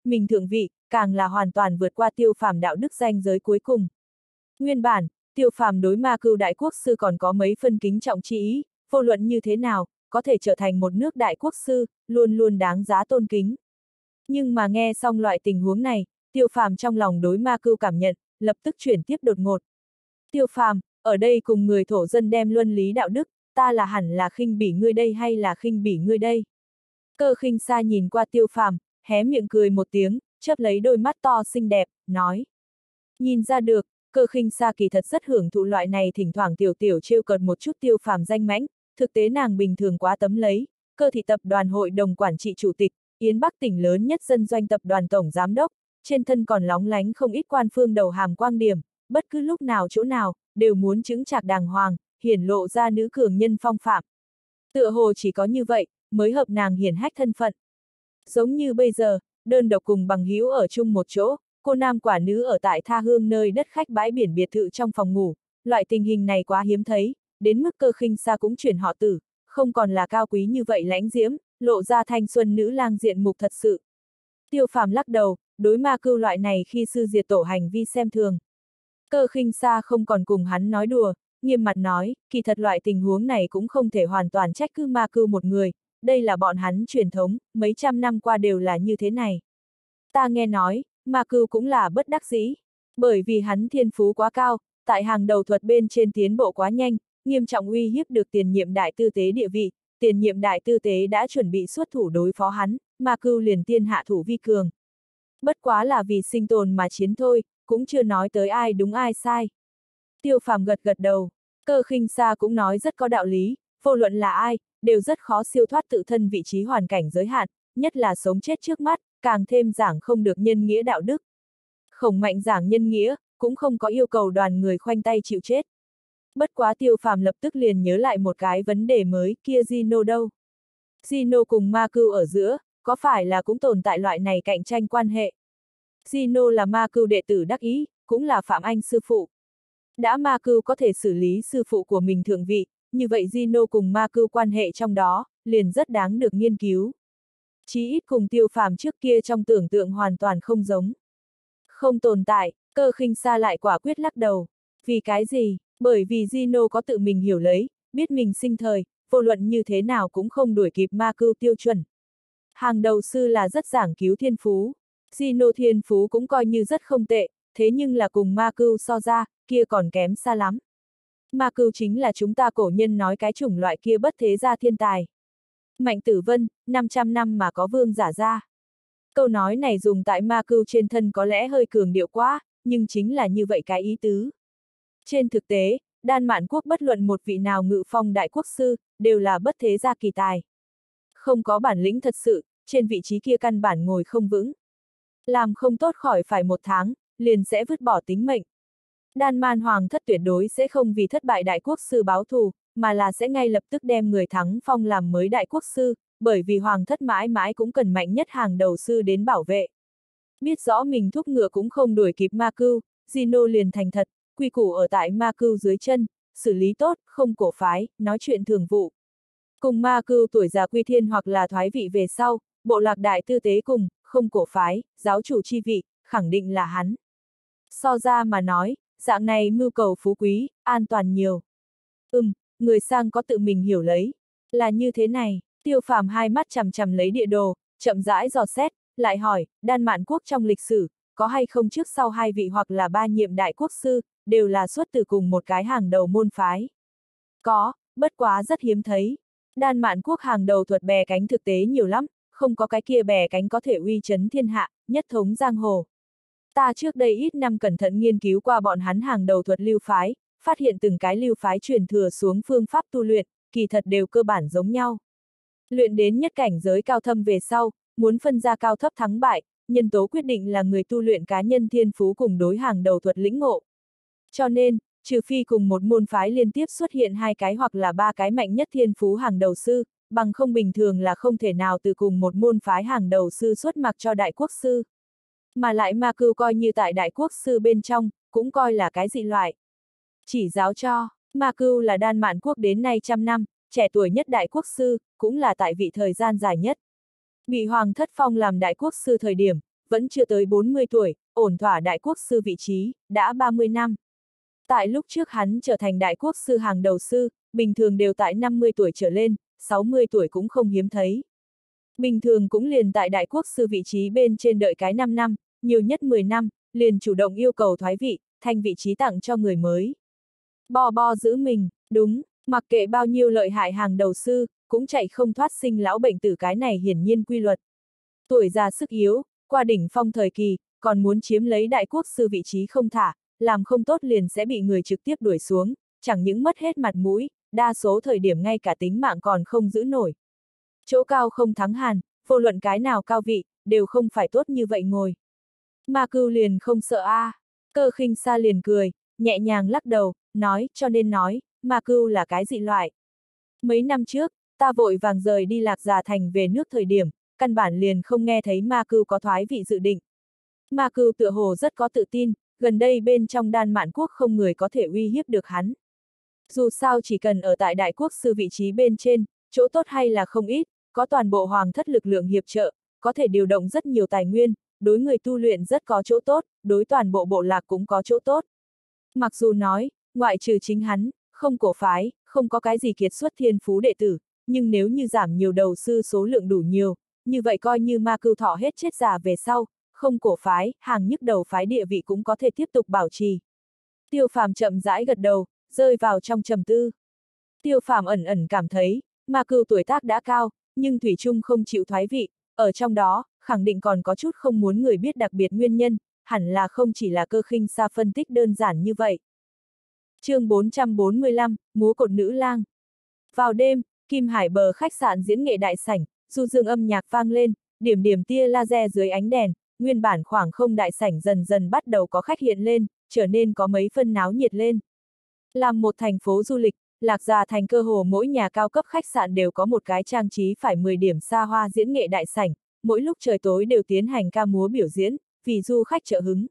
A: mình thượng vị, càng là hoàn toàn vượt qua Tiêu Phàm đạo đức ranh giới cuối cùng. Nguyên bản, Tiêu Phàm đối Ma Cưu đại quốc sư còn có mấy phân kính trọng chi ý, vô luận như thế nào, có thể trở thành một nước đại quốc sư, luôn luôn đáng giá tôn kính. Nhưng mà nghe xong loại tình huống này, Tiêu Phàm trong lòng đối Ma Cưu cảm nhận, lập tức chuyển tiếp đột ngột. Tiêu Phàm, ở đây cùng người thổ dân đem luân lý đạo đức, ta là hẳn là khinh bỉ ngươi đây hay là khinh bỉ ngươi đây? Cơ Khinh Sa nhìn qua Tiêu Phàm, hé miệng cười một tiếng, chớp lấy đôi mắt to xinh đẹp, nói. Nhìn ra được, Cơ Khinh Sa kỳ thật rất hưởng thụ loại này thỉnh thoảng tiểu trêu cợt một chút Tiêu Phàm danh mãnh, thực tế nàng bình thường quá tấm lấy, Cơ thị tập đoàn hội đồng quản trị chủ tịch, Yến Bắc tỉnh lớn nhất dân doanh tập đoàn tổng giám đốc, trên thân còn lóng lánh không ít quan phương đầu hàm quang điểm, bất cứ lúc nào chỗ nào, đều muốn chững chạc đàng hoàng, hiển lộ ra nữ cường nhân phong phạm. Tựa hồ chỉ có như vậy, mới hợp nàng hiển hách thân phận. Giống như bây giờ, đơn độc cùng bằng hữu ở chung một chỗ, cô nam quả nữ ở tại tha hương nơi đất khách bãi biển biệt thự trong phòng ngủ, loại tình hình này quá hiếm thấy, đến mức Cơ Khinh Sa cũng chuyển họ Tử, không còn là cao quý như vậy lãnh diễm, lộ ra thanh xuân nữ lang diện mục thật sự. Tiêu Phàm lắc đầu, đối Ma Cưu loại này khi sư diệt tổ hành vi xem thường. Cơ Khinh Sa không còn cùng hắn nói đùa, nghiêm mặt nói, kỳ thật loại tình huống này cũng không thể hoàn toàn trách cứ Ma Cưu một người, đây là bọn hắn truyền thống, mấy trăm năm qua đều là như thế này. Ta nghe nói, Ma Cưu cũng là bất đắc dĩ, bởi vì hắn thiên phú quá cao, tại hàng đầu thuật bên trên tiến bộ quá nhanh, nghiêm trọng uy hiếp được tiền nhiệm đại tư tế địa vị, tiền nhiệm đại tư tế đã chuẩn bị xuất thủ đối phó hắn, Ma Cưu liền tiên hạ thủ vi cường. Bất quá là vì sinh tồn mà chiến thôi, cũng chưa nói tới ai đúng ai sai. Tiêu Phàm gật gật đầu, Cơ Khinh Sa cũng nói rất có đạo lý, vô luận là ai, đều rất khó siêu thoát tự thân vị trí hoàn cảnh giới hạn, nhất là sống chết trước mắt, càng thêm giảng không được nhân nghĩa đạo đức. Khổng Mạnh giảng nhân nghĩa, cũng không có yêu cầu đoàn người khoanh tay chịu chết. Bất quá Tiêu Phàm lập tức liền nhớ lại một cái vấn đề mới, kia Gino đâu? Gino cùng Ma Cưu ở giữa, có phải là cũng tồn tại loại này cạnh tranh quan hệ? Gino là Ma Cưu đệ tử đắc ý, cũng là Phạm Anh sư phụ. Đã Ma Cưu có thể xử lý sư phụ của mình thượng vị, như vậy Gino cùng Ma Cưu quan hệ trong đó, liền rất đáng được nghiên cứu. Chí ít cùng Tiêu Phàm trước kia trong tưởng tượng hoàn toàn không giống. Không tồn tại, Cơ Khinh Sa lại quả quyết lắc đầu. Vì cái gì? Bởi vì Gino có tự mình hiểu lấy, biết mình sinh thời, vô luận như thế nào cũng không đuổi kịp Ma Cưu tiêu chuẩn. Hàng đầu sư là rất giảng cứu thiên phú. Gino thiên phú cũng coi như rất không tệ, thế nhưng là cùng Ma Cưu so ra, kia còn kém xa lắm. Ma Cưu chính là chúng ta cổ nhân nói cái chủng loại kia bất thế gia thiên tài. Mạnh Tử Vân, 500 năm mà có vương giả ra. Câu nói này dùng tại Ma Cưu trên thân có lẽ hơi cường điệu quá, nhưng chính là như vậy cái ý tứ. Trên thực tế, Đan Mạn quốc bất luận một vị nào ngự phong đại quốc sư, đều là bất thế gia kỳ tài. Không có bản lĩnh thật sự, trên vị trí kia căn bản ngồi không vững. Làm không tốt khỏi phải 1 tháng, liền sẽ vứt bỏ tính mệnh. Đan Man Hoàng thất tuyệt đối sẽ không vì thất bại đại quốc sư báo thù, mà là sẽ ngay lập tức đem người thắng phong làm mới đại quốc sư, bởi vì Hoàng thất mãi mãi cũng cần mạnh nhất hàng đầu sư đến bảo vệ. Biết rõ mình thúc ngựa cũng không đuổi kịp Ma Cưu, Gino liền thành thật, quy củ ở tại Ma Cưu dưới chân, xử lý tốt, không cổ phái, nói chuyện thường vụ. Cùng Ma Cưu tuổi già quy thiên hoặc là thoái vị về sau, bộ lạc đại tư tế cùng, không cổ phái, giáo chủ chi vị, khẳng định là hắn. So ra mà nói, dạng này mưu cầu phú quý, an toàn nhiều. Người sang có tự mình hiểu lấy. Là như thế này, Tiêu Phàm hai mắt chằm chằm lấy địa đồ, chậm rãi dò xét, lại hỏi, Đan Mạn quốc trong lịch sử, có hay không trước sau 2 vị hoặc là 3 nhiệm đại quốc sư, đều là xuất từ cùng một cái hàng đầu môn phái. Có, bất quá rất hiếm thấy. Đan Mạn quốc hàng đầu thuật bè cánh thực tế nhiều lắm, không có cái kia bè cánh có thể uy chấn thiên hạ, nhất thống giang hồ. Ta trước đây ít năm cẩn thận nghiên cứu qua bọn hắn hàng đầu thuật lưu phái, phát hiện từng cái lưu phái truyền thừa xuống phương pháp tu luyện, kỳ thật đều cơ bản giống nhau. Luyện đến nhất cảnh giới cao thâm về sau, muốn phân ra cao thấp thắng bại, nhân tố quyết định là người tu luyện cá nhân thiên phú cùng đối hàng đầu thuật lĩnh ngộ. Cho nên, trừ phi cùng một môn phái liên tiếp xuất hiện 2 cái hoặc là 3 cái mạnh nhất thiên phú hàng đầu sư, bằng không bình thường là không thể nào từ cùng một môn phái hàng đầu sư xuất mặc cho đại quốc sư. Mà lại Ma Cưu coi như tại đại quốc sư bên trong, cũng coi là cái dị loại. Chỉ giáo cho, Ma Cưu là Đan Mạn quốc đến nay 100 năm, trẻ tuổi nhất đại quốc sư, cũng là tại vị thời gian dài nhất. Bị Hoàng thất phong làm đại quốc sư thời điểm, vẫn chưa tới 40 tuổi, ổn thỏa đại quốc sư vị trí, đã 30 năm. Tại lúc trước hắn trở thành đại quốc sư hàng đầu sư, bình thường đều tại 50 tuổi trở lên, 60 tuổi cũng không hiếm thấy. Bình thường cũng liền tại đại quốc sư vị trí bên trên đợi cái 5 năm, nhiều nhất 10 năm, liền chủ động yêu cầu thoái vị, thành vị trí tặng cho người mới. Bo giữ mình, đúng, mặc kệ bao nhiêu lợi hại hàng đầu sư, cũng chạy không thoát sinh lão bệnh tử cái này hiển nhiên quy luật. Tuổi già sức yếu, qua đỉnh phong thời kỳ, còn muốn chiếm lấy đại quốc sư vị trí không thả, làm không tốt liền sẽ bị người trực tiếp đuổi xuống, chẳng những mất hết mặt mũi, đa số thời điểm ngay cả tính mạng còn không giữ nổi. Chỗ cao không thắng hàn, vô luận cái nào cao vị, đều không phải tốt như vậy ngồi. Ma Cưu liền không sợ a. Cơ Khinh Sa liền cười, nhẹ nhàng lắc đầu, nói, cho nên nói, Ma Cưu là cái dị loại. Mấy năm trước, ta vội vàng rời đi Lạc Già Thành về nước thời điểm, căn bản liền không nghe thấy Ma Cưu có thoái vị dự định. Ma Cưu tựa hồ rất có tự tin, gần đây bên trong Đan Mạn Quốc không người có thể uy hiếp được hắn. Dù sao chỉ cần ở tại đại quốc sư vị trí bên trên, chỗ tốt hay là không ít, có toàn bộ hoàng thất lực lượng hiệp trợ, có thể điều động rất nhiều tài nguyên, đối người tu luyện rất có chỗ tốt, đối toàn bộ bộ lạc cũng có chỗ tốt. Mặc dù nói, ngoại trừ chính hắn, không cổ phái, không có cái gì kiệt xuất thiên phú đệ tử, nhưng nếu như giảm nhiều đầu sư số lượng đủ nhiều, như vậy coi như Ma Cưu thọ hết chết già về sau, không cổ phái, hàng nhức đầu phái địa vị cũng có thể tiếp tục bảo trì. Tiêu Phàm chậm rãi gật đầu, rơi vào trong trầm tư. Tiêu Phàm ẩn ẩn cảm thấy, Ma Cưu tuổi tác đã cao, nhưng thủy chung không chịu thoái vị, ở trong đó, khẳng định còn có chút không muốn người biết đặc biệt nguyên nhân, hẳn là không chỉ là Cơ Khinh Sa phân tích đơn giản như vậy. Chương 445, múa cột nữ lang. Vào đêm, Kim Hải bờ khách sạn diễn nghệ đại sảnh, du dương âm nhạc vang lên, điểm điểm tia laser dưới ánh đèn, nguyên bản khoảng không đại sảnh dần dần bắt đầu có khách hiện lên, trở nên có mấy phân náo nhiệt lên. Làm một thành phố du lịch, Lạc Già Thành cơ hồ mỗi nhà cao cấp khách sạn đều có một cái trang trí phải 10 điểm xa hoa diễn nghệ đại sảnh, mỗi lúc trời tối đều tiến hành ca múa biểu diễn, vì du khách trợ hứng.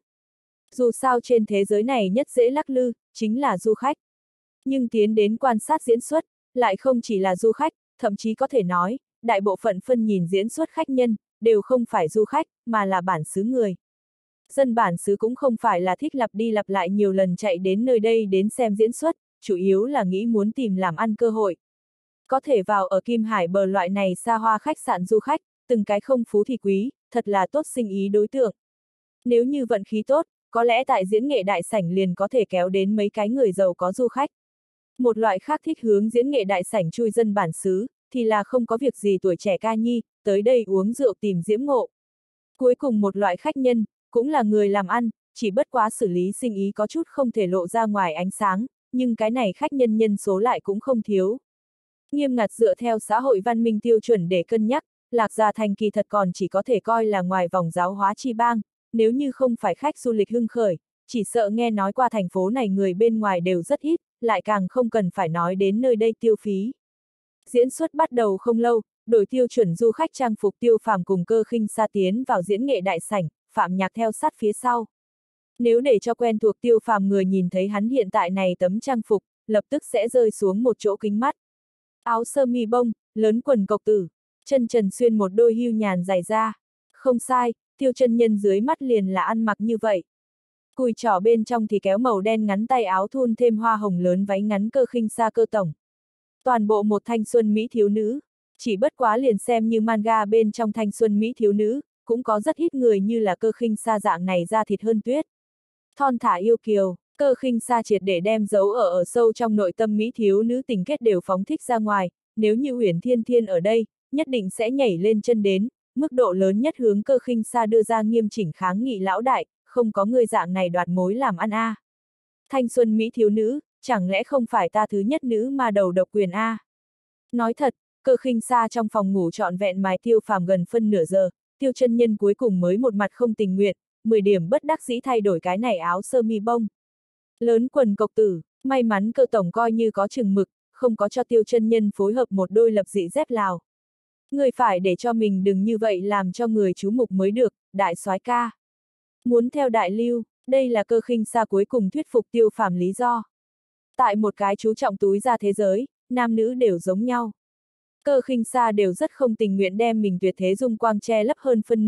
A: Dù sao trên thế giới này nhất dễ lắc lư, chính là du khách. Nhưng tiến đến quan sát diễn xuất, lại không chỉ là du khách, thậm chí có thể nói, đại bộ phận phân nhìn diễn xuất khách nhân, đều không phải du khách, mà là bản xứ người. Dân bản xứ cũng không phải là thích lặp đi lặp lại nhiều lần chạy đến nơi đây đến xem diễn xuất, chủ yếu là nghĩ muốn tìm làm ăn cơ hội. Có thể vào ở Kim Hải bờ loại này xa hoa khách sạn du khách, từng cái không phú thì quý, thật là tốt sinh ý đối tượng. Nếu như vận khí tốt, có lẽ tại diễn nghệ đại sảnh liền có thể kéo đến mấy cái người giàu có du khách. Một loại khác thích hướng diễn nghệ đại sảnh chui dân bản xứ, thì là không có việc gì tuổi trẻ ca nhi, tới đây uống rượu tìm diễm ngộ. Cuối cùng một loại khách nhân, cũng là người làm ăn, chỉ bất quá xử lý sinh ý có chút không thể lộ ra ngoài ánh sáng, nhưng cái này khách nhân nhân số lại cũng không thiếu. Nghiêm ngặt dựa theo xã hội văn minh tiêu chuẩn để cân nhắc, Lạc Già Thành kỳ thật còn chỉ có thể coi là ngoài vòng giáo hóa chi bang, nếu như không phải khách du lịch hưng khởi, chỉ sợ nghe nói qua thành phố này người bên ngoài đều rất ít, lại càng không cần phải nói đến nơi đây tiêu phí. Diễn xuất bắt đầu không lâu, đổi tiêu chuẩn du khách trang phục Tiêu Phàm cùng Cơ Khinh Sa tiến vào diễn nghệ đại sảnh, Phạm Nhạc theo sát phía sau. Nếu để cho quen thuộc Tiêu Phàm người nhìn thấy hắn hiện tại này tấm trang phục, lập tức sẽ rơi xuống một chỗ kính mắt. Áo sơ mi bông, lớn quần cộc tử, chân trần xuyên một đôi hưu nhàn giày da. Không sai, Tiêu chân nhân dưới mắt liền là ăn mặc như vậy. Cùi trỏ bên trong thì kéo màu đen ngắn tay áo thun thêm hoa hồng lớn váy ngắn Cơ Khinh Sa cơ tổng. Toàn bộ một thanh xuân mỹ thiếu nữ, chỉ bất quá liền xem như manga bên trong thanh xuân mỹ thiếu nữ, cũng có rất ít người như là Cơ Khinh Sa dạng này da thịt hơn tuyết. Thon thả yêu kiều, Cơ Khinh Sa triệt để đem giấu ở sâu trong nội tâm mỹ thiếu nữ tình kết đều phóng thích ra ngoài, nếu như Uyển Thiên Thiên ở đây, nhất định sẽ nhảy lên chân đến, mức độ lớn nhất hướng Cơ Khinh Sa đưa ra nghiêm chỉnh kháng nghị lão đại, không có người dạng này đoạt mối làm ăn a. Thanh xuân mỹ thiếu nữ, chẳng lẽ không phải ta thứ nhất nữ mà đầu độc quyền a? Nói thật, Cơ Khinh Sa trong phòng ngủ trọn vẹn mài Tiêu Phàm gần phân nửa giờ, Tiêu chân nhân cuối cùng mới một mặt không tình nguyện, 10 điểm bất đắc dĩ thay đổi cái này áo sơ mi bông. Lớn quần cộc tử, may mắn Cơ tổng coi như có chừng mực, không có cho Tiêu chân nhân phối hợp một đôi lập dị dép Lào. Người phải để cho mình đừng như vậy làm cho người chú mục mới được, đại soái ca. Muốn theo đại lưu, đây là Cơ Khinh Sa cuối cùng thuyết phục Tiêu Phàm lý do. Tại một cái chú trọng túi ra thế giới, nam nữ đều giống nhau. Cơ Khinh Sa đều rất không tình nguyện đem mình tuyệt thế dung quang che lấp hơn phân nửa,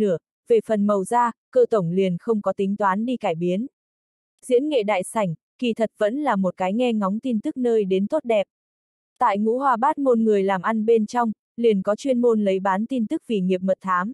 A: về phần màu da, Cơ tổng liền không có tính toán đi cải biến. Diễn nghệ đại sảnh, kỳ thật vẫn là một cái nghe ngóng tin tức nơi đến tốt đẹp. Tại ngũ hoa bát môn người làm ăn bên trong, liền có chuyên môn lấy bán tin tức vì nghiệp mật thám.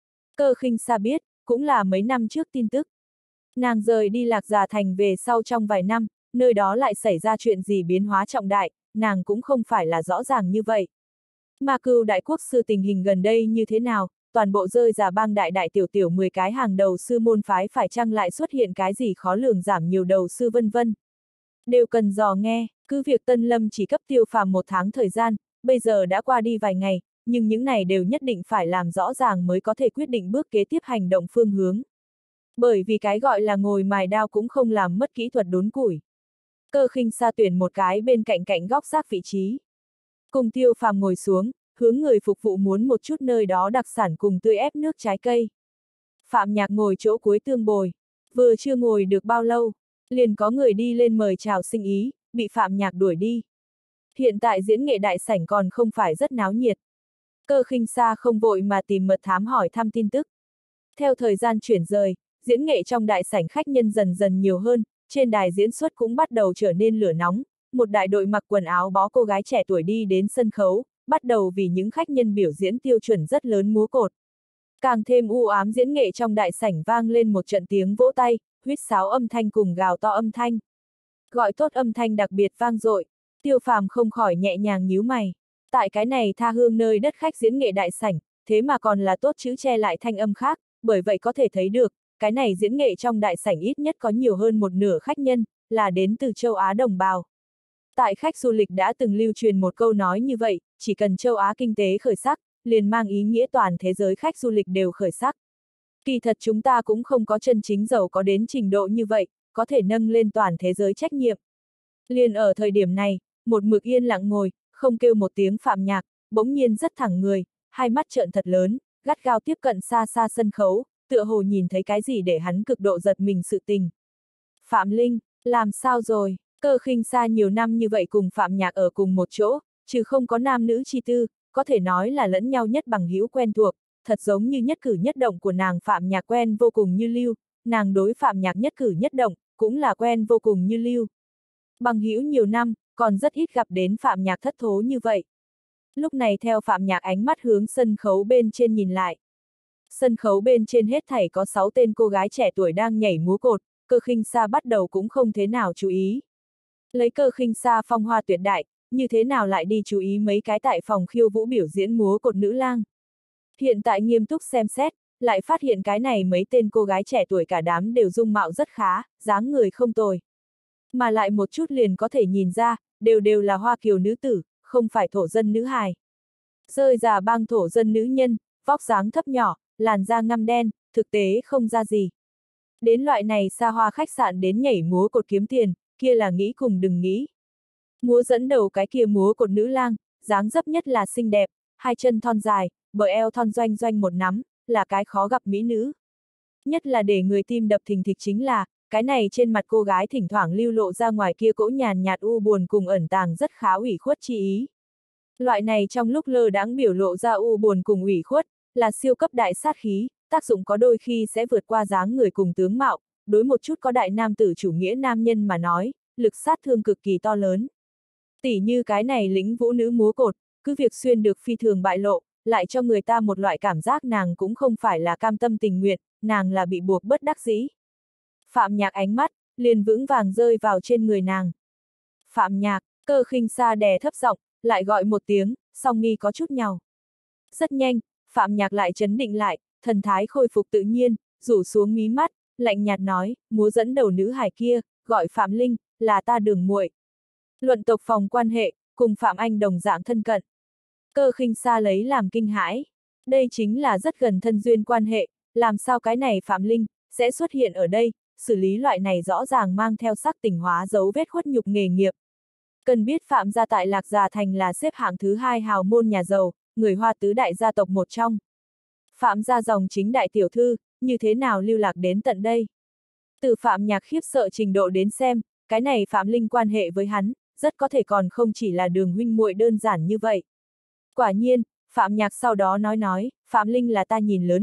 A: Cơ Khinh Sa biết, cũng là mấy năm trước tin tức. Nàng rời đi Lạc Già Thành về sau trong vài năm, nơi đó lại xảy ra chuyện gì biến hóa trọng đại, nàng cũng không phải là rõ ràng như vậy. Mà Cưu đại quốc sư tình hình gần đây như thế nào, toàn bộ rơi giả bang đại đại tiểu tiểu 10 cái hàng đầu sư môn phái phải chăng lại xuất hiện cái gì khó lường giảm nhiều đầu sư vân vân. Đều cần dò nghe, cứ việc Tân Lâm chỉ cấp Tiêu Phàm 1 tháng thời gian, bây giờ đã qua đi vài ngày, nhưng những này đều nhất định phải làm rõ ràng mới có thể quyết định bước kế tiếp hành động phương hướng. Bởi vì cái gọi là ngồi mài đao cũng không làm mất kỹ thuật đốn củi. Cơ Khinh Sa tuyển một cái bên cạnh cạnh góc xác vị trí. Cùng Tiêu Phàm ngồi xuống, hướng người phục vụ muốn một chút nơi đó đặc sản cùng tươi ép nước trái cây. Phạm Nhạc ngồi chỗ cuối tương bồi. Vừa chưa ngồi được bao lâu, liền có người đi lên mời chào sinh ý, bị Phạm Nhạc đuổi đi. Hiện tại diễn nghệ đại sảnh còn không phải rất náo nhiệt. Cơ Khinh Sa không vội mà tìm mật thám hỏi thăm tin tức. Theo thời gian chuyển rời, diễn nghệ trong đại sảnh khách nhân dần dần nhiều hơn, trên đài diễn xuất cũng bắt đầu trở nên lửa nóng, một đại đội mặc quần áo bó cô gái trẻ tuổi đi đến sân khấu, bắt đầu vì những khách nhân biểu diễn tiêu chuẩn rất lớn múa cột. Càng thêm u ám diễn nghệ trong đại sảnh vang lên một trận tiếng vỗ tay, huýt sáo âm thanh cùng gào to âm thanh. Gọi tốt âm thanh đặc biệt vang dội, Tiêu Phàm không khỏi nhẹ nhàng nhíu mày. Tại cái này tha hương nơi đất khách diễn nghệ đại sảnh, thế mà còn là tốt chữ che lại thanh âm khác, bởi vậy có thể thấy được, cái này diễn nghệ trong đại sảnh ít nhất có nhiều hơn một nửa khách nhân, là đến từ châu Á đồng bào. Tại khách du lịch đã từng lưu truyền một câu nói như vậy, chỉ cần châu Á kinh tế khởi sắc, liền mang ý nghĩa toàn thế giới khách du lịch đều khởi sắc. Kỳ thật chúng ta cũng không có chân chính giàu có đến trình độ như vậy, có thể nâng lên toàn thế giới trách nhiệm. Liền ở thời điểm này, một mực yên lặng ngồi, không kêu một tiếng Phạm Nhạc, bỗng nhiên rất thẳng người, hai mắt trợn thật lớn, gắt gao tiếp cận xa xa sân khấu, tựa hồ nhìn thấy cái gì để hắn cực độ giật mình sự tình. Phạm Linh, làm sao rồi? Cơ Khinh Sa nhiều năm như vậy cùng Phạm Nhạc ở cùng một chỗ, trừ không có nam nữ chi tư, có thể nói là lẫn nhau nhất bằng hữu quen thuộc, thật giống như nhất cử nhất động của nàng Phạm Nhạc quen vô cùng như lưu, nàng đối Phạm Nhạc nhất cử nhất động, cũng là quen vô cùng như lưu. Bằng hữu nhiều năm, còn rất ít gặp đến Phạm Nhạc thất thố như vậy. Lúc này theo Phạm Nhạc ánh mắt hướng sân khấu bên trên nhìn lại. Sân khấu bên trên hết thảy có 6 tên cô gái trẻ tuổi đang nhảy múa cột, Cơ Khinh Sa bắt đầu cũng không thế nào chú ý. Lấy Cơ Khinh Sa phong hoa tuyệt đại, như thế nào lại đi chú ý mấy cái tại phòng khiêu vũ biểu diễn múa cột nữ lang. Hiện tại nghiêm túc xem xét, lại phát hiện cái này mấy tên cô gái trẻ tuổi cả đám đều dung mạo rất khá, dáng người không tồi. Mà lại một chút liền có thể nhìn ra, đều là hoa kiều nữ tử, không phải thổ dân nữ hài. Rơi già bang thổ dân nữ nhân, vóc dáng thấp nhỏ, làn da ngăm đen, thực tế không ra gì. Đến loại này xa hoa khách sạn đến nhảy múa cột kiếm tiền, kia là nghĩ cùng đừng nghĩ. Múa dẫn đầu cái kia múa cột nữ lang, dáng dấp nhất là xinh đẹp, hai chân thon dài, bờ eo thon doanh doanh một nắm, là cái khó gặp mỹ nữ. Nhất là để người tim đập thình thịch chính là, cái này trên mặt cô gái thỉnh thoảng lưu lộ ra ngoài kia cỗ nhàn nhạt u buồn cùng ẩn tàng rất khá ủy khuất chi ý. Loại này trong lúc lơ đãng biểu lộ ra u buồn cùng ủy khuất, là siêu cấp đại sát khí, tác dụng có đôi khi sẽ vượt qua dáng người cùng tướng mạo, đối một chút có đại nam tử chủ nghĩa nam nhân mà nói, lực sát thương cực kỳ to lớn. Tỉ như cái này lĩnh vũ nữ múa cột, cứ việc xuyên được phi thường bại lộ, lại cho người ta một loại cảm giác nàng cũng không phải là cam tâm tình nguyện, nàng là bị buộc bất đắc dĩ. Phạm Nhạc ánh mắt, liền vững vàng rơi vào trên người nàng. Phạm Nhạc, Cơ Khinh Sa đè thấp giọng, lại gọi một tiếng, song nghi có chút nhàu. Rất nhanh, Phạm Nhạc lại trấn định lại, thần thái khôi phục tự nhiên, rủ xuống mí mắt, lạnh nhạt nói, múa dẫn đầu nữ hài kia, gọi Phạm Linh, là ta Đường muội. Luận tộc phòng quan hệ, cùng Phạm Anh đồng dạng thân cận. Cơ Khinh Sa lấy làm kinh hãi. Đây chính là rất gần thân duyên quan hệ, làm sao cái này Phạm Linh, sẽ xuất hiện ở đây, xử lý loại này rõ ràng mang theo sắc tình hóa dấu vết khuất nhục nghề nghiệp. Cần biết Phạm gia tại Lạc Già Thành là xếp hạng thứ 2 hào môn nhà giàu, người Hoa tứ đại gia tộc một trong. Phạm gia dòng chính đại tiểu thư, như thế nào lưu lạc đến tận đây? Từ Phạm Nhạc khiếp sợ trình độ đến xem, cái này Phạm Linh quan hệ với hắn, rất có thể còn không chỉ là Đường huynh muội đơn giản như vậy. Quả nhiên, Phạm Nhạc sau đó nói, Phạm Linh là ta nhìn lớn lên,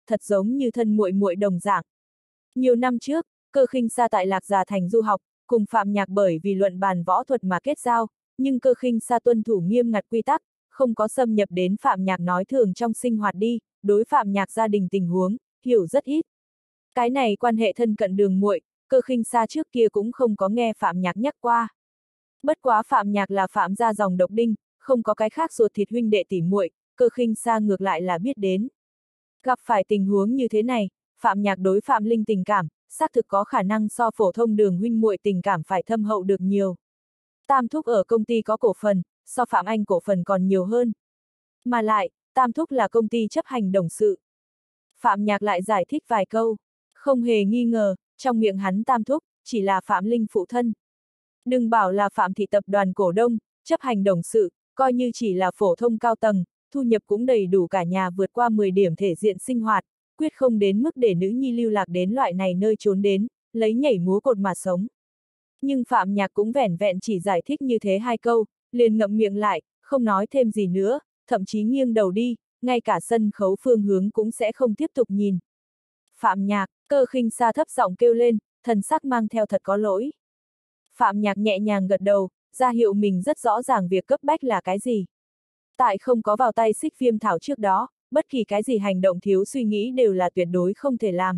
A: thật giống như thân muội muội đồng dạng. Nhiều năm trước, Cơ Khinh Sa tại Lạc Già Thành du học, cùng Phạm Nhạc bởi vì luận bàn võ thuật mà kết giao, nhưng Cơ Khinh Sa tuân thủ nghiêm ngặt quy tắc, không có xâm nhập đến Phạm Nhạc nói thường trong sinh hoạt đi, đối Phạm Nhạc gia đình tình huống, hiểu rất ít. Cái này quan hệ thân cận đường muội, Cơ Khinh Sa trước kia cũng không có nghe Phạm Nhạc nhắc qua. Bất quá Phạm Nhạc là Phạm gia dòng độc đinh, không có cái khác ruột thịt huynh đệ tỉ muội, Cơ Khinh Sa ngược lại là biết đến. Gặp phải tình huống như thế này, Phạm Nhạc đối Phạm Linh tình cảm, xác thực có khả năng so phổ thông đường huynh muội tình cảm phải thâm hậu được nhiều. Tam Thúc ở công ty có cổ phần, so Phạm Anh cổ phần còn nhiều hơn. Mà lại, Tam Thúc là công ty chấp hành董sự. Phạm Nhạc lại giải thích vài câu. Không hề nghi ngờ, trong miệng hắn Tam Thúc, chỉ là Phạm Linh phụ thân. Đừng bảo là Phạm thị tập đoàn cổ đông, chấp hành董sự, coi như chỉ là phổ thông cao tầng, thu nhập cũng đầy đủ cả nhà vượt qua 10 điểm thể diện sinh hoạt, quyết không đến mức để nữ nhi lưu lạc đến loại này nơi trốn đến, lấy nhảy múa cột mà sống. Nhưng Phạm Nhạc cũng vẻn vẹn chỉ giải thích như thế hai câu, liền ngậm miệng lại, không nói thêm gì nữa, thậm chí nghiêng đầu đi, ngay cả sân khấu phương hướng cũng sẽ không tiếp tục nhìn. Phạm Nhạc, Cơ Khinh Sa thấp giọng kêu lên, thần sắc mang theo thật có lỗi. Phạm Nhạc nhẹ nhàng gật đầu, ra hiệu mình rất rõ ràng việc cấp bách là cái gì. Tại không có vào tay Xích Viêm Thảo trước đó, bất kỳ cái gì hành động thiếu suy nghĩ đều là tuyệt đối không thể làm.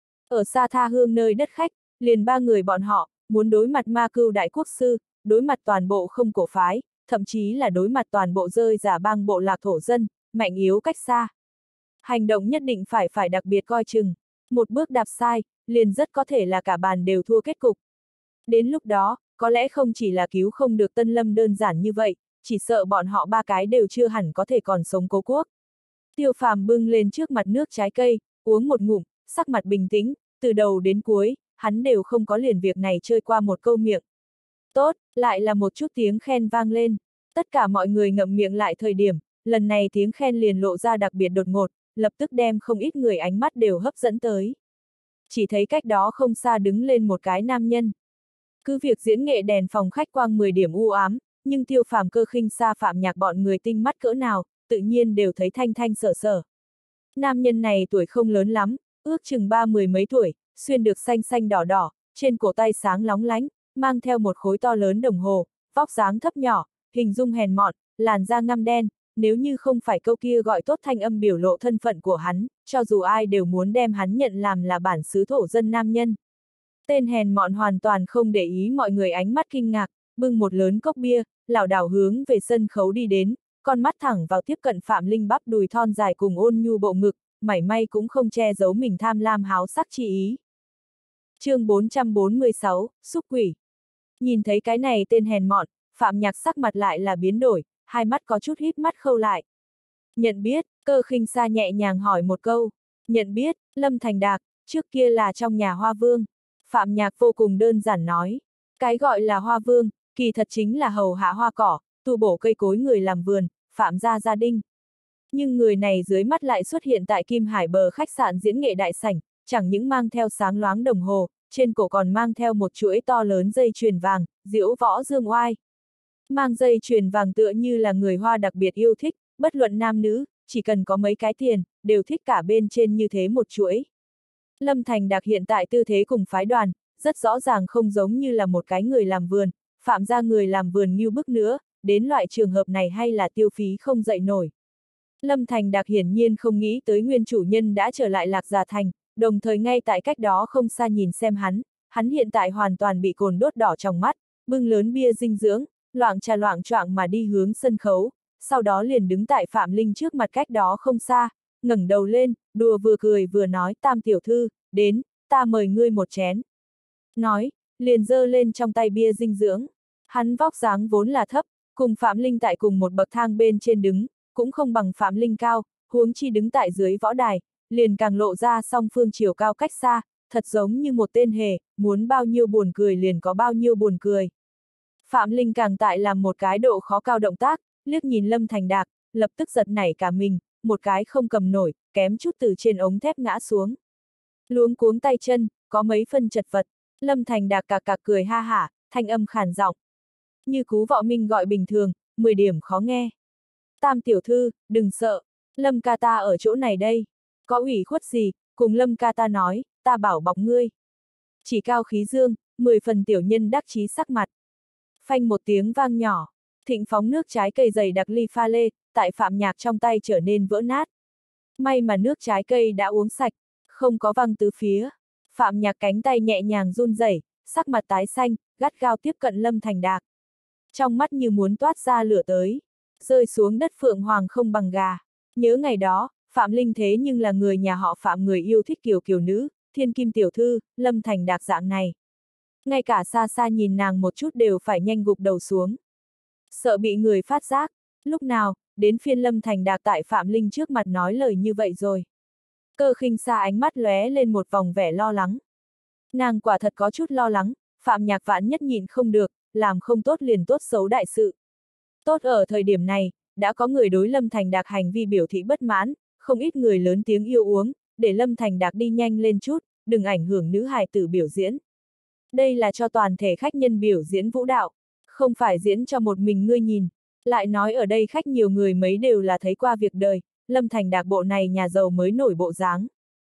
A: Ở xa tha hương nơi đất khách, liền ba người bọn họ, muốn đối mặt Ma Cưu Đại Quốc Sư, đối mặt toàn bộ không cổ phái, thậm chí là đối mặt toàn bộ rơi giả bang bộ lạc thổ dân, mạnh yếu cách xa. Hành động nhất định phải đặc biệt coi chừng, một bước đạp sai, liền rất có thể là cả bàn đều thua kết cục. Đến lúc đó, có lẽ không chỉ là cứu không được Tân Lâm đơn giản như vậy, chỉ sợ bọn họ ba cái đều chưa hẳn có thể còn sống cố quốc. Tiêu Phàm bưng lên trước mặt nước trái cây, uống một ngụm, sắc mặt bình tĩnh, từ đầu đến cuối, hắn đều không có liền việc này chơi qua một câu miệng. Tốt, lại là một chút tiếng khen vang lên. Tất cả mọi người ngậm miệng lại thời điểm, lần này tiếng khen liền lộ ra đặc biệt đột ngột, lập tức đem không ít người ánh mắt đều hấp dẫn tới. Chỉ thấy cách đó không xa đứng lên một cái nam nhân. Cứ việc diễn nghệ đèn phòng khách quang 10 điểm u ám, nhưng Tiêu Phàm, Cơ Khinh Sa, Phạm Nhạc bọn người tinh mắt cỡ nào, tự nhiên đều thấy thanh thanh sở sở. Nam nhân này tuổi không lớn lắm, ước chừng 30 mấy tuổi, xuyên được xanh xanh đỏ đỏ, trên cổ tay sáng lóng lánh, mang theo một khối to lớn đồng hồ, vóc dáng thấp nhỏ, hình dung hèn mọn, làn da ngăm đen, nếu như không phải câu kia gọi tốt thanh âm biểu lộ thân phận của hắn, cho dù ai đều muốn đem hắn nhận làm là bản xứ thổ dân nam nhân. Tên hèn mọn hoàn toàn không để ý mọi người ánh mắt kinh ngạc, bưng một lớn cốc bia, lảo đảo hướng về sân khấu đi đến, con mắt thẳng vào tiếp cận Phạm Linh bắp đùi thon dài cùng ôn nhu bộ ngực, mảy may cũng không che giấu mình tham lam háo sắc chi ý. Chương 446, xúc quỷ. Nhìn thấy cái này tên hèn mọn, Phạm Nhạc sắc mặt lại là biến đổi, hai mắt có chút híp mắt khâu lại. Nhận biết, Cơ Khinh Sa nhẹ nhàng hỏi một câu. Nhận biết, Lâm Thành Đạc, trước kia là trong nhà Hoa Vương. Phạm Nhạc vô cùng đơn giản nói. Cái gọi là Hoa Vương, kỳ thật chính là hầu hạ hoa cỏ, tu bổ cây cối người làm vườn, Phạm gia gia đình. Nhưng người này dưới mắt lại xuất hiện tại Kim Hải bờ khách sạn diễn nghệ đại sảnh, chẳng những mang theo sáng loáng đồng hồ, trên cổ còn mang theo một chuỗi to lớn dây chuyền vàng, diễu võ dương oai. Mang dây chuyền vàng tựa như là người Hoa đặc biệt yêu thích, bất luận nam nữ, chỉ cần có mấy cái tiền, đều thích cả bên trên như thế một chuỗi. Lâm Thành Đạc hiện tại tư thế cùng phái đoàn, rất rõ ràng không giống như là một cái người làm vườn, Phạm gia người làm vườn như bức nữa, đến loại trường hợp này hay là tiêu phí không dậy nổi. Lâm Thành Đạc hiển nhiên không nghĩ tới nguyên chủ nhân đã trở lại Lạc Già Thành, đồng thời ngay tại cách đó không xa nhìn xem hắn hiện tại hoàn toàn bị cồn đốt đỏ trong mắt, bưng lớn bia dinh dưỡng, loạng choạng mà đi hướng sân khấu, sau đó liền đứng tại Phạm Linh trước mặt cách đó không xa, ngẩng đầu lên, đùa vừa cười vừa nói Tam tiểu thư, đến, ta mời ngươi một chén. Nói, liền giơ lên trong tay bia dinh dưỡng. Hắn vóc dáng vốn là thấp, cùng Phạm Linh tại cùng một bậc thang bên trên đứng, cũng không bằng Phạm Linh cao, huống chi đứng tại dưới võ đài, liền càng lộ ra song phương chiều cao cách xa, thật giống như một tên hề, muốn bao nhiêu buồn cười liền có bao nhiêu buồn cười. Phạm Linh càng tại làm một cái độ khó cao động tác, liếc nhìn Lâm Thành Đạc, lập tức giật nảy cả mình, một cái không cầm nổi, kém chút từ trên ống thép ngã xuống. Luống cuống tay chân, có mấy phân chật vật, Lâm Thành Đạc cạc cạc cười ha hả, thanh âm khàn giọng. Như Cú Vọ Minh gọi bình thường, 10 điểm khó nghe. Tam tiểu thư, đừng sợ, Lâm ca ta ở chỗ này đây. Có ủy khuất gì, cùng Lâm ca ta nói, ta bảo bọc ngươi. Chỉ cao khí dương, 10 phần tiểu nhân đắc chí sắc mặt. Phanh một tiếng vang nhỏ, Thịnh phóng nước trái cây dày đặc ly pha lê, tại Phạm Nhạc trong tay trở nên vỡ nát. May mà nước trái cây đã uống sạch, không có văng tứ phía. Phạm Nhạc cánh tay nhẹ nhàng run rẩy, sắc mặt tái xanh, gắt gao tiếp cận Lâm Thành Đạc. Trong mắt như muốn toát ra lửa tới, rơi xuống đất phượng hoàng không bằng gà. Nhớ ngày đó, Phạm Linh thế nhưng là người nhà họ Phạm, người yêu thích kiều kiều nữ, thiên kim tiểu thư, Lâm Thành Đạc dạng này. Ngay cả xa xa nhìn nàng một chút đều phải nhanh gục đầu xuống. Sợ bị người phát giác, lúc nào, đến phiên Lâm Thành Đạc tại Phạm Linh trước mặt nói lời như vậy rồi. Cơ Khinh Sa ánh mắt lóe lên một vòng vẻ lo lắng. Nàng quả thật có chút lo lắng, Phạm Nhạc vạn nhất nhịn không được, làm không tốt liền tốt xấu đại sự. Tốt ở thời điểm này, đã có người đối Lâm Thành Đạc hành vi biểu thị bất mãn, không ít người lớn tiếng yêu uống, để Lâm Thành Đạc đi nhanh lên chút, đừng ảnh hưởng nữ hài tử biểu diễn. Đây là cho toàn thể khách nhân biểu diễn vũ đạo, không phải diễn cho một mình ngươi nhìn. Lại nói ở đây khách nhiều người mấy đều là thấy qua việc đời, Lâm Thành Đạc bộ này nhà giàu mới nổi bộ dáng.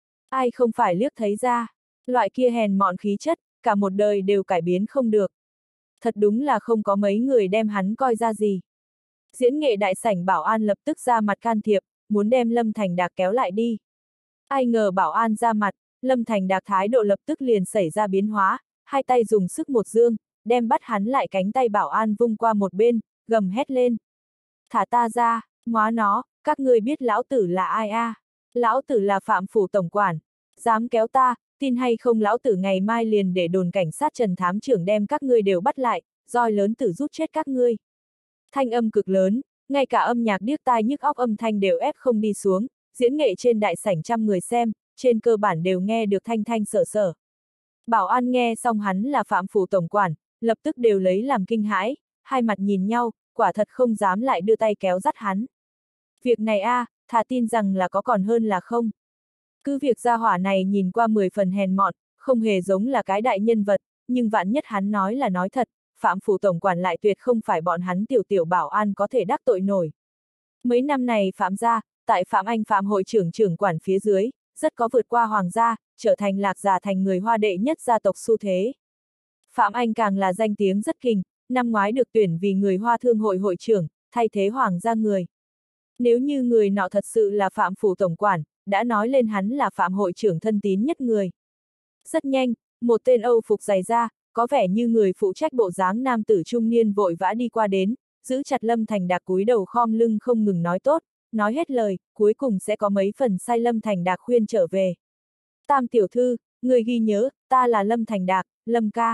A: Ai không phải liếc thấy ra, loại kia hèn mọn khí chất, cả một đời đều cải biến không được. Thật đúng là không có mấy người đem hắn coi ra gì. Diễn nghệ đại sảnh bảo an lập tức ra mặt can thiệp, muốn đem Lâm Thành Đạc kéo lại đi. Ai ngờ bảo an ra mặt, Lâm Thành Đạc thái độ lập tức liền xảy ra biến hóa, hai tay dùng sức một dương, đem bắt hắn lại cánh tay bảo an vung qua một bên, gầm hét lên. Thả ta ra, ngóa nó, các ngươi biết lão tử là ai a? Lão tử là Phạm phủ tổng quản, dám kéo ta, tin hay không lão tử ngày mai liền để đồn cảnh sát Trần thám trưởng đem các ngươi đều bắt lại, roi lớn tử rút chết các ngươi. Thanh âm cực lớn, ngay cả âm nhạc điếc tai nhức óc âm thanh đều ép không đi xuống, diễn nghệ trên đại sảnh trăm người xem, trên cơ bản đều nghe được thanh thanh sở sở. Bảo an nghe xong hắn là Phạm phủ tổng quản, lập tức đều lấy làm kinh hãi, hai mặt nhìn nhau, quả thật không dám lại đưa tay kéo dắt hắn. Việc này a, thà tin rằng là có còn hơn là không. Cứ việc gia hỏa này nhìn qua 10 phần hèn mọn, không hề giống là cái đại nhân vật, nhưng vạn nhất hắn nói là nói thật, Phạm phủ tổng quản lại tuyệt không phải bọn hắn tiểu tiểu bảo an có thể đắc tội nổi. Mấy năm này Phạm gia, tại Phạm Anh Phạm hội trưởng quản phía dưới, rất có vượt qua hoàng gia, trở thành Lạc Già thành người Hoa đệ nhất gia tộc xu thế. Phạm Anh càng là danh tiếng rất kinh, năm ngoái được tuyển vì người Hoa thương hội hội trưởng, thay thế hoàng gia người. Nếu như người nọ thật sự là Phạm phủ tổng quản, đã nói lên hắn là Phạm hội trưởng thân tín nhất người. Rất nhanh, một tên Âu phục dày da, có vẻ như người phụ trách bộ dáng nam tử trung niên vội vã đi qua đến, giữ chặt Lâm Thành Đạc cúi đầu khom lưng không ngừng nói tốt, nói hết lời, cuối cùng sẽ có mấy phần sai Lâm Thành Đạc khuyên trở về. Tam tiểu thư, người ghi nhớ, ta là Lâm Thành Đạc, Lâm ca.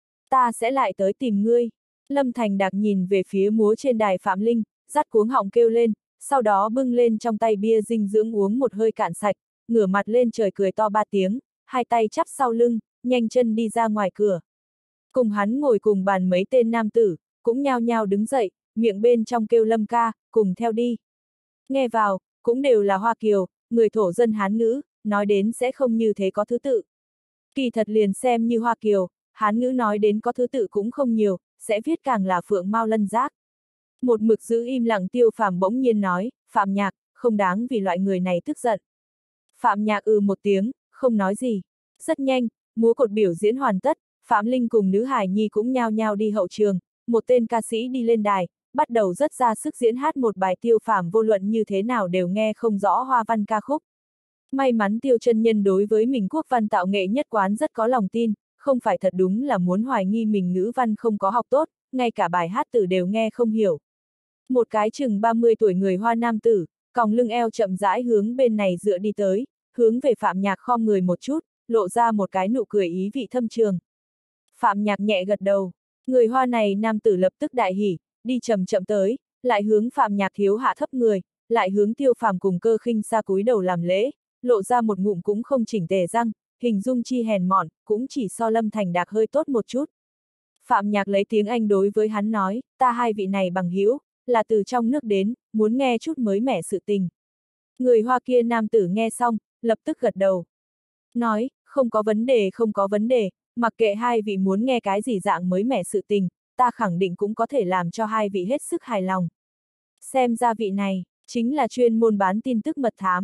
A: Ta sẽ lại tới tìm ngươi. Lâm Thành Đạc nhìn về phía múa trên đài Phạm Linh, dắt cuống họng kêu lên, sau đó bưng lên trong tay bia dinh dưỡng uống một hơi cạn sạch, ngửa mặt lên trời cười to 3 tiếng, hai tay chắp sau lưng, nhanh chân đi ra ngoài cửa. Cùng hắn ngồi cùng bàn mấy tên nam tử, cũng nhao nhao đứng dậy, miệng bên trong kêu Lâm ca, cùng theo đi. Nghe vào, cũng đều là Hoa Kiều, người thổ dân Hán ngữ, nói đến sẽ không như thế có thứ tự. Kỳ thật liền xem như Hoa Kiều, Hán ngữ nói đến có thứ tự cũng không nhiều, sẽ viết càng là phượng mao lân giác. Một mực giữ im lặng Tiêu Phàm bỗng nhiên nói, Phạm Nhạc, không đáng vì loại người này tức giận. Phạm Nhạc một tiếng, không nói gì. Rất nhanh, múa cột biểu diễn hoàn tất, Phạm Linh cùng nữ hài nhi cũng nhao nhao đi hậu trường, một tên ca sĩ đi lên đài, bắt đầu rất ra sức diễn hát một bài Tiêu Phàm vô luận như thế nào đều nghe không rõ hoa văn ca khúc. May mắn Tiêu chân nhân đối với mình quốc văn tạo nghệ nhất quán rất có lòng tin, không phải thật đúng là muốn hoài nghi mình ngữ văn không có học tốt, ngay cả bài hát tử đều nghe không hiểu. Một cái chừng 30 tuổi người Hoa nam tử, còng lưng eo chậm rãi hướng bên này dựa đi tới, hướng về Phạm Nhạc khom người một chút, lộ ra một cái nụ cười ý vị thâm trường. Phạm Nhạc nhẹ gật đầu, người Hoa này nam tử lập tức đại hỉ, đi chậm chậm tới, lại hướng Phạm Nhạc thiếu hạ thấp người, lại hướng Tiêu Phàm cùng Cơ Khinh Sa cúi đầu làm lễ, lộ ra một ngụm cũng không chỉnh tề răng, hình dung chi hèn mọn, cũng chỉ so Lâm Thành Đạc hơi tốt một chút. Phạm Nhạc lấy tiếng Anh đối với hắn nói, ta hai vị này bằng hữu, là từ trong nước đến, muốn nghe chút mới mẻ sự tình. Người Hoa kia nam tử nghe xong, lập tức gật đầu. Nói, không có vấn đề không có vấn đề, mặc kệ hai vị muốn nghe cái gì dạng mới mẻ sự tình, ta khẳng định cũng có thể làm cho hai vị hết sức hài lòng. Xem ra vị này, chính là chuyên môn bán tin tức mật thám.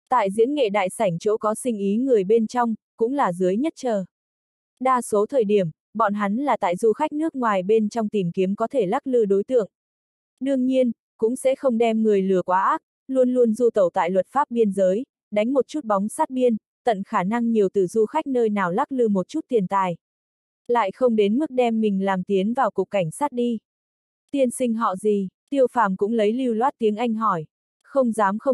A: Tại diễn nghệ đại sảnh chỗ có sinh ý người bên trong, cũng là dưới nhất chờ. Đa số thời điểm, bọn hắn là tại du khách nước ngoài bên trong tìm kiếm có thể lắc lư đối tượng. Đương nhiên, cũng sẽ không đem người lừa quá ác, luôn luôn du tẩu tại luật pháp biên giới, đánh một chút bóng sát biên, tận khả năng nhiều từ du khách nơi nào lắc lư một chút tiền tài. Lại không đến mức đem mình làm tiến vào cục cảnh sát đi. Tiên sinh họ gì? Tiêu Phàm cũng lấy lưu loát tiếng Anh hỏi. Không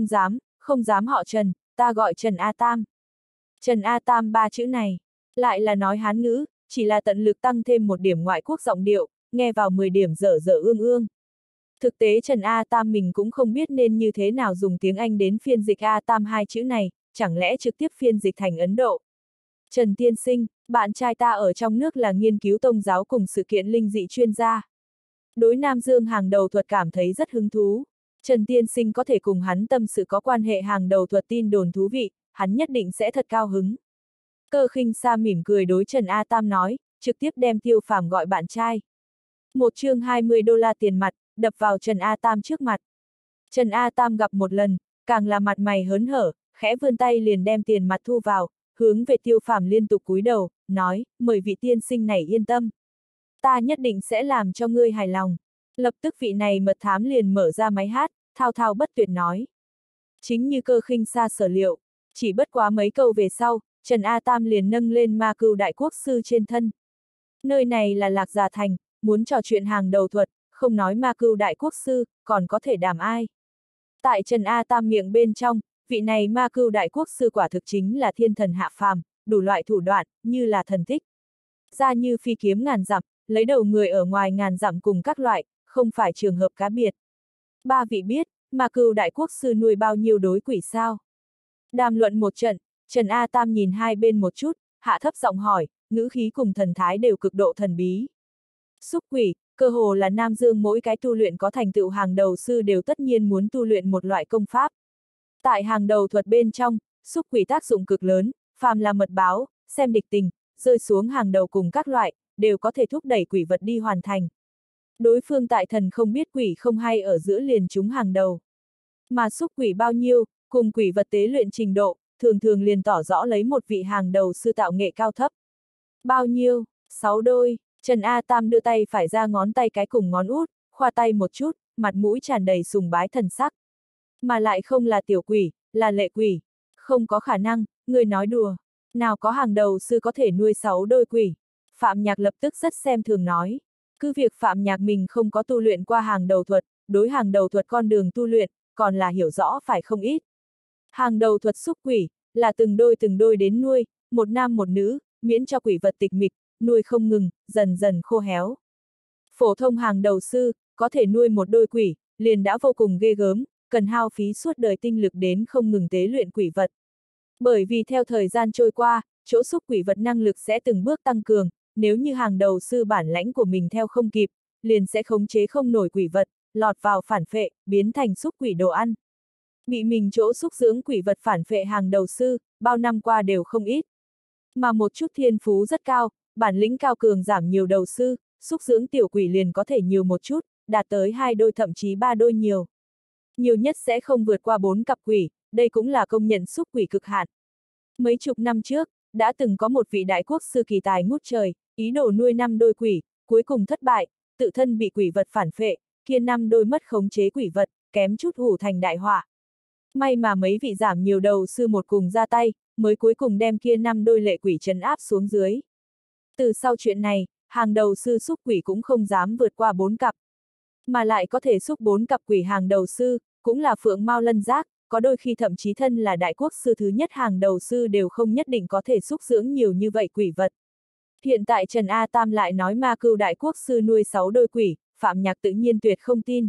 A: dám họ Trần, ta gọi Trần A Tam. Trần A Tam ba chữ này, lại là nói Hán ngữ, chỉ là tận lực tăng thêm một điểm ngoại quốc giọng điệu, nghe vào 10 điểm dở dở ương ương. Thực tế Trần A Tam mình cũng không biết nên như thế nào dùng tiếng Anh đến phiên dịch A Tam hai chữ này, chẳng lẽ trực tiếp phiên dịch thành Ấn Độ. Trần tiên sinh, bạn trai ta ở trong nước là nghiên cứu tôn giáo cùng sự kiện linh dị chuyên gia. Đối Nam Dương hàng đầu thuật cảm thấy rất hứng thú. Trần tiên sinh có thể cùng hắn tâm sự có quan hệ hàng đầu thuật tin đồn thú vị, hắn nhất định sẽ thật cao hứng. Cơ Khinh Sa mỉm cười đối Trần A Tam nói, trực tiếp đem Tiêu Phàm gọi bạn trai. Một chương 20 đô la tiền mặt, đập vào Trần A Tam trước mặt. Trần A Tam gặp một lần, càng là mặt mày hớn hở, khẽ vươn tay liền đem tiền mặt thu vào, hướng về Tiêu Phàm liên tục cúi đầu, nói, mời vị tiên sinh này yên tâm. Ta nhất định sẽ làm cho ngươi hài lòng. Lập tức vị này mật thám liền mở ra máy hát, thao thao bất tuyệt nói. Chính như Cơ Khinh Sa sở liệu, chỉ bất quá mấy câu về sau, Trần A Tam liền nâng lên Ma Cưu Đại Quốc Sư trên thân. Nơi này là Lạc Già Thành, muốn trò chuyện hàng đầu thuật, không nói Ma Cưu Đại Quốc Sư, còn có thể đàm ai. Tại Trần A Tam miệng bên trong, vị này Ma Cưu Đại Quốc Sư quả thực chính là thiên thần hạ phàm, đủ loại thủ đoạn, như là thần tích. Ra như phi kiếm ngàn dặm, lấy đầu người ở ngoài ngàn dặm cùng các loại, không phải trường hợp cá biệt. Ba vị biết, Ma Cưu Đại Quốc Sư nuôi bao nhiêu đối quỷ sao? Đàm luận một trận, Trần A Tam nhìn hai bên một chút, hạ thấp giọng hỏi, ngữ khí cùng thần thái đều cực độ thần bí. Xúc quỷ, cơ hồ là Nam Dương mỗi cái tu luyện có thành tựu hàng đầu sư đều tất nhiên muốn tu luyện một loại công pháp. Tại hàng đầu thuật bên trong, xúc quỷ tác dụng cực lớn, phàm là mật báo, xem địch tình, rơi xuống hàng đầu cùng các loại, đều có thể thúc đẩy quỷ vật đi hoàn thành. Đối phương tại thần không biết quỷ không hay ở giữa liền chúng hàng đầu. Mà xúc quỷ bao nhiêu, cùng quỷ vật tế luyện trình độ, thường thường liền tỏ rõ lấy một vị hàng đầu sư tạo nghệ cao thấp. Bao nhiêu? 6 đôi. Trần A Tam đưa tay phải ra ngón tay cái cùng ngón út, khoa tay một chút, mặt mũi tràn đầy sùng bái thần sắc. Mà lại không là tiểu quỷ, là lệ quỷ. Không có khả năng, người nói đùa. Nào có hàng đầu sư có thể nuôi 6 đôi quỷ. Phạm Nhạc lập tức rất xem thường nói. Cứ việc Phạm Nhạc mình không có tu luyện qua hàng đầu thuật, đối hàng đầu thuật con đường tu luyện, còn là hiểu rõ phải không ít. Hàng đầu thuật xúc quỷ, là từng đôi đến nuôi, một nam một nữ, miễn cho quỷ vật tịch mịch, nuôi không ngừng, dần dần khô héo. Phổ thông hàng đầu sư, có thể nuôi một đôi quỷ, liền đã vô cùng ghê gớm, cần hao phí suốt đời tinh lực đến không ngừng tế luyện quỷ vật. Bởi vì theo thời gian trôi qua, chỗ xúc quỷ vật năng lực sẽ từng bước tăng cường, nếu như hàng đầu sư bản lãnh của mình theo không kịp, liền sẽ khống chế không nổi quỷ vật, lọt vào phản phệ, biến thành xúc quỷ đồ ăn. Bị mình chỗ xúc dưỡng quỷ vật phản phệ hàng đầu sư, bao năm qua đều không ít. Mà một chút thiên phú rất cao, bản lĩnh cao cường giảm nhiều đầu sư, xúc dưỡng tiểu quỷ liền có thể nhiều một chút, đạt tới 2 đôi thậm chí 3 đôi nhiều. Nhiều nhất sẽ không vượt qua 4 cặp quỷ, đây cũng là công nhận xúc quỷ cực hạn. Mấy chục năm trước, đã từng có một vị đại quốc sư kỳ tài ngút trời, ý đồ nuôi 5 đôi quỷ, cuối cùng thất bại, tự thân bị quỷ vật phản phệ, kia 5 đôi mất khống chế quỷ vật, kém chút hủ thành đại họa. May mà mấy vị giảm nhiều đầu sư một cùng ra tay, mới cuối cùng đem kia 5 đôi lệ quỷ trấn áp xuống dưới. Từ sau chuyện này, hàng đầu sư xúc quỷ cũng không dám vượt qua 4 cặp. Mà lại có thể xúc 4 cặp quỷ hàng đầu sư, cũng là phượng mao lân giác, có đôi khi thậm chí thân là đại quốc sư thứ nhất hàng đầu sư đều không nhất định có thể xúc dưỡng nhiều như vậy quỷ vật. Hiện tại Trần A Tam lại nói Ma Cưu Đại Quốc Sư nuôi 6 đôi quỷ, Phạm Nhạc tự nhiên tuyệt không tin.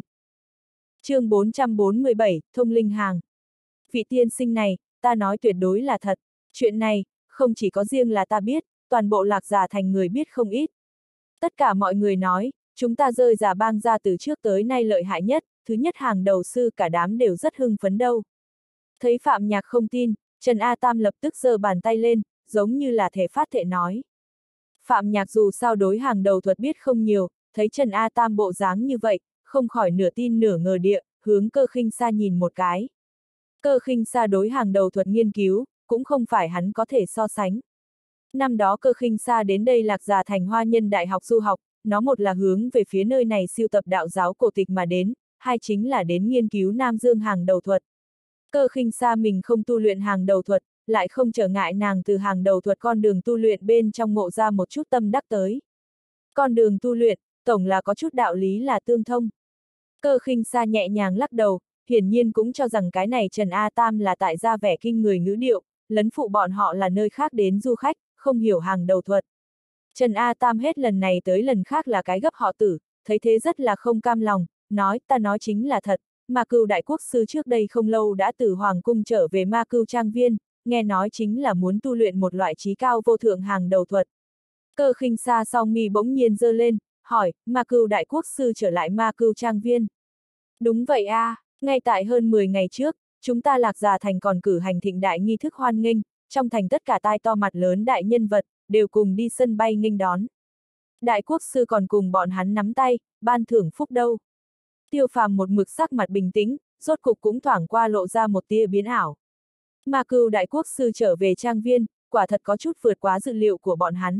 A: Chương 447, Thông Linh Hàng. Vị tiên sinh này, ta nói tuyệt đối là thật. Chuyện này, không chỉ có riêng là ta biết, toàn bộ Lạc Già Thành người biết không ít. Tất cả mọi người nói, chúng ta rơi Già Bang ra từ trước tới nay lợi hại nhất, thứ nhất hàng đầu sư cả đám đều rất hưng phấn đâu. Thấy Phạm Nhạc không tin, Trần A Tam lập tức giơ bàn tay lên, giống như là thể phát thể nói. Phạm Nhạc dù sao đối hàng đầu thuật biết không nhiều, thấy Trần A Tam bộ dáng như vậy, không khỏi nửa tin nửa ngờ địa, hướng Cơ Khinh Sa nhìn một cái. Cơ Khinh Sa đối hàng đầu thuật nghiên cứu, cũng không phải hắn có thể so sánh. Năm đó Cơ Khinh Sa đến đây Lạc Già Thành Hoa Nhân Đại học du học, nó một là hướng về phía nơi này siêu tập đạo giáo cổ tịch mà đến, hai chính là đến nghiên cứu Nam Dương hàng đầu thuật. Cơ Khinh Sa mình không tu luyện hàng đầu thuật, lại không trở ngại nàng từ hàng đầu thuật con đường tu luyện bên trong ngộ ra một chút tâm đắc tới. Con đường tu luyện, tổng là có chút đạo lý là tương thông. Cơ Khinh Sa nhẹ nhàng lắc đầu, hiển nhiên cũng cho rằng cái này Trần A Tam là tại ra vẻ kinh người ngữ điệu, lấn phụ bọn họ là nơi khác đến du khách, không hiểu hàng đầu thuật. Trần A Tam hết lần này tới lần khác là cái gấp họ Tử, thấy thế rất là không cam lòng, nói ta nói chính là thật, Ma Cưu Đại Quốc Sư trước đây không lâu đã từ Hoàng Cung trở về Ma Cưu Trang Viên, nghe nói chính là muốn tu luyện một loại trí cao vô thượng hàng đầu thuật. Cơ Khinh Sa song mi bỗng nhiên giơ lên, hỏi, Ma Cưu Đại Quốc Sư trở lại Ma Cưu Trang Viên. Đúng vậy a, ngay tại hơn 10 ngày trước, chúng ta Lạc Già Thành còn cử hành thịnh đại nghi thức hoan nghênh, trong thành tất cả tai to mặt lớn đại nhân vật, đều cùng đi sân bay nghênh đón. Đại Quốc Sư còn cùng bọn hắn nắm tay, ban thưởng phúc đâu. Tiêu Phàm một mực sắc mặt bình tĩnh, rốt cục cũng thoảng qua lộ ra một tia biến ảo. Ma Cưu Đại Quốc Sư trở về trang viên, quả thật có chút vượt quá dự liệu của bọn hắn.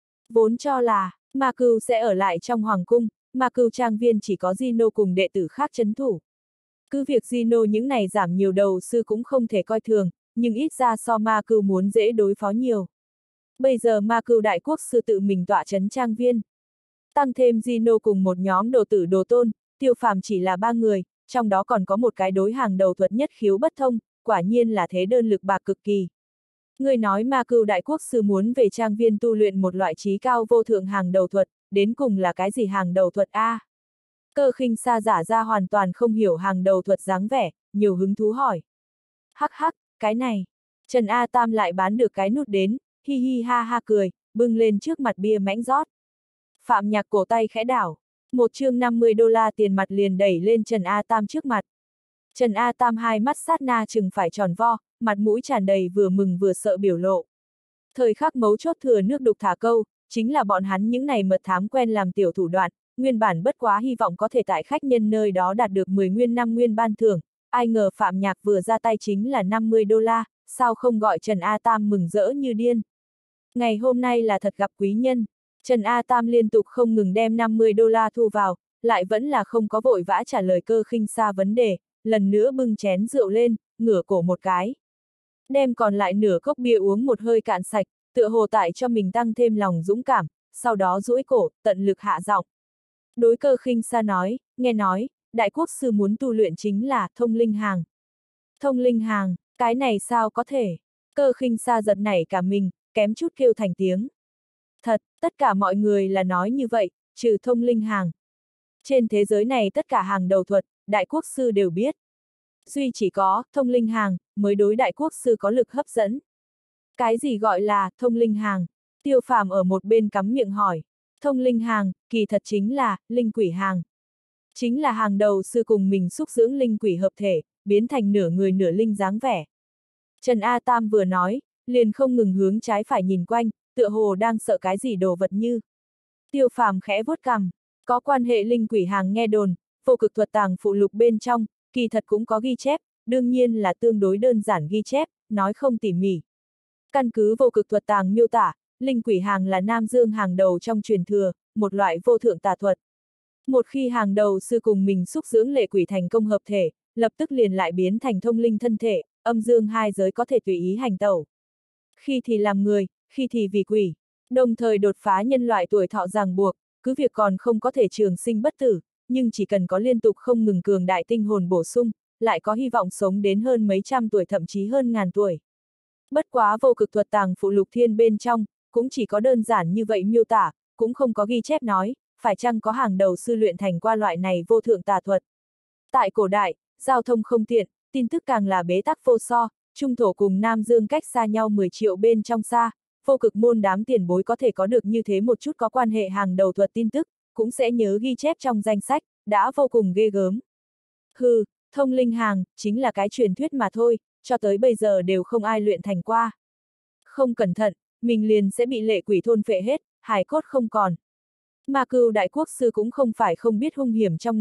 A: Vốn cho là, Ma Cưu sẽ ở lại trong Hoàng Cung, Ma Cưu Trang Viên chỉ có Gino cùng đệ tử khác trấn thủ. Cứ việc Gino những này giảm nhiều đầu sư cũng không thể coi thường, nhưng ít ra so Ma Cưu muốn dễ đối phó nhiều. Bây giờ Ma Cưu Đại Quốc Sư tự mình tọa trấn Trang Viên. Tăng thêm Gino cùng một nhóm đồ tử đồ tôn, Tiêu Phàm chỉ là 3 người, trong đó còn có một cái đối hàng đầu thuật nhất khiếu bất thông, quả nhiên là thế đơn lực bạc cực kỳ. Người nói Ma Cưu Đại Quốc Sư muốn về Trang Viên tu luyện một loại trí cao vô thượng hàng đầu thuật, đến cùng là cái gì hàng đầu thuật a? Cơ Khinh Sa giả ra hoàn toàn không hiểu hàng đầu thuật dáng vẻ, nhiều hứng thú hỏi. Hắc hắc, cái này. Trần A Tam lại bán được cái nút đến, hi hi ha ha cười, bưng lên trước mặt bia mãnh rót. Phạm Nhạc cổ tay khẽ đảo, một chương $50 tiền mặt liền đẩy lên Trần A Tam trước mặt. Trần A Tam hai mắt sát na chừng phải tròn vo, mặt mũi tràn đầy vừa mừng vừa sợ biểu lộ. Thời khắc mấu chốt thừa nước đục thả câu, chính là bọn hắn những này mật thám quen làm tiểu thủ đoạn, nguyên bản bất quá hy vọng có thể tại khách nhân nơi đó đạt được 10 nguyên 5 nguyên ban thưởng, ai ngờ Phạm Nhạc vừa ra tay chính là $50, sao không gọi Trần A Tam mừng rỡ như điên. Ngày hôm nay là thật gặp quý nhân, Trần A Tam liên tục không ngừng đem $50 thu vào, lại vẫn là không có vội vã trả lời Cơ Khinh Sa vấn đề, lần nữa bưng chén rượu lên, ngửa cổ một cái. Đem còn lại nửa cốc bia uống một hơi cạn sạch, tựa hồ tại cho mình tăng thêm lòng dũng cảm, sau đó duỗi cổ, tận lực hạ giọng. Đối Cơ Khinh Sa nói, nghe nói, Đại Quốc Sư muốn tu luyện chính là thông linh hàng. Thông linh hàng, cái này sao có thể? Cơ Khinh Sa giật nảy cả mình, kém chút kêu thành tiếng. Thật, tất cả mọi người là nói như vậy, trừ thông linh hàng. Trên thế giới này tất cả hàng đầu thuật, Đại Quốc Sư đều biết. Duy chỉ có, thông linh hàng, mới đối Đại Quốc Sư có lực hấp dẫn. Cái gì gọi là, thông linh hàng? Tiêu Phàm ở một bên cắm miệng hỏi. Thông linh hàng, kỳ thật chính là, linh quỷ hàng. Chính là hàng đầu sư cùng mình xúc dưỡng linh quỷ hợp thể, biến thành nửa người nửa linh dáng vẻ. Trần A Tam vừa nói, liền không ngừng hướng trái phải nhìn quanh, tựa hồ đang sợ cái gì đồ vật như. Tiêu Phàm khẽ vuốt cằm, có quan hệ linh quỷ hàng nghe đồn, vô cực thuật tàng phụ lục bên trong, kỳ thật cũng có ghi chép, đương nhiên là tương đối đơn giản ghi chép, nói không tỉ mỉ. Căn cứ vô cực thuật tàng miêu tả, linh quỷ hàng là Nam Dương hàng đầu trong truyền thừa, một loại vô thượng tà thuật. Một khi hàng đầu sư cùng mình xúc dưỡng lệ quỷ thành công hợp thể, lập tức liền lại biến thành thông linh thân thể, âm dương hai giới có thể tùy ý hành tẩu. Khi thì làm người, khi thì vì quỷ, đồng thời đột phá nhân loại tuổi thọ ràng buộc, cứ việc còn không có thể trường sinh bất tử, nhưng chỉ cần có liên tục không ngừng cường đại tinh hồn bổ sung, lại có hy vọng sống đến hơn mấy trăm tuổi thậm chí hơn ngàn tuổi. Bất quá vô cực thuật tàng phụ lục thiên bên trong, cũng chỉ có đơn giản như vậy miêu tả, cũng không có ghi chép nói, phải chăng có hàng đầu sư luyện thành qua loại này vô thượng tà thuật. Tại cổ đại, giao thông không tiện, tin tức càng là bế tắc vô so, Trung Thổ cùng Nam Dương cách xa nhau 10 triệu bên trong xa, vô cực môn đám tiền bối có thể có được như thế một chút có quan hệ hàng đầu thuật tin tức, cũng sẽ nhớ ghi chép trong danh sách, đã vô cùng ghê gớm. Hừ, thông linh hàng, chính là cái truyền thuyết mà thôi, cho tới bây giờ đều không ai luyện thành qua. Không cẩn thận, mình liền sẽ bị lệ quỷ thôn phệ hết, hài cốt không còn. Ma Cưu Đại Quốc Sư cũng không phải không biết hung hiểm trong này,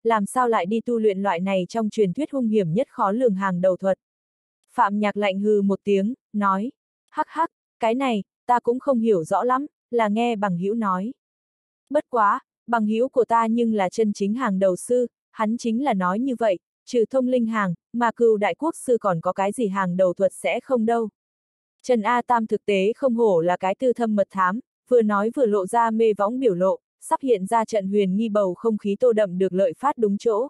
A: làm sao lại đi tu luyện loại này trong truyền thuyết hung hiểm nhất khó lường hàng đầu thuật. Phạm Nhạc lạnh hừ một tiếng, nói, hắc hắc, cái này, ta cũng không hiểu rõ lắm, là nghe bằng hữu nói. Bất quá, bằng hữu của ta nhưng là chân chính hàng đầu sư, hắn chính là nói như vậy, trừ thông linh hàng, mà Cửu Đại Quốc sư còn có cái gì hàng đầu thuật sẽ không đâu. Trần A Tam thực tế không hổ là cái tư thâm mật thám, vừa nói vừa lộ ra mê võng biểu lộ, sắp hiện ra trận huyền nghi bầu không khí tô đậm được lợi phát đúng chỗ.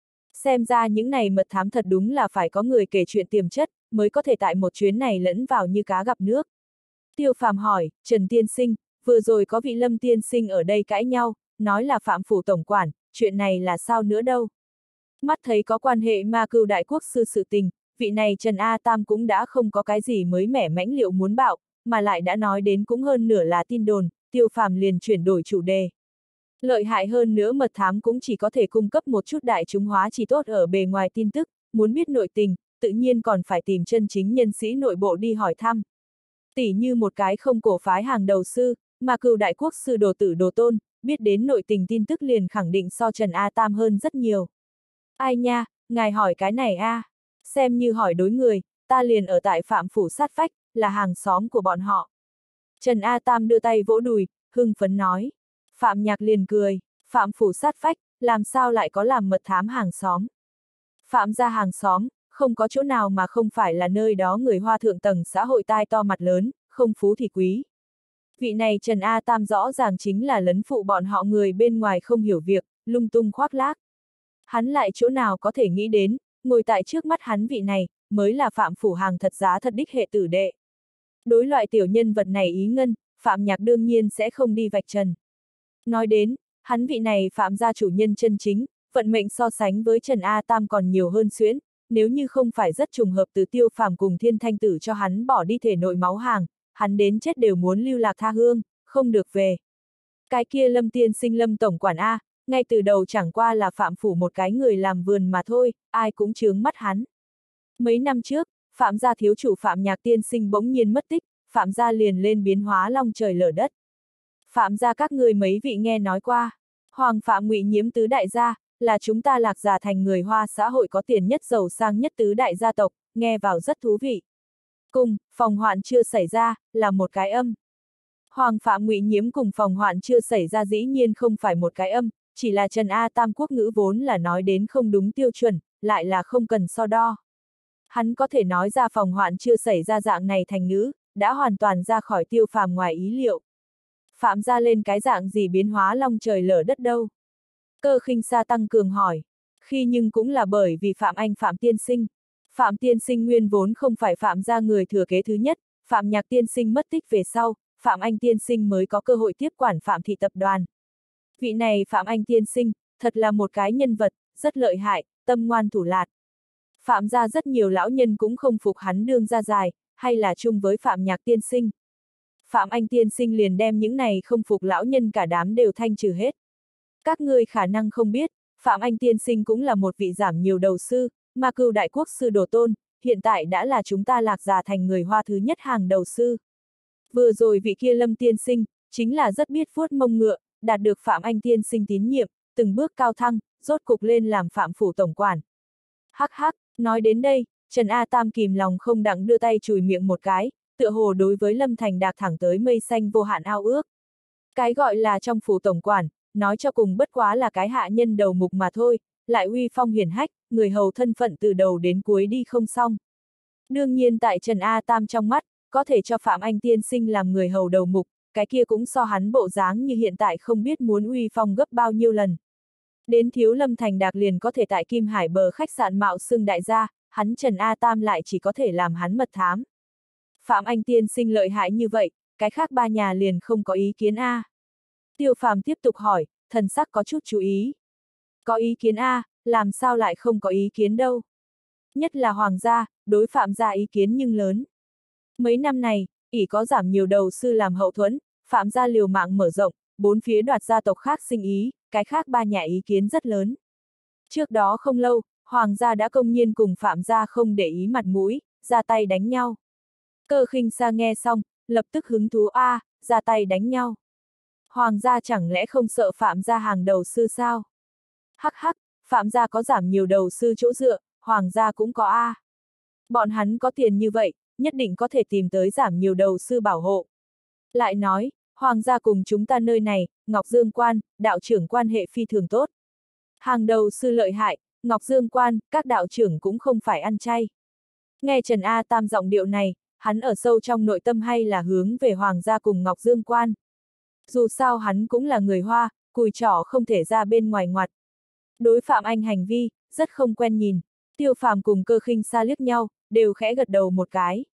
A: Xem ra những này mật thám thật đúng là phải có người kể chuyện tiềm chất, mới có thể tại một chuyến này lẫn vào như cá gặp nước. Tiêu Phàm hỏi, Trần Tiên Sinh, vừa rồi có vị Lâm Tiên Sinh ở đây cãi nhau, nói là Phạm Phủ Tổng Quản, chuyện này là sao nữa đâu. Mắt thấy có quan hệ ma Cửu Đại Quốc sư sự tình, vị này Trần A Tam cũng đã không có cái gì mới mẻ mãnh liệu muốn bạo, mà lại đã nói đến cũng hơn nửa là tin đồn, Tiêu Phàm liền chuyển đổi chủ đề. Lợi hại hơn nữa mật thám cũng chỉ có thể cung cấp một chút đại chúng hóa chỉ tốt ở bề ngoài tin tức, muốn biết nội tình, tự nhiên còn phải tìm chân chính nhân sĩ nội bộ đi hỏi thăm. Tỉ như một cái không cổ phái hàng đầu sư, mà Cửu Đại Quốc sư đồ tử đồ tôn, biết đến nội tình tin tức liền khẳng định so Trần A Tam hơn rất nhiều. Ai nha, ngài hỏi cái này a, xem như hỏi đối người, ta liền ở tại Phạm Phủ sát vách, là hàng xóm của bọn họ. Trần A Tam đưa tay vỗ đùi, hưng phấn nói. Phạm Nhạc liền cười, Phạm Phủ sát vách, làm sao lại có làm mật thám hàng xóm. Phạm gia hàng xóm, không có chỗ nào mà không phải là nơi đó người Hoa thượng tầng xã hội tai to mặt lớn, không phú thì quý. Vị này Trần A Tam rõ ràng chính là lấn phụ bọn họ người bên ngoài không hiểu việc, lung tung khoác lác. Hắn lại chỗ nào có thể nghĩ đến, ngồi tại trước mắt hắn vị này, mới là Phạm Phủ hàng thật giá thật đích hệ tử đệ. Đối loại tiểu nhân vật này ý ngân, Phạm Nhạc đương nhiên sẽ không đi vạch trần. Nói đến, hắn vị này Phạm gia chủ nhân chân chính, vận mệnh so sánh với Trần A Tam còn nhiều hơn xuyến, nếu như không phải rất trùng hợp từ Tiêu Phàm cùng Thiên Thanh Tử cho hắn bỏ đi thể nội máu hàng, hắn đến chết đều muốn lưu lạc tha hương, không được về. Cái kia Lâm Tiên Sinh Lâm Tổng Quản A, ngay từ đầu chẳng qua là Phạm Phủ một cái người làm vườn mà thôi, ai cũng chướng mắt hắn. Mấy năm trước, Phạm gia thiếu chủ Phạm Nhạc Tiên Sinh bỗng nhiên mất tích, Phạm gia liền lên biến hóa long trời lở đất. Phạm gia các người mấy vị nghe nói qua, Hoàng Phạm Ngụy Nhiễm tứ đại gia, là chúng ta Lạc Già thành người Hoa xã hội có tiền nhất giàu sang nhất tứ đại gia tộc, nghe vào rất thú vị. Cùng, phòng hoạn chưa xảy ra, là một cái âm. Hoàng Phạm Ngụy Nhiễm cùng phòng hoạn chưa xảy ra dĩ nhiên không phải một cái âm, chỉ là Trần A Tam quốc ngữ vốn là nói đến không đúng tiêu chuẩn, lại là không cần so đo. Hắn có thể nói ra phòng hoạn chưa xảy ra dạng này thành ngữ, đã hoàn toàn ra khỏi Tiêu Phàm ngoài ý liệu. Phạm gia lên cái dạng gì biến hóa long trời lở đất đâu? Cơ Khinh Sa tăng cường hỏi. Khi nhưng cũng là bởi vì Phạm tiên sinh. Phạm tiên sinh nguyên vốn không phải Phạm gia người thừa kế thứ nhất, Phạm Nhạc tiên sinh mất tích về sau, Phạm Anh tiên sinh mới có cơ hội tiếp quản Phạm thị tập đoàn. Vị này Phạm Anh tiên sinh, thật là một cái nhân vật, rất lợi hại, tâm ngoan thủ lạt. Phạm gia rất nhiều lão nhân cũng không phục hắn đương gia dài, hay là chung với Phạm Nhạc tiên sinh. Phạm Anh tiên sinh liền đem những này không phục lão nhân cả đám đều thanh trừ hết. Các ngươi khả năng không biết, Phạm Anh tiên sinh cũng là một vị giảm nhiều đầu sư, mà Cửu Đại Quốc sư đồ tôn, hiện tại đã là chúng ta Lạc Già thành người Hoa thứ nhất hàng đầu sư. Vừa rồi vị kia Lâm tiên sinh, chính là rất biết vuốt mông ngựa, đạt được Phạm Anh tiên sinh tín nhiệm, từng bước cao thăng, rốt cục lên làm Phạm Phủ tổng quản. Hắc hắc, nói đến đây, Trần A Tam kìm lòng không đặng đưa tay chùi miệng một cái, tựa hồ đối với Lâm Thành Đạc thẳng tới mây xanh vô hạn ao ước. Cái gọi là trong phủ tổng quản, nói cho cùng bất quá là cái hạ nhân đầu mục mà thôi, lại uy phong hiển hách, người hầu thân phận từ đầu đến cuối đi không xong. Đương nhiên tại Trần A Tam trong mắt, có thể cho Phạm Anh tiên sinh làm người hầu đầu mục, cái kia cũng so hắn bộ dáng như hiện tại không biết muốn uy phong gấp bao nhiêu lần. Đến thiếu Lâm Thành Đạc liền có thể tại Kim Hải bờ khách sạn mạo xưng đại gia, hắn Trần A Tam lại chỉ có thể làm hắn mật thám. Phạm Anh tiên sinh lợi hại như vậy, cái khác ba nhà liền không có ý kiến a. Tiêu Phàm tiếp tục hỏi, thần sắc có chút chú ý. Có ý kiến a, làm sao lại không có ý kiến đâu. Nhất là Hoàng gia, đối Phạm gia ý kiến nhưng lớn. Mấy năm này, ỷ có giảm nhiều đầu sư làm hậu thuẫn, Phạm gia liều mạng mở rộng, bốn phía đoạt gia tộc khác sinh ý, cái khác ba nhà ý kiến rất lớn. Trước đó không lâu, Hoàng gia đã công nhiên cùng Phạm gia không để ý mặt mũi, ra tay đánh nhau. Cơ Khinh Sa nghe xong, lập tức hứng thú ra tay đánh nhau. Hoàng gia chẳng lẽ không sợ Phạm gia hàng đầu sư sao? Hắc hắc, Phạm gia có giảm nhiều đầu sư chỗ dựa, Hoàng gia cũng có a. Bọn hắn có tiền như vậy, nhất định có thể tìm tới giảm nhiều đầu sư bảo hộ. Lại nói, Hoàng gia cùng chúng ta nơi này, Ngọc Dương Quan, đạo trưởng quan hệ phi thường tốt. Hàng đầu sư lợi hại, Ngọc Dương Quan, các đạo trưởng cũng không phải ăn chay. Nghe Trần A Tam giọng điệu này, hắn ở sâu trong nội tâm hay là hướng về Hoàng gia cùng Ngọc Dương Quan. Dù sao hắn cũng là người Hoa, cùi trỏ không thể ra bên ngoài ngoặt. Đối Phạm Anh hành vi, rất không quen nhìn. Tiêu Phàm cùng Cơ Khinh Sa liếc nhau, đều khẽ gật đầu một cái.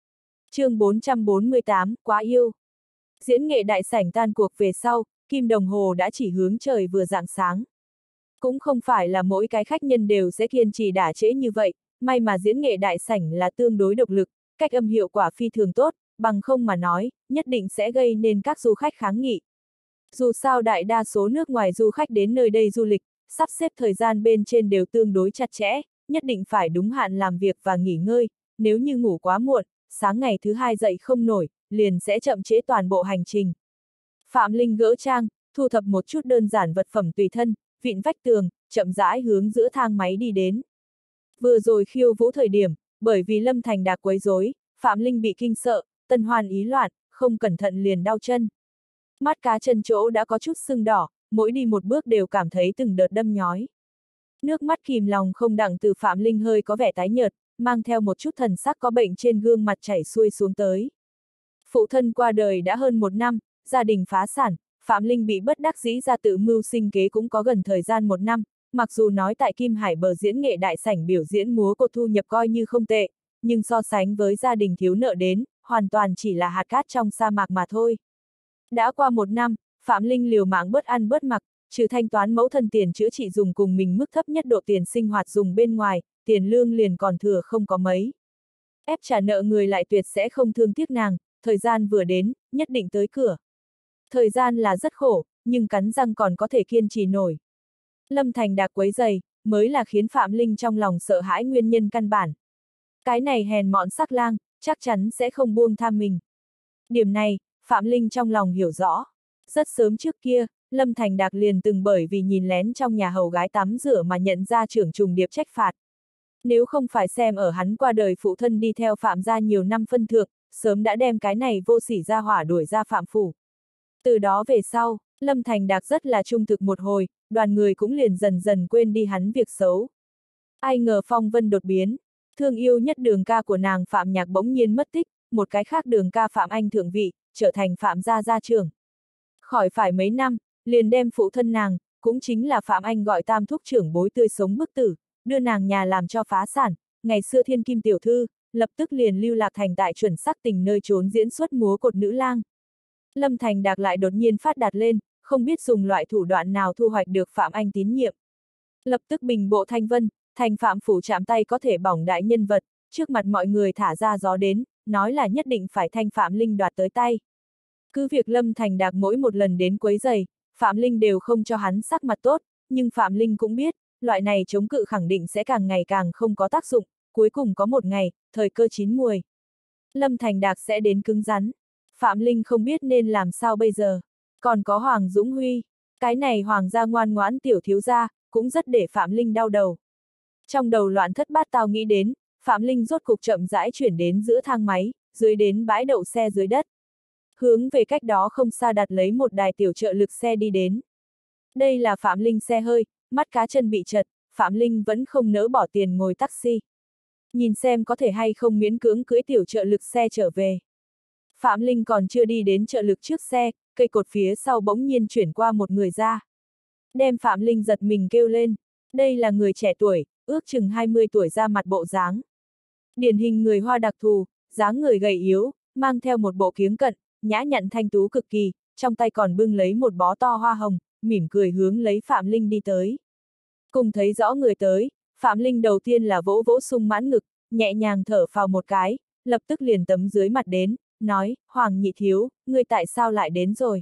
A: Chương 448, quá yêu. Diễn nghệ đại sảnh tan cuộc về sau, kim đồng hồ đã chỉ hướng trời vừa rạng sáng. Cũng không phải là mỗi cái khách nhân đều sẽ kiên trì đả trễ như vậy, may mà diễn nghệ đại sảnh là tương đối độc lực, cách âm hiệu quả phi thường tốt, bằng không mà nói, nhất định sẽ gây nên các du khách kháng nghị. Dù sao đại đa số nước ngoài du khách đến nơi đây du lịch, sắp xếp thời gian bên trên đều tương đối chặt chẽ, nhất định phải đúng hạn làm việc và nghỉ ngơi, nếu như ngủ quá muộn, sáng ngày thứ hai dậy không nổi, liền sẽ chậm trễ toàn bộ hành trình. Phạm Linh gỡ trang, thu thập một chút đơn giản vật phẩm tùy thân, vịn vách tường, chậm rãi hướng giữa thang máy đi đến. Vừa rồi khiêu vũ thời điểm, bởi vì Lâm Thành Đạc quấy rối, Phạm Linh bị kinh sợ, tân hoan ý loạn, không cẩn thận liền đau chân. Mắt cá chân chỗ đã có chút sưng đỏ, mỗi đi một bước đều cảm thấy từng đợt đâm nhói. Nước mắt kìm lòng không đặng từ Phạm Linh hơi có vẻ tái nhợt, mang theo một chút thần sắc có bệnh trên gương mặt chảy xuôi xuống tới. Phụ thân qua đời đã hơn 1 năm, gia đình phá sản, Phạm Linh bị bất đắc dĩ ra tự mưu sinh kế cũng có gần thời gian 1 năm, mặc dù nói tại Kim Hải bờ diễn nghệ đại sảnh biểu diễn múa cột thu nhập coi như không tệ, nhưng so sánh với gia đình thiếu nợ đến, hoàn toàn chỉ là hạt cát trong sa mạc mà thôi. Đã qua 1 năm, Phạm Linh liều mạng bớt ăn bớt mặc, trừ thanh toán mẫu thân tiền chữa trị dùng cùng mình mức thấp nhất độ tiền sinh hoạt dùng bên ngoài, tiền lương liền còn thừa không có mấy. Ép trả nợ người lại tuyệt sẽ không thương tiếc nàng, thời gian vừa đến, nhất định tới cửa. Thời gian là rất khổ, nhưng cắn răng còn có thể kiên trì nổi. Lâm Thành Đạc quấy giày, mới là khiến Phạm Linh trong lòng sợ hãi nguyên nhân căn bản. Cái này hèn mọn sắc lang, chắc chắn sẽ không buông tha mình. Điểm này, Phạm Linh trong lòng hiểu rõ. Rất sớm trước kia, Lâm Thành Đạc liền từng bởi vì nhìn lén trong nhà hầu gái tắm rửa mà nhận ra trưởng trùng điệp trách phạt. Nếu không phải xem ở hắn qua đời phụ thân đi theo Phạm gia nhiều năm phân thượng, sớm đã đem cái này vô sỉ ra hỏa đuổi ra Phạm phủ. Từ đó về sau, Lâm Thành Đạc rất là trung thực một hồi, đoàn người cũng liền dần dần quên đi hắn việc xấu. Ai ngờ phong vân đột biến, thương yêu nhất đường ca của nàng Phạm Nhạc bỗng nhiên mất tích, một cái khác đường ca Phạm Anh thượng vị, trở thành Phạm gia gia trưởng. Khỏi phải mấy năm, liền đem phụ thân nàng, cũng chính là Phạm Anh gọi tam thúc trưởng bối tươi sống bức tử, đưa nàng nhà làm cho phá sản, ngày xưa thiên kim tiểu thư, lập tức liền lưu lạc thành tại chuẩn sắc tình nơi trốn diễn xuất múa cột nữ lang. Lâm Thành Đạc lại đột nhiên phát đạt lên, không biết dùng loại thủ đoạn nào thu hoạch được Phạm Anh tín nhiệm. Lập tức bình bộ thanh vân, thành Phạm phủ chạm tay có thể bỏng đại nhân vật, trước mặt mọi người thả ra gió đến, nói là nhất định phải thanh Phạm Linh đoạt tới tay. Cứ việc Lâm Thành Đạc mỗi một lần đến quấy giày, Phạm Linh đều không cho hắn sắc mặt tốt, nhưng Phạm Linh cũng biết, loại này chống cự khẳng định sẽ càng ngày càng không có tác dụng, cuối cùng có một ngày, thời cơ chín muồi. Lâm Thành Đạc sẽ đến cứng rắn. Phạm Linh không biết nên làm sao bây giờ. Còn có Hoàng Dũng Huy, cái này Hoàng gia ngoan ngoãn tiểu thiếu gia, cũng rất để Phạm Linh đau đầu. Trong đầu loạn thất bát tao nghĩ đến, Phạm Linh rốt cục chậm rãi chuyển đến giữa thang máy, dưới đến bãi đậu xe dưới đất. Hướng về cách đó không xa đặt lấy một đài tiểu trợ lực xe đi đến. Đây là Phạm Linh xe hơi, mắt cá chân bị trật, Phạm Linh vẫn không nỡ bỏ tiền ngồi taxi. Nhìn xem có thể hay không miễn cưỡng cưỡi tiểu trợ lực xe trở về. Phạm Linh còn chưa đi đến trợ lực trước xe, cây cột phía sau bỗng nhiên chuyển qua một người ra. Đem Phạm Linh giật mình kêu lên. Đây là người trẻ tuổi, ước chừng 20 tuổi ra mặt bộ dáng. Điển hình người Hoa đặc thù, dáng người gầy yếu, mang theo một bộ kiếng cận, nhã nhặn thanh tú cực kỳ, trong tay còn bưng lấy một bó to hoa hồng, mỉm cười hướng lấy Phạm Linh đi tới. Cùng thấy rõ người tới, Phạm Linh đầu tiên là vỗ vỗ sung mãn ngực, nhẹ nhàng thở phào một cái, lập tức liền tấm dưới mặt đến, nói, Hoàng nhị thiếu, ngươi tại sao lại đến rồi?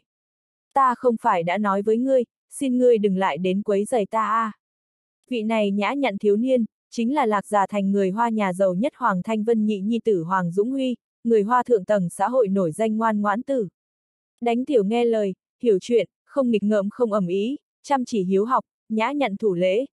A: Ta không phải đã nói với ngươi, xin ngươi đừng lại đến quấy rầy ta a. Vị này nhã nhặn thiếu niên, chính là Lạc Già Thành người Hoa nhà giàu nhất Hoàng Thanh Vân nhị nhi tử Hoàng Dũng Huy, người Hoa thượng tầng xã hội nổi danh ngoan ngoãn tử. Đánh tiểu nghe lời, hiểu chuyện, không nghịch ngợm không ầm ĩ, chăm chỉ hiếu học, nhã nhặn thủ lễ,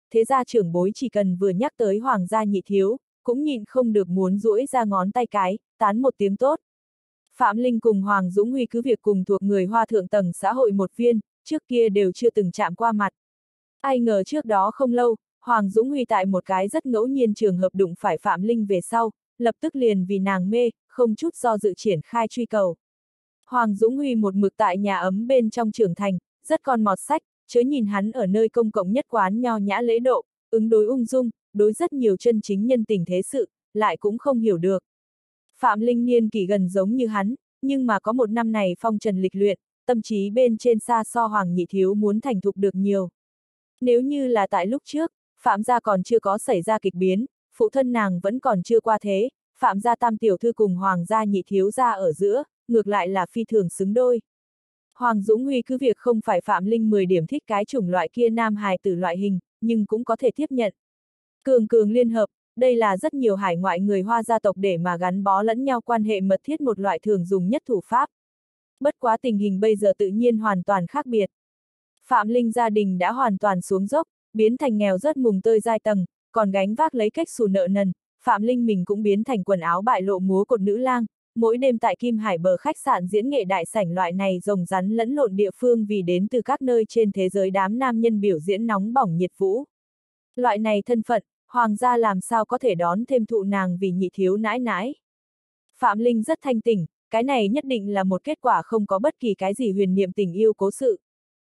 A: thế gia trưởng bối chỉ cần vừa nhắc tới Hoàng gia nhị thiếu, cũng nhịn không được muốn duỗi ra ngón tay cái, tán một tiếng tốt. Phạm Linh cùng Hoàng Dũng Huy cứ việc cùng thuộc người Hoa thượng tầng xã hội một viên, trước kia đều chưa từng chạm qua mặt. Ai ngờ trước đó không lâu, Hoàng Dũng Huy tại một cái rất ngẫu nhiên trường hợp đụng phải Phạm Linh về sau, lập tức liền vì nàng mê, không chút do dự triển khai truy cầu. Hoàng Dũng Huy một mực tại nhà ấm bên trong trưởng thành, rất con mọt sách, chớ nhìn hắn ở nơi công cộng nhất quán nho nhã lễ độ, ứng đối ung dung, đối rất nhiều chân chính nhân tình thế sự, lại cũng không hiểu được. Phạm Linh niên kỷ gần giống như hắn, nhưng mà có một năm này phong trần lịch luyện, tâm trí bên trên xa so Hoàng nhị thiếu muốn thành thục được nhiều. Nếu như là tại lúc trước, Phạm gia còn chưa có xảy ra kịch biến, phụ thân nàng vẫn còn chưa qua thế, Phạm gia tam tiểu thư cùng Hoàng gia nhị thiếu gia ở giữa, ngược lại là phi thường xứng đôi. Hoàng Dũng Huy cứ việc không phải Phạm Linh 10 điểm thích cái chủng loại kia nam hài tử loại hình, nhưng cũng có thể tiếp nhận. Cường cường liên hợp, đây là rất nhiều hải ngoại người Hoa gia tộc để mà gắn bó lẫn nhau quan hệ mật thiết một loại thường dùng nhất thủ pháp. Bất quá tình hình bây giờ tự nhiên hoàn toàn khác biệt. Phạm Linh gia đình đã hoàn toàn xuống dốc, biến thành nghèo rớt mùng tơi giai tầng, còn gánh vác lấy cách xù nợ nần, Phạm Linh mình cũng biến thành quần áo bại lộ múa cột nữ lang, mỗi đêm tại Kim Hải bờ khách sạn diễn nghệ đại sảnh loại này rồng rắn lẫn lộn địa phương vì đến từ các nơi trên thế giới đám nam nhân biểu diễn nóng bỏng nhiệt vũ. Loại này thân phận, Hoàng gia làm sao có thể đón thêm thụ nàng vì nhị thiếu nãi nãi. Phạm Linh rất thanh tỉnh, cái này nhất định là một kết quả không có bất kỳ cái gì huyền niệm tình yêu cố sự.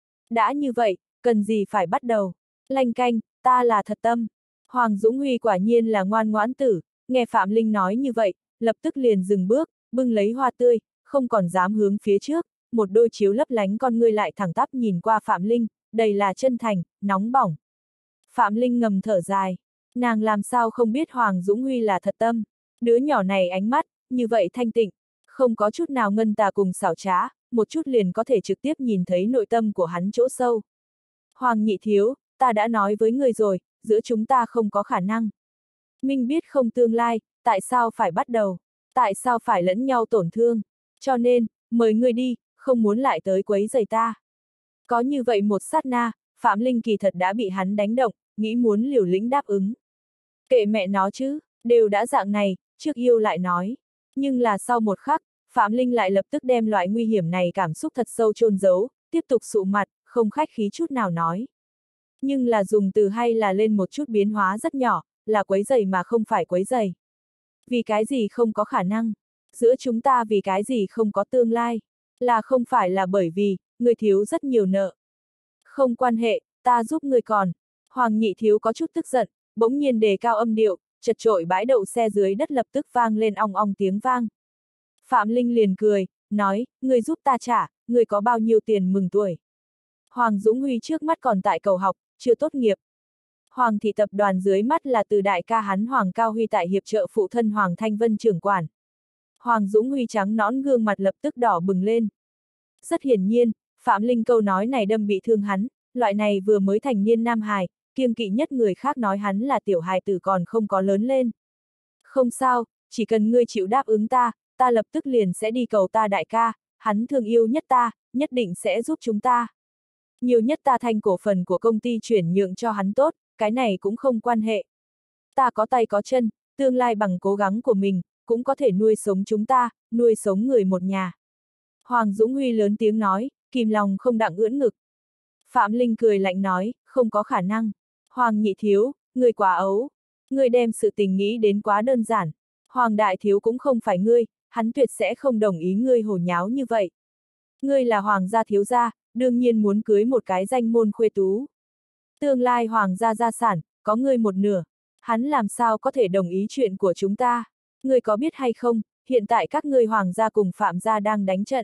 A: Đã như vậy, cần gì phải bắt đầu. Lanh canh, ta là thật tâm. Hoàng Dũng Huy quả nhiên là ngoan ngoãn tử, nghe Phạm Linh nói như vậy, lập tức liền dừng bước, bưng lấy hoa tươi, không còn dám hướng phía trước, một đôi chiếu lấp lánh con ngươi lại thẳng tắp nhìn qua Phạm Linh, đầy là chân thành, nóng bỏng. Phạm Linh ngầm thở dài, nàng làm sao không biết Hoàng Dũng Huy là thật tâm, đứa nhỏ này ánh mắt, như vậy thanh tịnh, không có chút nào ngân tà cùng xảo trá, một chút liền có thể trực tiếp nhìn thấy nội tâm của hắn chỗ sâu. Hoàng nhị thiếu, ta đã nói với người rồi, giữa chúng ta không có khả năng. Minh biết không tương lai, tại sao phải bắt đầu, tại sao phải lẫn nhau tổn thương, cho nên, mời ngươi đi, không muốn lại tới quấy rầy ta. Có như vậy một sát na, Phạm Linh kỳ thật đã bị hắn đánh động, nghĩ muốn liều lĩnh đáp ứng. Kệ mẹ nó chứ, đều đã dạng này, trước yêu lại nói. Nhưng là sau một khắc, Phạm Linh lại lập tức đem loại nguy hiểm này cảm xúc thật sâu chôn giấu, tiếp tục sụ mặt, không khách khí chút nào nói. Nhưng là dùng từ hay là lên một chút biến hóa rất nhỏ, là quấy rầy mà không phải quấy rầy. Vì cái gì không có khả năng? Giữa chúng ta vì cái gì không có tương lai? Là không phải là bởi vì, người thiếu rất nhiều nợ. Không quan hệ, ta giúp người còn. Hoàng nhị thiếu có chút tức giận, bỗng nhiên đề cao âm điệu, chật chội bãi đậu xe dưới đất lập tức vang lên ong ong tiếng vang. Phạm Linh liền cười, nói, người giúp ta trả, người có bao nhiêu tiền mừng tuổi. Hoàng Dũng Huy trước mắt còn tại cầu học, chưa tốt nghiệp. Hoàng thị tập đoàn dưới mắt là từ đại ca hắn Hoàng Cao Huy tại hiệp trợ phụ thân Hoàng Thanh Vân trưởng quản. Hoàng Dũng Huy trắng nõn gương mặt lập tức đỏ bừng lên. Rất hiển nhiên, Phạm Linh câu nói này đâm bị thương hắn, loại này vừa mới thành niên nam hài, kiêng kỵ nhất người khác nói hắn là tiểu hài tử còn không có lớn lên. Không sao, chỉ cần ngươi chịu đáp ứng ta, ta lập tức liền sẽ đi cầu ta đại ca, hắn thương yêu nhất ta, nhất định sẽ giúp chúng ta. Nhiều nhất ta thành cổ phần của công ty chuyển nhượng cho hắn tốt, cái này cũng không quan hệ. Ta có tay có chân, tương lai bằng cố gắng của mình, cũng có thể nuôi sống chúng ta, nuôi sống người một nhà. Hoàng Dũng Huy lớn tiếng nói, kìm lòng không đặng ưỡn ngực. Phạm Linh cười lạnh nói, không có khả năng. Hoàng nhị thiếu, người quá ấu. Người đem sự tình nghĩ đến quá đơn giản. Hoàng đại thiếu cũng không phải ngươi, hắn tuyệt sẽ không đồng ý ngươi hồ nháo như vậy. Ngươi là hoàng gia thiếu gia, đương nhiên muốn cưới một cái danh môn khuê tú. Tương lai hoàng gia sản, có ngươi một nửa. Hắn làm sao có thể đồng ý chuyện của chúng ta? Ngươi có biết hay không, hiện tại các ngươi hoàng gia cùng Phạm gia đang đánh trận.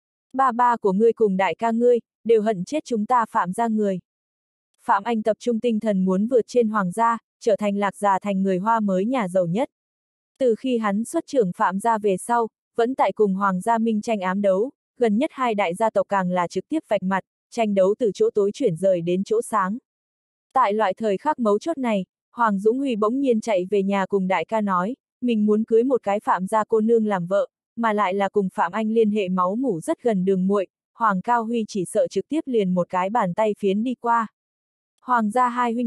A: Ba của ngươi cùng đại ca ngươi, đều hận chết chúng ta Phạm gia người. Phạm Anh tập trung tinh thần muốn vượt trên hoàng gia, trở thành lạc gia thành người Hoa mới nhà giàu nhất. Từ khi hắn xuất trưởng Phạm gia về sau, vẫn tại cùng hoàng gia minh tranh ám đấu, gần nhất hai đại gia tộc càng là trực tiếp vạch mặt, tranh đấu từ chỗ tối chuyển rời đến chỗ sáng. Tại loại thời khắc mấu chốt này, Hoàng Dũng Huy bỗng nhiên chạy về nhà cùng đại ca nói, mình muốn cưới một cái Phạm gia cô nương làm vợ, mà lại là cùng Phạm Anh liên hệ máu mủ rất gần đường muội. Hoàng Cao Huy chỉ sợ trực tiếp liền một cái bàn tay phiến đi qua. Hoàng gia hai huynh đệ,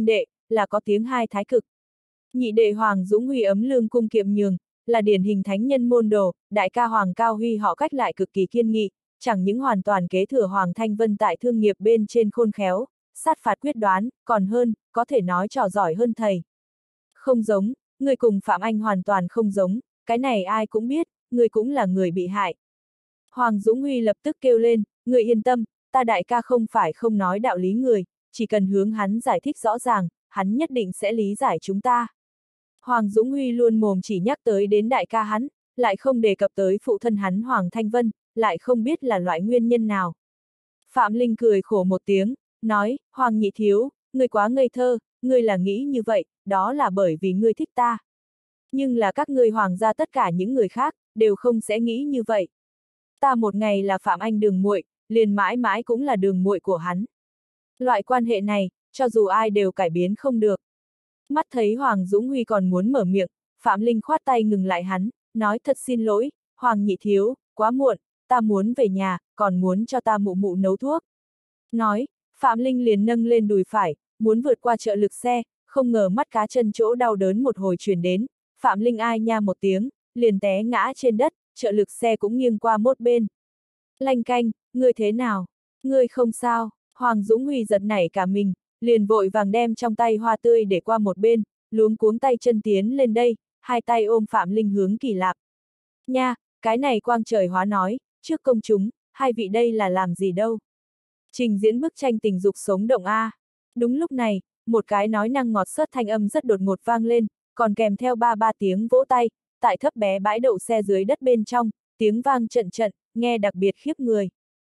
A: là có tiếng hai thái cực. Nhị đệ Hoàng Dũng Huy ấm lương cung kiệm nhường, là điển hình thánh nhân môn đồ, đại ca Hoàng Cao Huy họ cách lại cực kỳ kiên nghị, chẳng những hoàn toàn kế thừa Hoàng Thanh Vân tại thương nghiệp bên trên khôn khéo, sát phạt quyết đoán, còn hơn, có thể nói trò giỏi hơn thầy. Không giống, người cùng Phạm Anh hoàn toàn không giống, cái này ai cũng biết, người cũng là người bị hại. Hoàng Dũng Huy lập tức kêu lên, người yên tâm, ta đại ca không phải không nói đạo lý người, chỉ cần hướng hắn giải thích rõ ràng, hắn nhất định sẽ lý giải chúng ta. Hoàng Dũng Huy luôn mồm chỉ nhắc tới đến đại ca hắn, lại không đề cập tới phụ thân hắn Hoàng Thanh Vân, lại không biết là loại nguyên nhân nào. Phạm Linh cười khổ một tiếng, nói, Hoàng nhị thiếu, ngươi quá ngây thơ, ngươi là nghĩ như vậy, đó là bởi vì ngươi thích ta. Nhưng là các ngươi Hoàng gia tất cả những người khác, đều không sẽ nghĩ như vậy. Ta một ngày là Phạm Anh đường muội, liền mãi mãi cũng là đường muội của hắn. Loại quan hệ này, cho dù ai đều cải biến không được. Mắt thấy Hoàng Dũng Huy còn muốn mở miệng, Phạm Linh khoát tay ngừng lại hắn, nói thật xin lỗi, Hoàng nhị thiếu, quá muộn, ta muốn về nhà, còn muốn cho ta mụ mụ nấu thuốc. Nói, Phạm Linh liền nâng lên đùi phải, muốn vượt qua trợ lực xe, không ngờ mắt cá chân chỗ đau đớn một hồi truyền đến, Phạm Linh ai nha một tiếng, liền té ngã trên đất, trợ lực xe cũng nghiêng qua một bên. Lanh canh, ngươi thế nào? Ngươi không sao? Hoàng Dũng Huy giật nảy cả mình, liền vội vàng đem trong tay hoa tươi để qua một bên, luống cuống tay chân tiến lên đây, hai tay ôm Phạm Linh hướng Kỳ Lạp. Nha, cái này quang trời hóa nói, trước công chúng, hai vị đây là làm gì đâu? Trình diễn bức tranh tình dục sống động A. Đúng lúc này, một cái nói năng ngọt sớt thanh âm rất đột ngột vang lên, còn kèm theo ba tiếng vỗ tay, tại thấp bé bãi đậu xe dưới đất bên trong, tiếng vang trận trận, nghe đặc biệt khiếp người.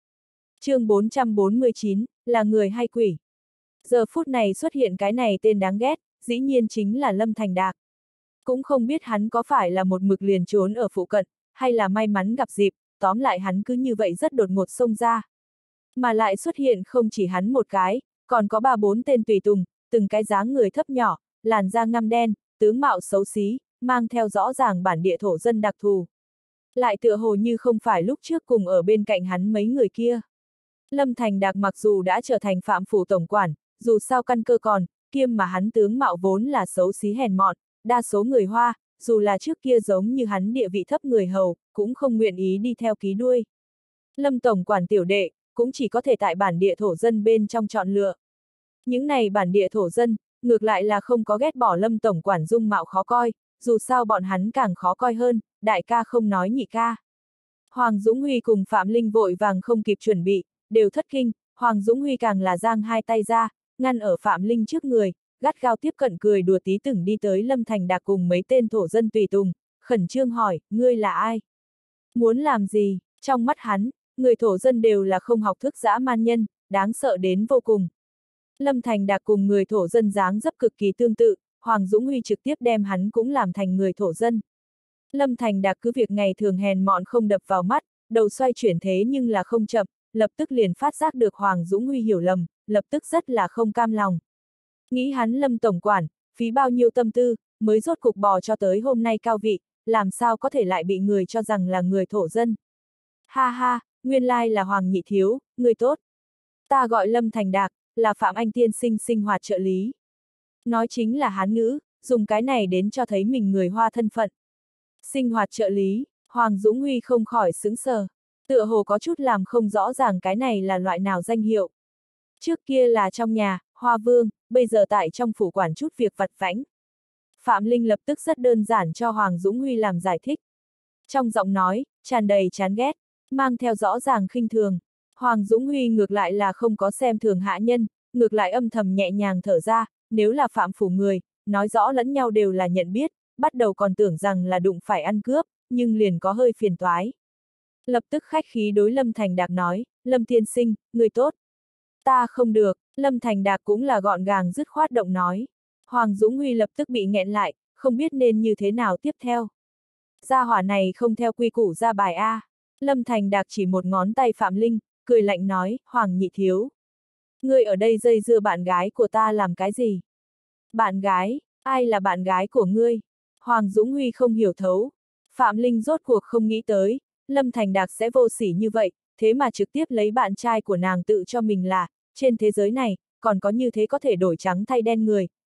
A: Chương 449, là người hay quỷ? Giờ phút này xuất hiện cái này tên đáng ghét, dĩ nhiên chính là Lâm Thành Đạc. Cũng không biết hắn có phải là một mực liền trốn ở phụ cận, hay là may mắn gặp dịp, tóm lại hắn cứ như vậy rất đột ngột xông ra. Mà lại xuất hiện không chỉ hắn một cái, còn có 3-4 tên tùy tùng, từng cái dáng người thấp nhỏ, làn da ngăm đen, tướng mạo xấu xí, mang theo rõ ràng bản địa thổ dân đặc thù. Lại tựa hồ như không phải lúc trước cùng ở bên cạnh hắn mấy người kia. Lâm Thành Đạc mặc dù đã trở thành phạm phủ tổng quản, dù sao căn cơ còn, kiêm mà hắn tướng mạo vốn là xấu xí hèn mọn, đa số người Hoa, dù là trước kia giống như hắn địa vị thấp người hầu, cũng không nguyện ý đi theo ký đuôi. Lâm tổng quản tiểu đệ, cũng chỉ có thể tại bản địa thổ dân bên trong chọn lựa. Những này bản địa thổ dân, ngược lại là không có ghét bỏ Lâm tổng quản dung mạo khó coi, dù sao bọn hắn càng khó coi hơn, đại ca không nói nhị ca. Hoàng Dũng Huy cùng Phạm Linh vội vàng không kịp chuẩn bị, đều thất kinh, Hoàng Dũng Huy càng là giang hai tay ra, ngăn ở Phạm Linh trước người, gắt gao tiếp cận cười đùa tí từng đi tới Lâm Thành Đạc cùng mấy tên thổ dân tùy tùng, khẩn trương hỏi, ngươi là ai? Muốn làm gì? Trong mắt hắn, người thổ dân đều là không học thức dã man nhân, đáng sợ đến vô cùng. Lâm Thành Đạc cùng người thổ dân dáng dấp cực kỳ tương tự, Hoàng Dũng Huy trực tiếp đem hắn cũng làm thành người thổ dân. Lâm Thành Đạc cứ việc ngày thường hèn mọn không đập vào mắt, đầu xoay chuyển thế nhưng là không chậm, lập tức liền phát giác được Hoàng Dũng Huy hiểu lầm, lập tức rất là không cam lòng. Nghĩ hắn Lâm tổng quản, phí bao nhiêu tâm tư, mới rốt cục bò cho tới hôm nay cao vị, làm sao có thể lại bị người cho rằng là người thổ dân. Ha ha, nguyên lai là Hoàng nhị thiếu, người tốt. Ta gọi Lâm Thành Đạc, là Phạm Anh tiên sinh sinh hoạt trợ lý. Nói chính là Hán ngữ, dùng cái này đến cho thấy mình người Hoa thân phận. Sinh hoạt trợ lý, Hoàng Dũng Huy không khỏi sững sờ, tựa hồ có chút làm không rõ ràng cái này là loại nào danh hiệu. Trước kia là trong nhà, Hoa Vương, bây giờ tại trong phủ quản chút việc vặt vãnh. Phạm Linh lập tức rất đơn giản cho Hoàng Dũng Huy làm giải thích. Trong giọng nói, tràn đầy chán ghét, mang theo rõ ràng khinh thường. Hoàng Dũng Huy ngược lại là không có xem thường hạ nhân, ngược lại âm thầm nhẹ nhàng thở ra, nếu là phạm phủ người, nói rõ lẫn nhau đều là nhận biết, bắt đầu còn tưởng rằng là đụng phải ăn cướp, nhưng liền có hơi phiền toái. Lập tức khách khí đối Lâm Thành Đạc nói, Lâm tiên sinh, người tốt. Ta không được, Lâm Thành Đạc cũng là gọn gàng dứt khoát động nói. Hoàng Dũng Huy lập tức bị nghẹn lại, không biết nên như thế nào tiếp theo. Gia hỏa này không theo quy củ ra bài A. Lâm Thành Đạc chỉ một ngón tay Phạm Linh, cười lạnh nói, Hoàng nhị thiếu. Ngươi ở đây dây dưa bạn gái của ta làm cái gì? Bạn gái, ai là bạn gái của ngươi? Hoàng Dũng Huy không hiểu thấu. Phạm Linh rốt cuộc không nghĩ tới, Lâm Thành Đạc sẽ vô sỉ như vậy, thế mà trực tiếp lấy bạn trai của nàng tự cho mình là, trên thế giới này, còn có như thế có thể đổi trắng thay đen người,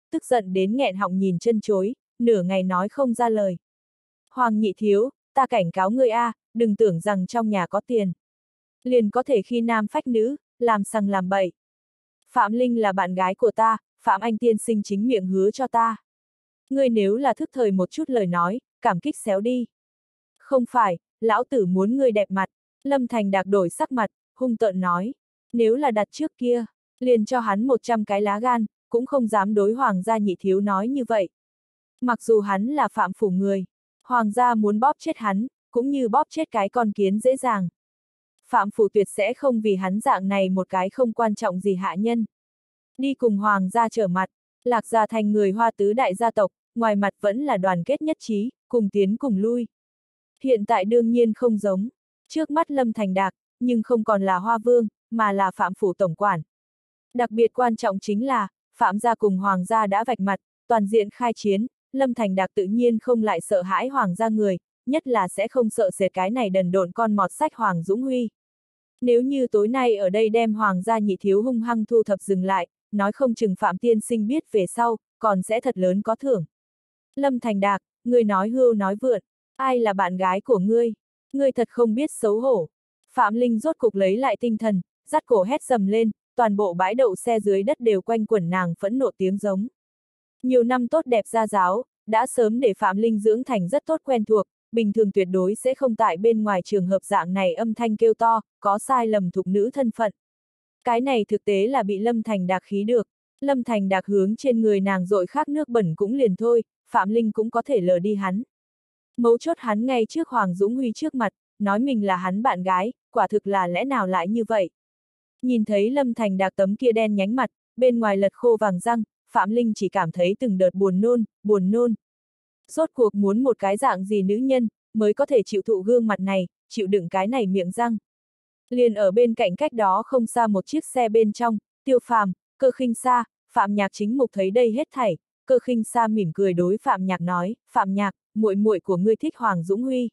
A: tức giận đến nghẹn họng nhìn chân chối, nửa ngày nói không ra lời. Hoàng nhị thiếu, ta cảnh cáo ngươi a, đừng tưởng rằng trong nhà có tiền liền có thể khi nam phách nữ, làm sằng làm bậy. Phạm Linh là bạn gái của ta, Phạm Anh tiên sinh chính miệng hứa cho ta. Ngươi nếu là thức thời một chút lời nói, cảm kích xéo đi. Không phải, lão tử muốn ngươi đẹp mặt. Lâm Thành Đạc đổi sắc mặt, hung tợn nói. Nếu là đặt trước kia, liền cho hắn 100 cái lá gan, cũng không dám đối hoàng gia nhị thiếu nói như vậy. Mặc dù hắn là phạm phủ người, hoàng gia muốn bóp chết hắn, cũng như bóp chết cái con kiến dễ dàng. Phạm phủ tuyệt sẽ không vì hắn dạng này một cái không quan trọng gì hạ nhân. Đi cùng hoàng gia trở mặt, Lạc gia thành người Hoa tứ đại gia tộc, ngoài mặt vẫn là đoàn kết nhất trí, cùng tiến cùng lui. Hiện tại đương nhiên không giống, trước mắt Lâm Thành Đạc, nhưng không còn là Hoa Vương, mà là Phạm phủ tổng quản. Đặc biệt quan trọng chính là, Phạm gia cùng hoàng gia đã vạch mặt, toàn diện khai chiến, Lâm Thành Đạc tự nhiên không lại sợ hãi hoàng gia người, nhất là sẽ không sợ sệt cái này đần độn con mọt sách Hoàng Dũng Huy. Nếu như tối nay ở đây đem hoàng gia nhị thiếu hung hăng thu thập dừng lại, nói không chừng Phạm tiên sinh biết về sau, còn sẽ thật lớn có thưởng. Lâm Thành Đạc, ngươi nói hưu nói vượn, ai là bạn gái của ngươi? Ngươi thật không biết xấu hổ. Phạm Linh rốt cục lấy lại tinh thần, dắt cổ hét dầm lên, toàn bộ bãi đậu xe dưới đất đều quanh quẩn nàng phẫn nộ tiếng giống. Nhiều năm tốt đẹp gia giáo, đã sớm để Phạm Linh dưỡng thành rất tốt quen thuộc, bình thường tuyệt đối sẽ không tại bên ngoài trường hợp dạng này âm thanh kêu to, có sai lầm thục nữ thân phận. Cái này thực tế là bị Lâm Thành Đạc khí được. Lâm Thành Đạc hướng trên người nàng dội khát nước bẩn cũng liền thôi, Phạm Linh cũng có thể lờ đi hắn. Mấu chốt hắn ngay trước Hoàng Dũng Huy trước mặt, nói mình là hắn bạn gái, quả thực là lẽ nào lại như vậy. Nhìn thấy Lâm Thành Đạc tấm kia đen nhánh mặt, bên ngoài lật khô vàng răng, Phạm Linh chỉ cảm thấy từng đợt buồn nôn. Rốt cuộc muốn một cái dạng gì nữ nhân, mới có thể chịu thụ gương mặt này, chịu đựng cái này miệng răng. Liền ở bên cạnh cách đó không xa một chiếc xe bên trong, Tiêu Phàm, Cơ Khinh Sa, Phạm Nhạc chính mục thấy đây hết thảy, Cơ Khinh Sa mỉm cười đối Phạm Nhạc nói, Phạm Nhạc, muội muội của ngươi thích Hoàng Dũng Huy.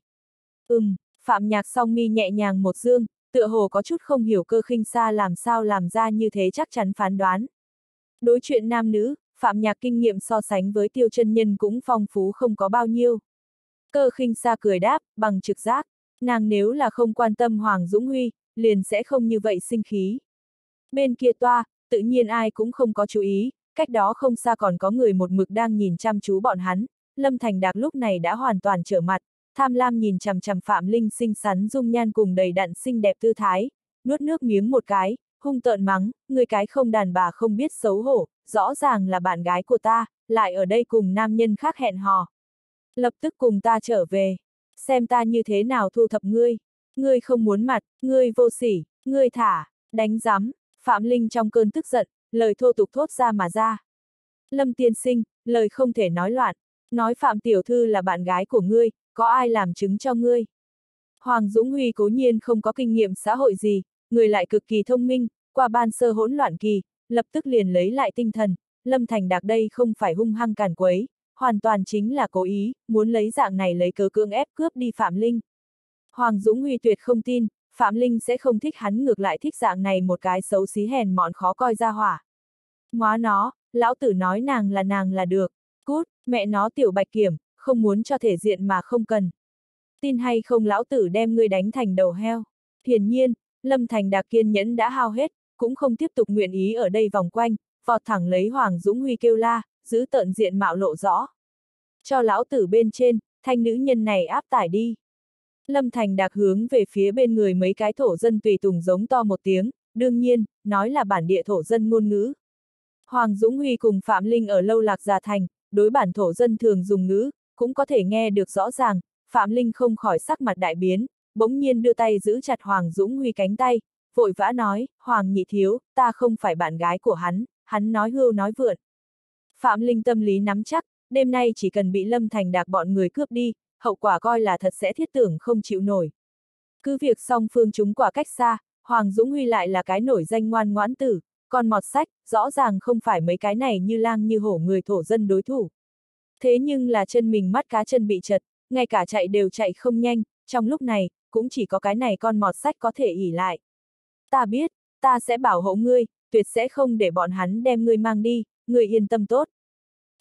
A: Phạm Nhạc song mi nhẹ nhàng một dương, tựa hồ có chút không hiểu Cơ Khinh Sa làm sao làm ra như thế chắc chắn phán đoán. Đối chuyện nam nữ, Phạm Nhạc kinh nghiệm so sánh với Tiêu chân nhân cũng phong phú không có bao nhiêu. Cơ Khinh Sa cười đáp, bằng trực giác, nàng nếu là không quan tâm Hoàng Dũng Huy, liền sẽ không như vậy sinh khí. Bên kia toa, tự nhiên ai cũng không có chú ý, cách đó không xa còn có người một mực đang nhìn chăm chú bọn hắn, Lâm Thành Đạc lúc này đã hoàn toàn trở mặt, tham lam nhìn chằm chằm Phạm Linh xinh xắn dung nhan cùng đầy đặn xinh đẹp tư thái, nuốt nước miếng một cái, hung tợn mắng, người cái không đàn bà không biết xấu hổ, rõ ràng là bạn gái của ta, lại ở đây cùng nam nhân khác hẹn hò. Lập tức cùng ta trở về, xem ta như thế nào thu thập ngươi. Ngươi không muốn mặt, ngươi vô sỉ, ngươi thả, đánh giám, Phạm Linh trong cơn tức giận, lời thô tục thốt ra mà ra. Lâm tiên sinh, lời không thể nói loạn, nói Phạm tiểu thư là bạn gái của ngươi, có ai làm chứng cho ngươi? Hoàng Dũng Huy cố nhiên không có kinh nghiệm xã hội gì, người lại cực kỳ thông minh, qua ban sơ hỗn loạn kỳ, lập tức liền lấy lại tinh thần, Lâm Thành Đạc đây không phải hung hăng càn quấy, hoàn toàn chính là cố ý, muốn lấy dạng này lấy cớ cưỡng ép cướp đi Phạm Linh. Hoàng Dũng Huy tuyệt không tin, Phạm Linh sẽ không thích hắn ngược lại thích dạng này một cái xấu xí hèn mọn khó coi ra hỏa. Móa nó, lão tử nói nàng là được, cút, mẹ nó tiểu bạch kiểm, không muốn cho thể diện mà không cần. Tin hay không lão tử đem ngươi đánh thành đầu heo. Hiển nhiên, Lâm Thành Đạc kiên nhẫn đã hao hết, cũng không tiếp tục nguyện ý ở đây vòng quanh, vọt thẳng lấy Hoàng Dũng Huy kêu la, giữ tợn diện mạo lộ rõ. Cho lão tử bên trên, thanh nữ nhân này áp tải đi. Lâm Thành Đạc hướng về phía bên người mấy cái thổ dân tùy tùng giống to một tiếng, đương nhiên, nói là bản địa thổ dân ngôn ngữ. Hoàng Dũng Huy cùng Phạm Linh ở Lâu Lạc Già Thành, đối bản thổ dân thường dùng ngữ, cũng có thể nghe được rõ ràng, Phạm Linh không khỏi sắc mặt đại biến, bỗng nhiên đưa tay giữ chặt Hoàng Dũng Huy cánh tay, vội vã nói, Hoàng nhị thiếu, ta không phải bạn gái của hắn nói hưu nói vượn. Phạm Linh tâm lý nắm chắc, đêm nay chỉ cần bị Lâm Thành Đạc bọn người cướp đi, hậu quả coi là thật sẽ thiết tưởng không chịu nổi. Cứ việc song phương chúng quả cách xa, Hoàng Dũng Huy lại là cái nổi danh ngoan ngoãn tử, còn mọt sách, rõ ràng không phải mấy cái này như lang như hổ người thổ dân đối thủ. Thế nhưng là chân mình mắt cá chân bị chật, ngay cả chạy đều chạy không nhanh, trong lúc này, cũng chỉ có cái này con mọt sách có thể ỉ lại. Ta biết, ta sẽ bảo hộ ngươi, tuyệt sẽ không để bọn hắn đem ngươi mang đi, ngươi yên tâm tốt.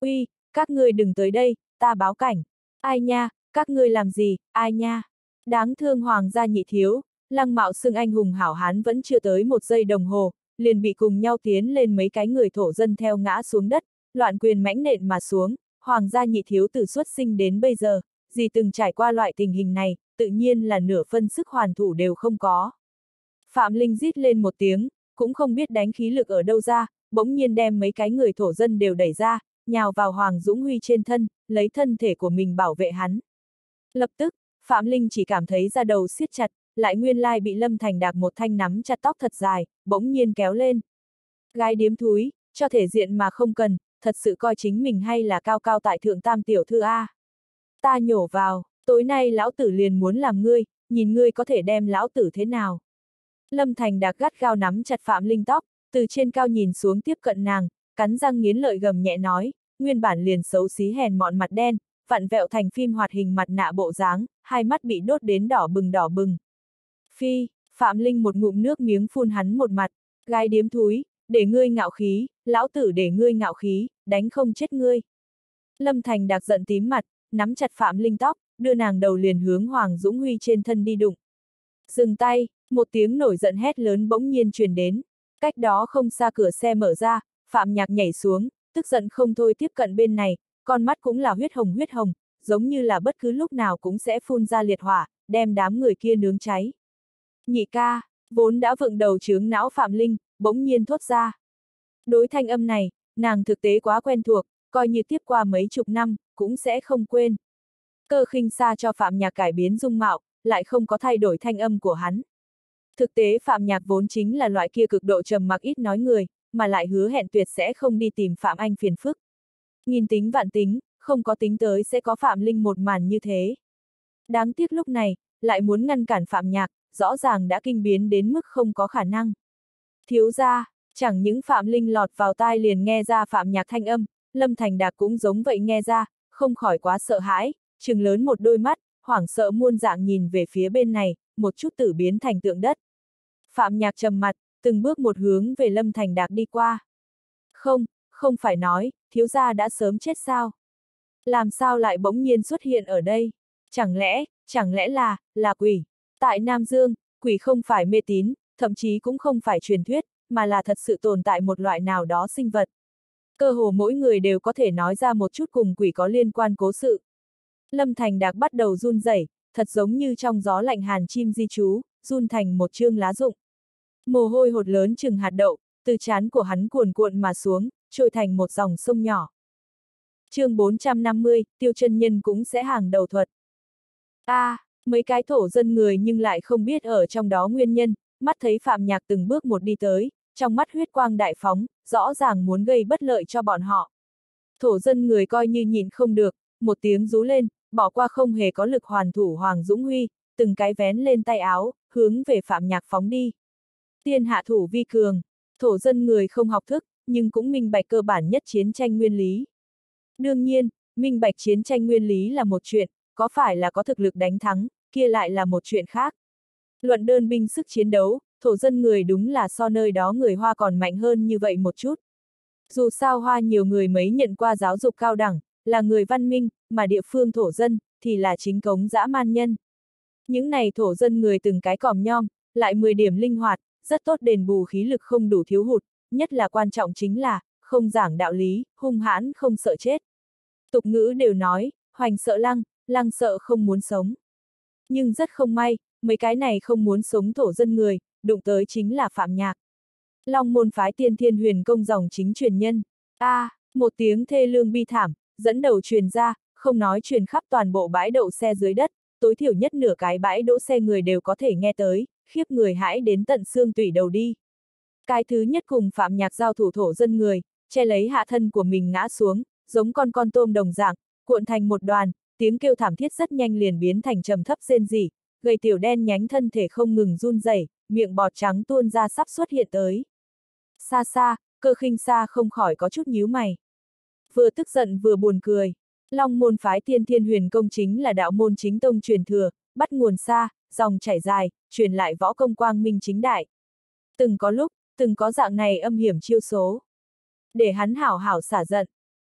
A: Uy, các ngươi đừng tới đây, ta báo cảnh. Ai nha, các ngươi làm gì, ai nha. Đáng thương hoàng gia nhị thiếu, lăng mạo xưng anh hùng hảo hán vẫn chưa tới 1 giây đồng hồ, liền bị cùng nhau tiến lên mấy cái người thổ dân theo ngã xuống đất, loạn quyền mãnh nện mà xuống. Hoàng gia nhị thiếu từ xuất sinh đến bây giờ, gì từng trải qua loại tình hình này, tự nhiên là nửa phân sức hoàn thủ đều không có. Phạm Linh rít lên một tiếng, cũng không biết đánh khí lực ở đâu ra, bỗng nhiên đem mấy cái người thổ dân đều đẩy ra, nhào vào Hoàng Dũng Huy trên thân, lấy thân thể của mình bảo vệ hắn. Lập tức, Phạm Linh chỉ cảm thấy da đầu siết chặt, lại nguyên lai bị Lâm Thành Đạc một thanh nắm chặt tóc thật dài, bỗng nhiên kéo lên. Gái điếm thúi, cho thể diện mà không cần, thật sự coi chính mình hay là cao cao tại thượng tam tiểu thư A. Ta nhổ vào, tối nay lão tử liền muốn làm ngươi, nhìn ngươi có thể đem lão tử thế nào. Lâm Thành Đạc gắt gao nắm chặt Phạm Linh tóc, từ trên cao nhìn xuống tiếp cận nàng, cắn răng nghiến lợi gầm nhẹ nói, nguyên bản liền xấu xí hèn mọn mặt đen, vặn vẹo thành phim hoạt hình mặt nạ bộ dáng, hai mắt bị đốt đến đỏ bừng đỏ bừng. Phi, Phạm Linh một ngụm nước miếng phun hắn một mặt, gái điếm thúi, để ngươi ngạo khí, lão tử để ngươi ngạo khí, đánh không chết ngươi. Lâm Thành Đạc giận tím mặt, nắm chặt Phạm Linh tóc, đưa nàng đầu liền hướng Hoàng Dũng Huy trên thân đi đụng. Dừng tay, một tiếng nổi giận hét lớn bỗng nhiên truyền đến. Cách đó không xa cửa xe mở ra, Phạm Nhạc nhảy xuống, tức giận không thôi tiếp cận bên này, con mắt cũng là huyết hồng, giống như là bất cứ lúc nào cũng sẽ phun ra liệt hỏa, đem đám người kia nướng cháy. Nhị ca, vốn đã vựng đầu chướng não Phạm Linh, bỗng nhiên thốt ra. Đối thanh âm này, nàng thực tế quá quen thuộc, coi như tiếp qua mấy chục năm, cũng sẽ không quên. Cơ khinh xa cho Phạm Nhạc cải biến dung mạo, lại không có thay đổi thanh âm của hắn. Thực tế Phạm Nhạc vốn chính là loại kia cực độ trầm mặc ít nói người, mà lại hứa hẹn tuyệt sẽ không đi tìm Phạm Anh phiền phức. Nghìn tính vạn tính, không có tính tới sẽ có Phạm Linh một màn như thế. Đáng tiếc lúc này, lại muốn ngăn cản Phạm Nhạc, rõ ràng đã kinh biến đến mức không có khả năng. Thiếu gia, chẳng những Phạm Linh lọt vào tai liền nghe ra Phạm Nhạc thanh âm, Lâm Thành Đạc cũng giống vậy nghe ra, không khỏi quá sợ hãi, trừng lớn một đôi mắt, hoảng sợ muôn dạng nhìn về phía bên này, một chút tử biến thành tượng đất. Phạm Nhạc trầm mặt, từng bước một hướng về Lâm Thành Đạc đi qua. Không phải nói, thiếu gia đã sớm chết sao? Làm sao lại bỗng nhiên xuất hiện ở đây? Chẳng lẽ là quỷ? Tại Nam Dương, quỷ không phải mê tín, thậm chí cũng không phải truyền thuyết, mà là thật sự tồn tại một loại nào đó sinh vật. Cơ hồ mỗi người đều có thể nói ra một chút cùng quỷ có liên quan cố sự. Lâm Thành Đạc bắt đầu run rẩy, thật giống như trong gió lạnh hàn chim di trú, run thành một chương lá rụng. Mồ hôi hột lớn chừng hạt đậu, từ trán của hắn cuồn cuộn mà xuống, trôi thành một dòng sông nhỏ. Chương 450, Tiêu Chân Nhân cũng sẽ hàng đầu thuật. Mấy cái thổ dân người nhưng lại không biết ở trong đó nguyên nhân, mắt thấy Phạm Nhạc từng bước một đi tới, trong mắt huyết quang đại phóng, rõ ràng muốn gây bất lợi cho bọn họ. Thổ dân người coi như nhịn không được, một tiếng rú lên, bỏ qua không hề có lực hoàn thủ Hoàng Dũng Huy, từng cái vén lên tay áo, hướng về Phạm Nhạc phóng đi. Tiên hạ thủ vi cường, thổ dân người không học thức, nhưng cũng minh bạch cơ bản nhất chiến tranh nguyên lý. Đương nhiên, minh bạch chiến tranh nguyên lý là một chuyện, có phải là có thực lực đánh thắng, kia lại là một chuyện khác. Luận đơn binh sức chiến đấu, thổ dân người đúng là so nơi đó người Hoa còn mạnh hơn như vậy một chút. Dù sao Hoa nhiều người mấy nhận qua giáo dục cao đẳng, là người văn minh, mà địa phương thổ dân, thì là chính cống dã man nhân. Những này thổ dân người từng cái còm nhom, lại 10 điểm linh hoạt, rất tốt đền bù khí lực không đủ thiếu hụt, nhất là quan trọng chính là, không giảng đạo lý, hung hãn không sợ chết. Tục ngữ đều nói, hoành sợ lăng, lăng sợ không muốn sống. Nhưng rất không may, mấy cái này không muốn sống thổ dân người, đụng tới chính là Phạm Nhạc. Long môn phái Tiên Thiên Huyền Công dòng chính truyền nhân. Một tiếng thê lương bi thảm, dẫn đầu truyền ra, không nói truyền khắp toàn bộ bãi đậu xe dưới đất, tối thiểu nhất nửa cái bãi đỗ xe người đều có thể nghe tới, khiếp người hãi đến tận xương tủy đầu đi. Cái thứ nhất cùng Phạm Nhạc giao thủ thổ dân người, che lấy hạ thân của mình ngã xuống, giống con tôm đồng dạng, cuộn thành một đoàn, tiếng kêu thảm thiết rất nhanh liền biến thành trầm thấp rên rỉ, gầy tiểu đen nhánh thân thể không ngừng run rẩy, miệng bọt trắng tuôn ra sắp xuất hiện tới. Xa xa, Cơ Khinh Xa không khỏi có chút nhíu mày. Vừa tức giận vừa buồn cười. Long môn phái Tiên Thiên Huyền Công chính là đạo môn chính tông truyền thừa, bắt nguồn xa, dòng chảy dài, truyền lại võ công quang minh chính đại. Từng có lúc, từng có dạng này âm hiểm chiêu số. Để hắn hảo hảo xả giận.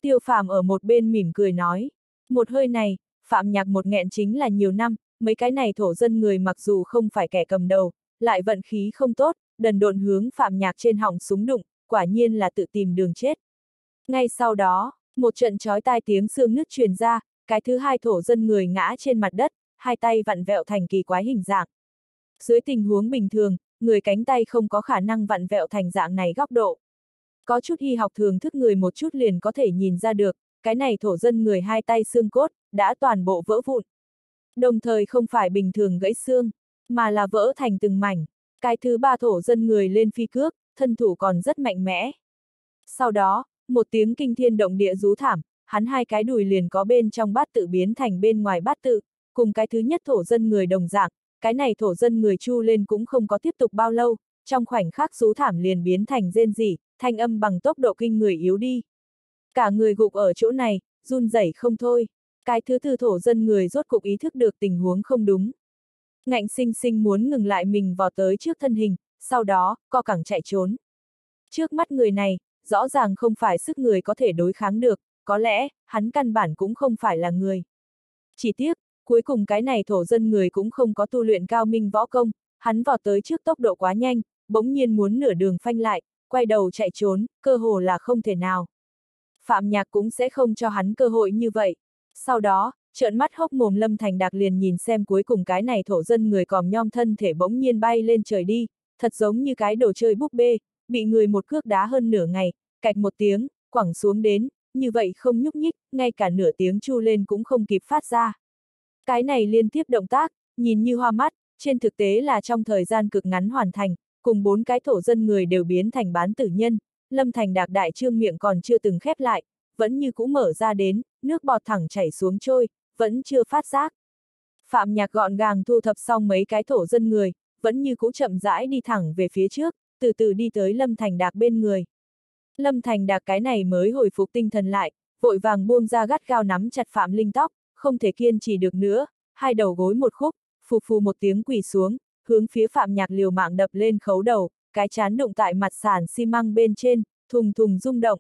A: Tiêu Phàm ở một bên mỉm cười nói. Một hơi này, Phạm Nhạc một nghẹn chính là nhiều năm, mấy cái này thổ dân người mặc dù không phải kẻ cầm đầu, lại vận khí không tốt, đần độn hướng Phạm Nhạc trên họng súng đụng, quả nhiên là tự tìm đường chết. Ngay sau đó, một trận chói tai tiếng xương nứt truyền ra, cái thứ hai thổ dân người ngã trên mặt đất, hai tay vặn vẹo thành kỳ quái hình dạng. Dưới tình huống bình thường, người cánh tay không có khả năng vặn vẹo thành dạng này góc độ. Có chút y học thường thức người một chút liền có thể nhìn ra được, cái này thổ dân người hai tay xương cốt, đã toàn bộ vỡ vụn. Đồng thời không phải bình thường gãy xương, mà là vỡ thành từng mảnh. Cái thứ ba thổ dân người lên phi cước, thân thủ còn rất mạnh mẽ. Sau đó, một tiếng kinh thiên động địa rú thảm, hắn hai cái đùi liền có bên trong bát tự biến thành bên ngoài bát tự, cùng cái thứ nhất thổ dân người đồng dạng, cái này thổ dân người chu lên cũng không có tiếp tục bao lâu, trong khoảnh khắc rú thảm liền biến thành rên rỉ, thanh âm bằng tốc độ kinh người yếu đi. Cả người gục ở chỗ này, run rẩy không thôi. Cái thứ tư thổ dân người rốt cục ý thức được tình huống không đúng. Ngạnh sinh sinh muốn ngừng lại mình vào tới trước thân hình, sau đó, co cẳng chạy trốn. Trước mắt người này, rõ ràng không phải sức người có thể đối kháng được, có lẽ, hắn căn bản cũng không phải là người. Chỉ tiếc, cuối cùng cái này thổ dân người cũng không có tu luyện cao minh võ công, hắn vào tới trước tốc độ quá nhanh, bỗng nhiên muốn nửa đường phanh lại, quay đầu chạy trốn, cơ hồ là không thể nào. Phạm Nhạc cũng sẽ không cho hắn cơ hội như vậy. Sau đó, trợn mắt hốc mồm Lâm Thành Đạc liền nhìn xem cuối cùng cái này thổ dân người còm nhom thân thể bỗng nhiên bay lên trời đi, thật giống như cái đồ chơi búp bê, bị người một cước đá hơn nửa ngày, cạch một tiếng, quẳng xuống đến, như vậy không nhúc nhích, ngay cả nửa tiếng chu lên cũng không kịp phát ra. Cái này liên tiếp động tác, nhìn như hoa mắt, trên thực tế là trong thời gian cực ngắn hoàn thành, cùng 4 cái thổ dân người đều biến thành bán tử nhân, Lâm Thành Đạc đại trương miệng còn chưa từng khép lại, vẫn như cũ mở ra đến, nước bọt thẳng chảy xuống trôi, vẫn chưa phát giác. Phạm Nhạc gọn gàng thu thập xong mấy cái thổ dân người, vẫn như cũ chậm rãi đi thẳng về phía trước, từ từ đi tới Lâm Thành Đạc bên người. Lâm Thành Đạc cái này mới hồi phục tinh thần lại, vội vàng buông ra gắt gao nắm chặt Phạm Linh tóc, không thể kiên trì được nữa, hai đầu gối một khúc, phù phù một tiếng quỳ xuống, hướng phía Phạm Nhạc liều mạng đập lên khấu đầu, cái chán đụng tại mặt sàn xi măng bên trên, thùng thùng rung động.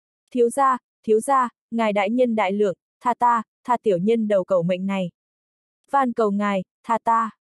A: Thiếu gia, ngài đại nhân đại lượng, tha tiểu nhân đầu cẩu mệnh này. Van cầu ngài, tha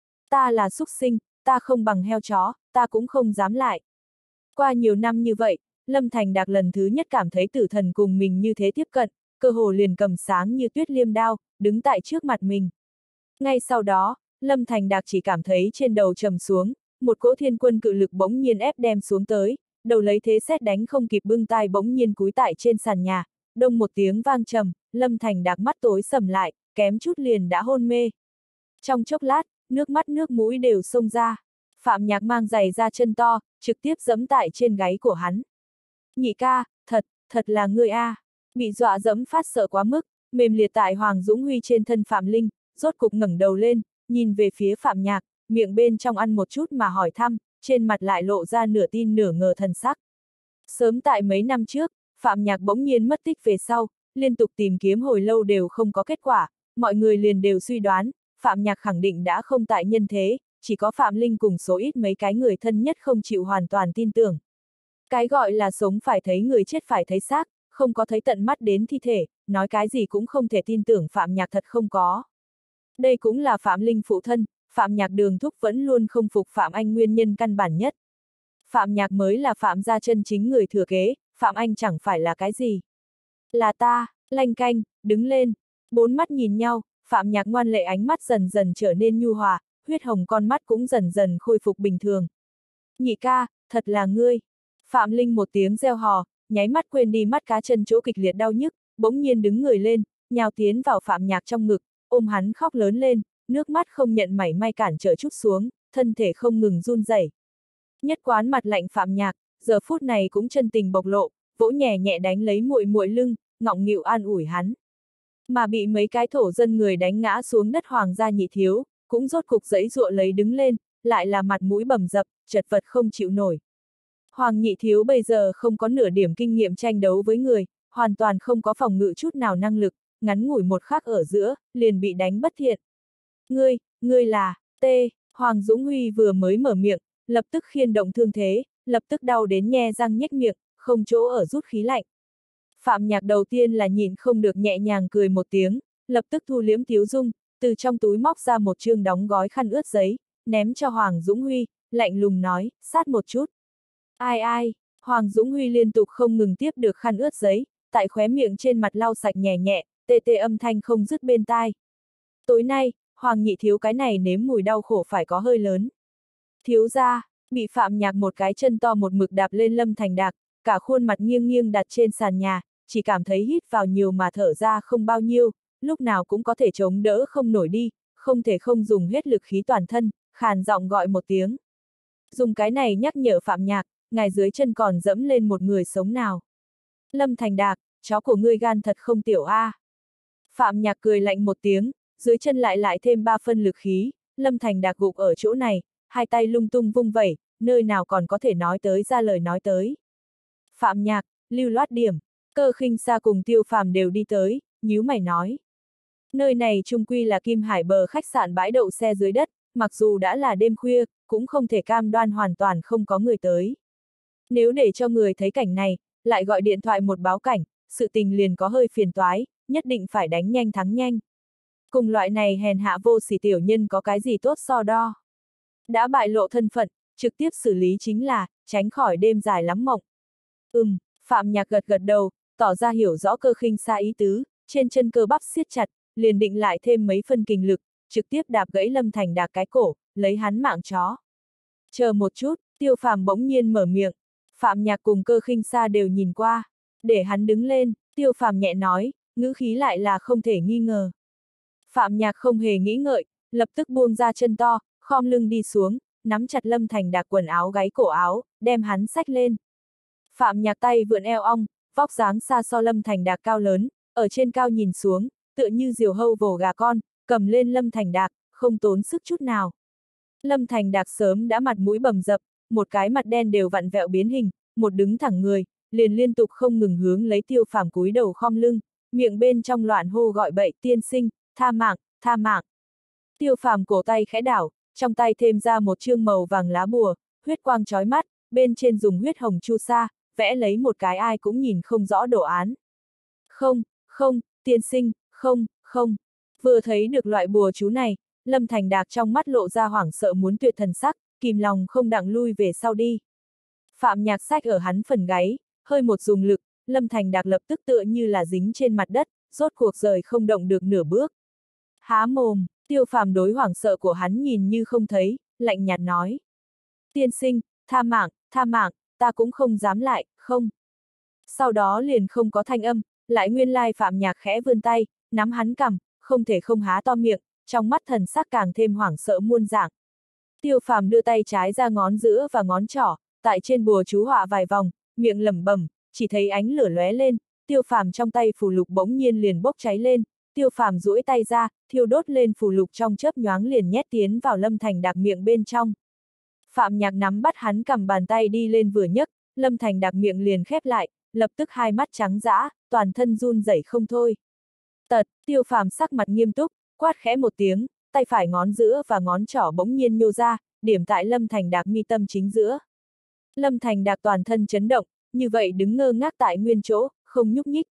A: ta là súc sinh, ta không bằng heo chó, ta cũng không dám lại. Qua nhiều năm như vậy, Lâm Thành Đạc lần thứ nhất cảm thấy tử thần cùng mình như thế tiếp cận, cơ hồ liền cầm sáng như tuyết liêm đao, đứng tại trước mặt mình. Ngay sau đó, Lâm Thành Đạc chỉ cảm thấy trên đầu trầm xuống, một cỗ thiên quân cự lực bỗng nhiên ép đem xuống tới, đầu lấy thế sét đánh không kịp bưng tai bỗng nhiên cúi tại trên sàn nhà, đông một tiếng vang trầm, Lâm Thành Đạc mắt tối sầm lại, kém chút liền đã hôn mê. Trong chốc lát, nước mắt nước mũi đều xông ra. Phạm Nhạc mang giày ra chân to, trực tiếp giẫm tại trên gáy của hắn. Nhị ca, thật là ngươi a. Bị dọa dẫm phát sợ quá mức, mềm liệt tại Hoàng Dũng Huy trên thân Phạm Linh, rốt cục ngẩng đầu lên, nhìn về phía Phạm Nhạc, miệng bên trong ăn một chút mà hỏi thăm, trên mặt lại lộ ra nửa tin nửa ngờ thần sắc. Sớm tại mấy năm trước, Phạm Nhạc bỗng nhiên mất tích về sau, liên tục tìm kiếm hồi lâu đều không có kết quả, mọi người liền đều suy đoán, Phạm Nhạc khẳng định đã không tại nhân thế, chỉ có Phạm Linh cùng số ít mấy cái người thân nhất không chịu hoàn toàn tin tưởng. Cái gọi là sống phải thấy người chết phải thấy xác, không có thấy tận mắt đến thi thể, nói cái gì cũng không thể tin tưởng Phạm Nhạc thật không có. Đây cũng là Phạm Linh phụ thân, Phạm Nhạc Đường thúc vẫn luôn không phục Phạm Anh nguyên nhân căn bản nhất. Phạm Nhạc mới là Phạm gia chân chính người thừa kế, Phạm Anh chẳng phải là cái gì. Là ta, lanh canh, đứng lên, bốn mắt nhìn nhau, Phạm Nhạc ngoan lệ ánh mắt dần dần trở nên nhu hòa, huyết hồng con mắt cũng dần dần khôi phục bình thường. Nhị ca, thật là ngươi. Phạm Linh một tiếng reo hò, nháy mắt quên đi mắt cá chân chỗ kịch liệt đau nhức, bỗng nhiên đứng người lên, nhào tiến vào Phạm Nhạc trong ngực, ôm hắn khóc lớn lên, nước mắt không nhận mảy may cản trở chút xuống, thân thể không ngừng run rẩy. Nhất quán mặt lạnh Phạm Nhạc, giờ phút này cũng chân tình bộc lộ, vỗ nhẹ nhẹ đánh lấy muội muội lưng, ngọng nghịu an ủi hắn. Mà bị mấy cái thổ dân người đánh ngã xuống đất Hoàng gia nhị thiếu, cũng rốt cục giãy giụa lấy đứng lên, lại là mặt mũi bầm dập, chật vật không chịu nổi. Hoàng nhị thiếu bây giờ không có nửa điểm kinh nghiệm tranh đấu với người, hoàn toàn không có phòng ngự chút nào năng lực, ngắn ngủi một khắc ở giữa, liền bị đánh bất thiện. Ngươi là, Hoàng Dũng Huy vừa mới mở miệng, lập tức khiên động thương thế, lập tức đau đến nhe răng nhếch miệng, không chỗ ở rút khí lạnh. Phạm Nhạc đầu tiên là nhịn không được nhẹ nhàng cười một tiếng, lập tức thu liễm tiếu dung, từ trong túi móc ra một chương đóng gói khăn ướt giấy, ném cho Hoàng Dũng Huy, lạnh lùng nói, sát một chút. Ai ai, Hoàng Dũng Huy liên tục không ngừng tiếp được khăn ướt giấy, tại khóe miệng trên mặt lau sạch nhẹ nhẹ, tê tê âm thanh không dứt bên tai. Tối nay, Hoàng nhị thiếu cái này nếm mùi đau khổ phải có hơi lớn. Thiếu gia, bị Phạm Nhạc một cái chân to một mực đạp lên Lâm Thành Đạc, cả khuôn mặt nghiêng nghiêng đặt trên sàn nhà, chỉ cảm thấy hít vào nhiều mà thở ra không bao nhiêu, lúc nào cũng có thể chống đỡ không nổi đi, không thể không dùng hết lực khí toàn thân, khàn giọng gọi một tiếng. Dùng cái này nhắc nhở Phạm Nhạc, ngài dưới chân còn dẫm lên một người sống nào. Lâm Thành Đạc, chó của ngươi gan thật không tiểu a. Phạm Nhạc cười lạnh một tiếng, dưới chân lại thêm 3 phân lực khí, Lâm Thành Đạc gục ở chỗ này, hai tay lung tung vung vẩy, nơi nào còn có thể nói tới ra lời nói tới. Phạm Nhạc, lưu loát điểm, Cơ Khinh Sa cùng Tiêu Phàm đều đi tới, nhíu mày nói. Nơi này chung quy là Kim Hải bờ khách sạn bãi đậu xe dưới đất, mặc dù đã là đêm khuya, cũng không thể cam đoan hoàn toàn không có người tới. Nếu để cho người thấy cảnh này, lại gọi điện thoại một báo cảnh, sự tình liền có hơi phiền toái, nhất định phải đánh nhanh thắng nhanh. Cùng loại này hèn hạ vô sỉ tiểu nhân có cái gì tốt so đo. Đã bại lộ thân phận, trực tiếp xử lý chính là, tránh khỏi đêm dài lắm mộng. Phạm Nhạc gật gật đầu, tỏ ra hiểu rõ Cơ Khinh Sa ý tứ, trên chân cơ bắp siết chặt, liền định lại thêm mấy phân kình lực, trực tiếp đạp gãy Lâm Thành Đạc cái cổ, lấy hắn mạng chó. Chờ một chút, Tiêu Phàm bỗng nhiên mở miệng. Phạm Nhạc cùng Cơ Khinh Sa đều nhìn qua. Để hắn đứng lên, Tiêu Phàm nhẹ nói, ngữ khí lại là không thể nghi ngờ. Phạm Nhạc không hề nghĩ ngợi, lập tức buông ra chân to, khom lưng đi xuống, nắm chặt Lâm Thành Đạc quần áo gáy cổ áo, đem hắn xách lên. Phạm Nhạc tay vượn eo ong, vóc dáng xa so Lâm Thành Đạc cao lớn, ở trên cao nhìn xuống, tựa như diều hâu vồ gà con, cầm lên Lâm Thành Đạc, không tốn sức chút nào. Lâm Thành Đạc sớm đã mặt mũi bầm dập, một cái mặt đen đều vặn vẹo biến hình, một đứng thẳng người, liền liên tục không ngừng hướng lấy Tiêu Phàm cúi đầu khom lưng, miệng bên trong loạn hô gọi bậy tiên sinh, tha mạng, tha mạng. Tiêu Phàm cổ tay khẽ đảo, trong tay thêm ra một chương màu vàng lá bùa, huyết quang chói mắt, bên trên dùng huyết hồng chu sa, vẽ lấy một cái ai cũng nhìn không rõ đồ án. Không, không, tiên sinh, không, không. Vừa thấy được loại bùa chú này, Lâm Thành Đạc trong mắt lộ ra hoảng sợ muốn tuyệt thần sắc, kìm lòng không đặng lui về sau đi. Phạm Nhạc xách ở hắn phần gáy, hơi một dùng lực, Lâm Thành Đạc lập tức tựa như là dính trên mặt đất, rốt cuộc rời không động được nửa bước. Há mồm, Tiêu Phàm đối hoảng sợ của hắn nhìn như không thấy, lạnh nhạt nói. Tiên sinh, tha mạng, ta cũng không dám lại, không. Sau đó liền không có thanh âm, lại nguyên lai Phạm Nhạc khẽ vươn tay, nắm hắn cằm, không thể không há to miệng, trong mắt thần sắc càng thêm hoảng sợ muôn dạng. Tiêu Phàm đưa tay trái ra ngón giữa và ngón trỏ, tại trên bùa chú họa vài vòng, miệng lẩm bẩm, chỉ thấy ánh lửa lóe lên, Tiêu Phàm trong tay phù lục bỗng nhiên liền bốc cháy lên, Tiêu Phàm duỗi tay ra, thiêu đốt lên phù lục trong chớp nhoáng liền nhét tiến vào Lâm Thành Đạc miệng bên trong. Phạm Nhạc nắm bắt hắn cầm bàn tay đi lên vừa nhấc, Lâm Thành Đạc miệng liền khép lại, lập tức hai mắt trắng dã, toàn thân run rẩy không thôi. Tiêu Phàm sắc mặt nghiêm túc, quát khẽ một tiếng, tay phải ngón giữa và ngón trỏ bỗng nhiên nhô ra, điểm tại Lâm Thành Đạc mi tâm chính giữa. Lâm Thành Đạc toàn thân chấn động, như vậy đứng ngơ ngác tại nguyên chỗ, không nhúc nhích.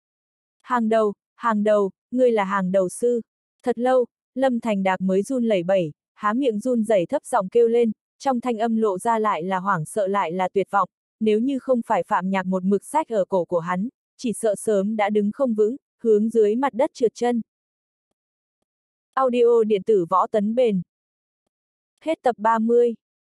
A: Hàng đầu, ngươi là hàng đầu sư. Thật lâu, Lâm Thành Đạc mới run lẩy bẩy, há miệng run rẩy thấp giọng kêu lên, trong thanh âm lộ ra lại là hoảng sợ lại là tuyệt vọng, nếu như không phải Phạm Nhạc một mực xách ở cổ của hắn, chỉ sợ sớm đã đứng không vững, hướng dưới mặt đất trượt chân. Audio điện tử Võ Tấn Bền. Hết tập 30.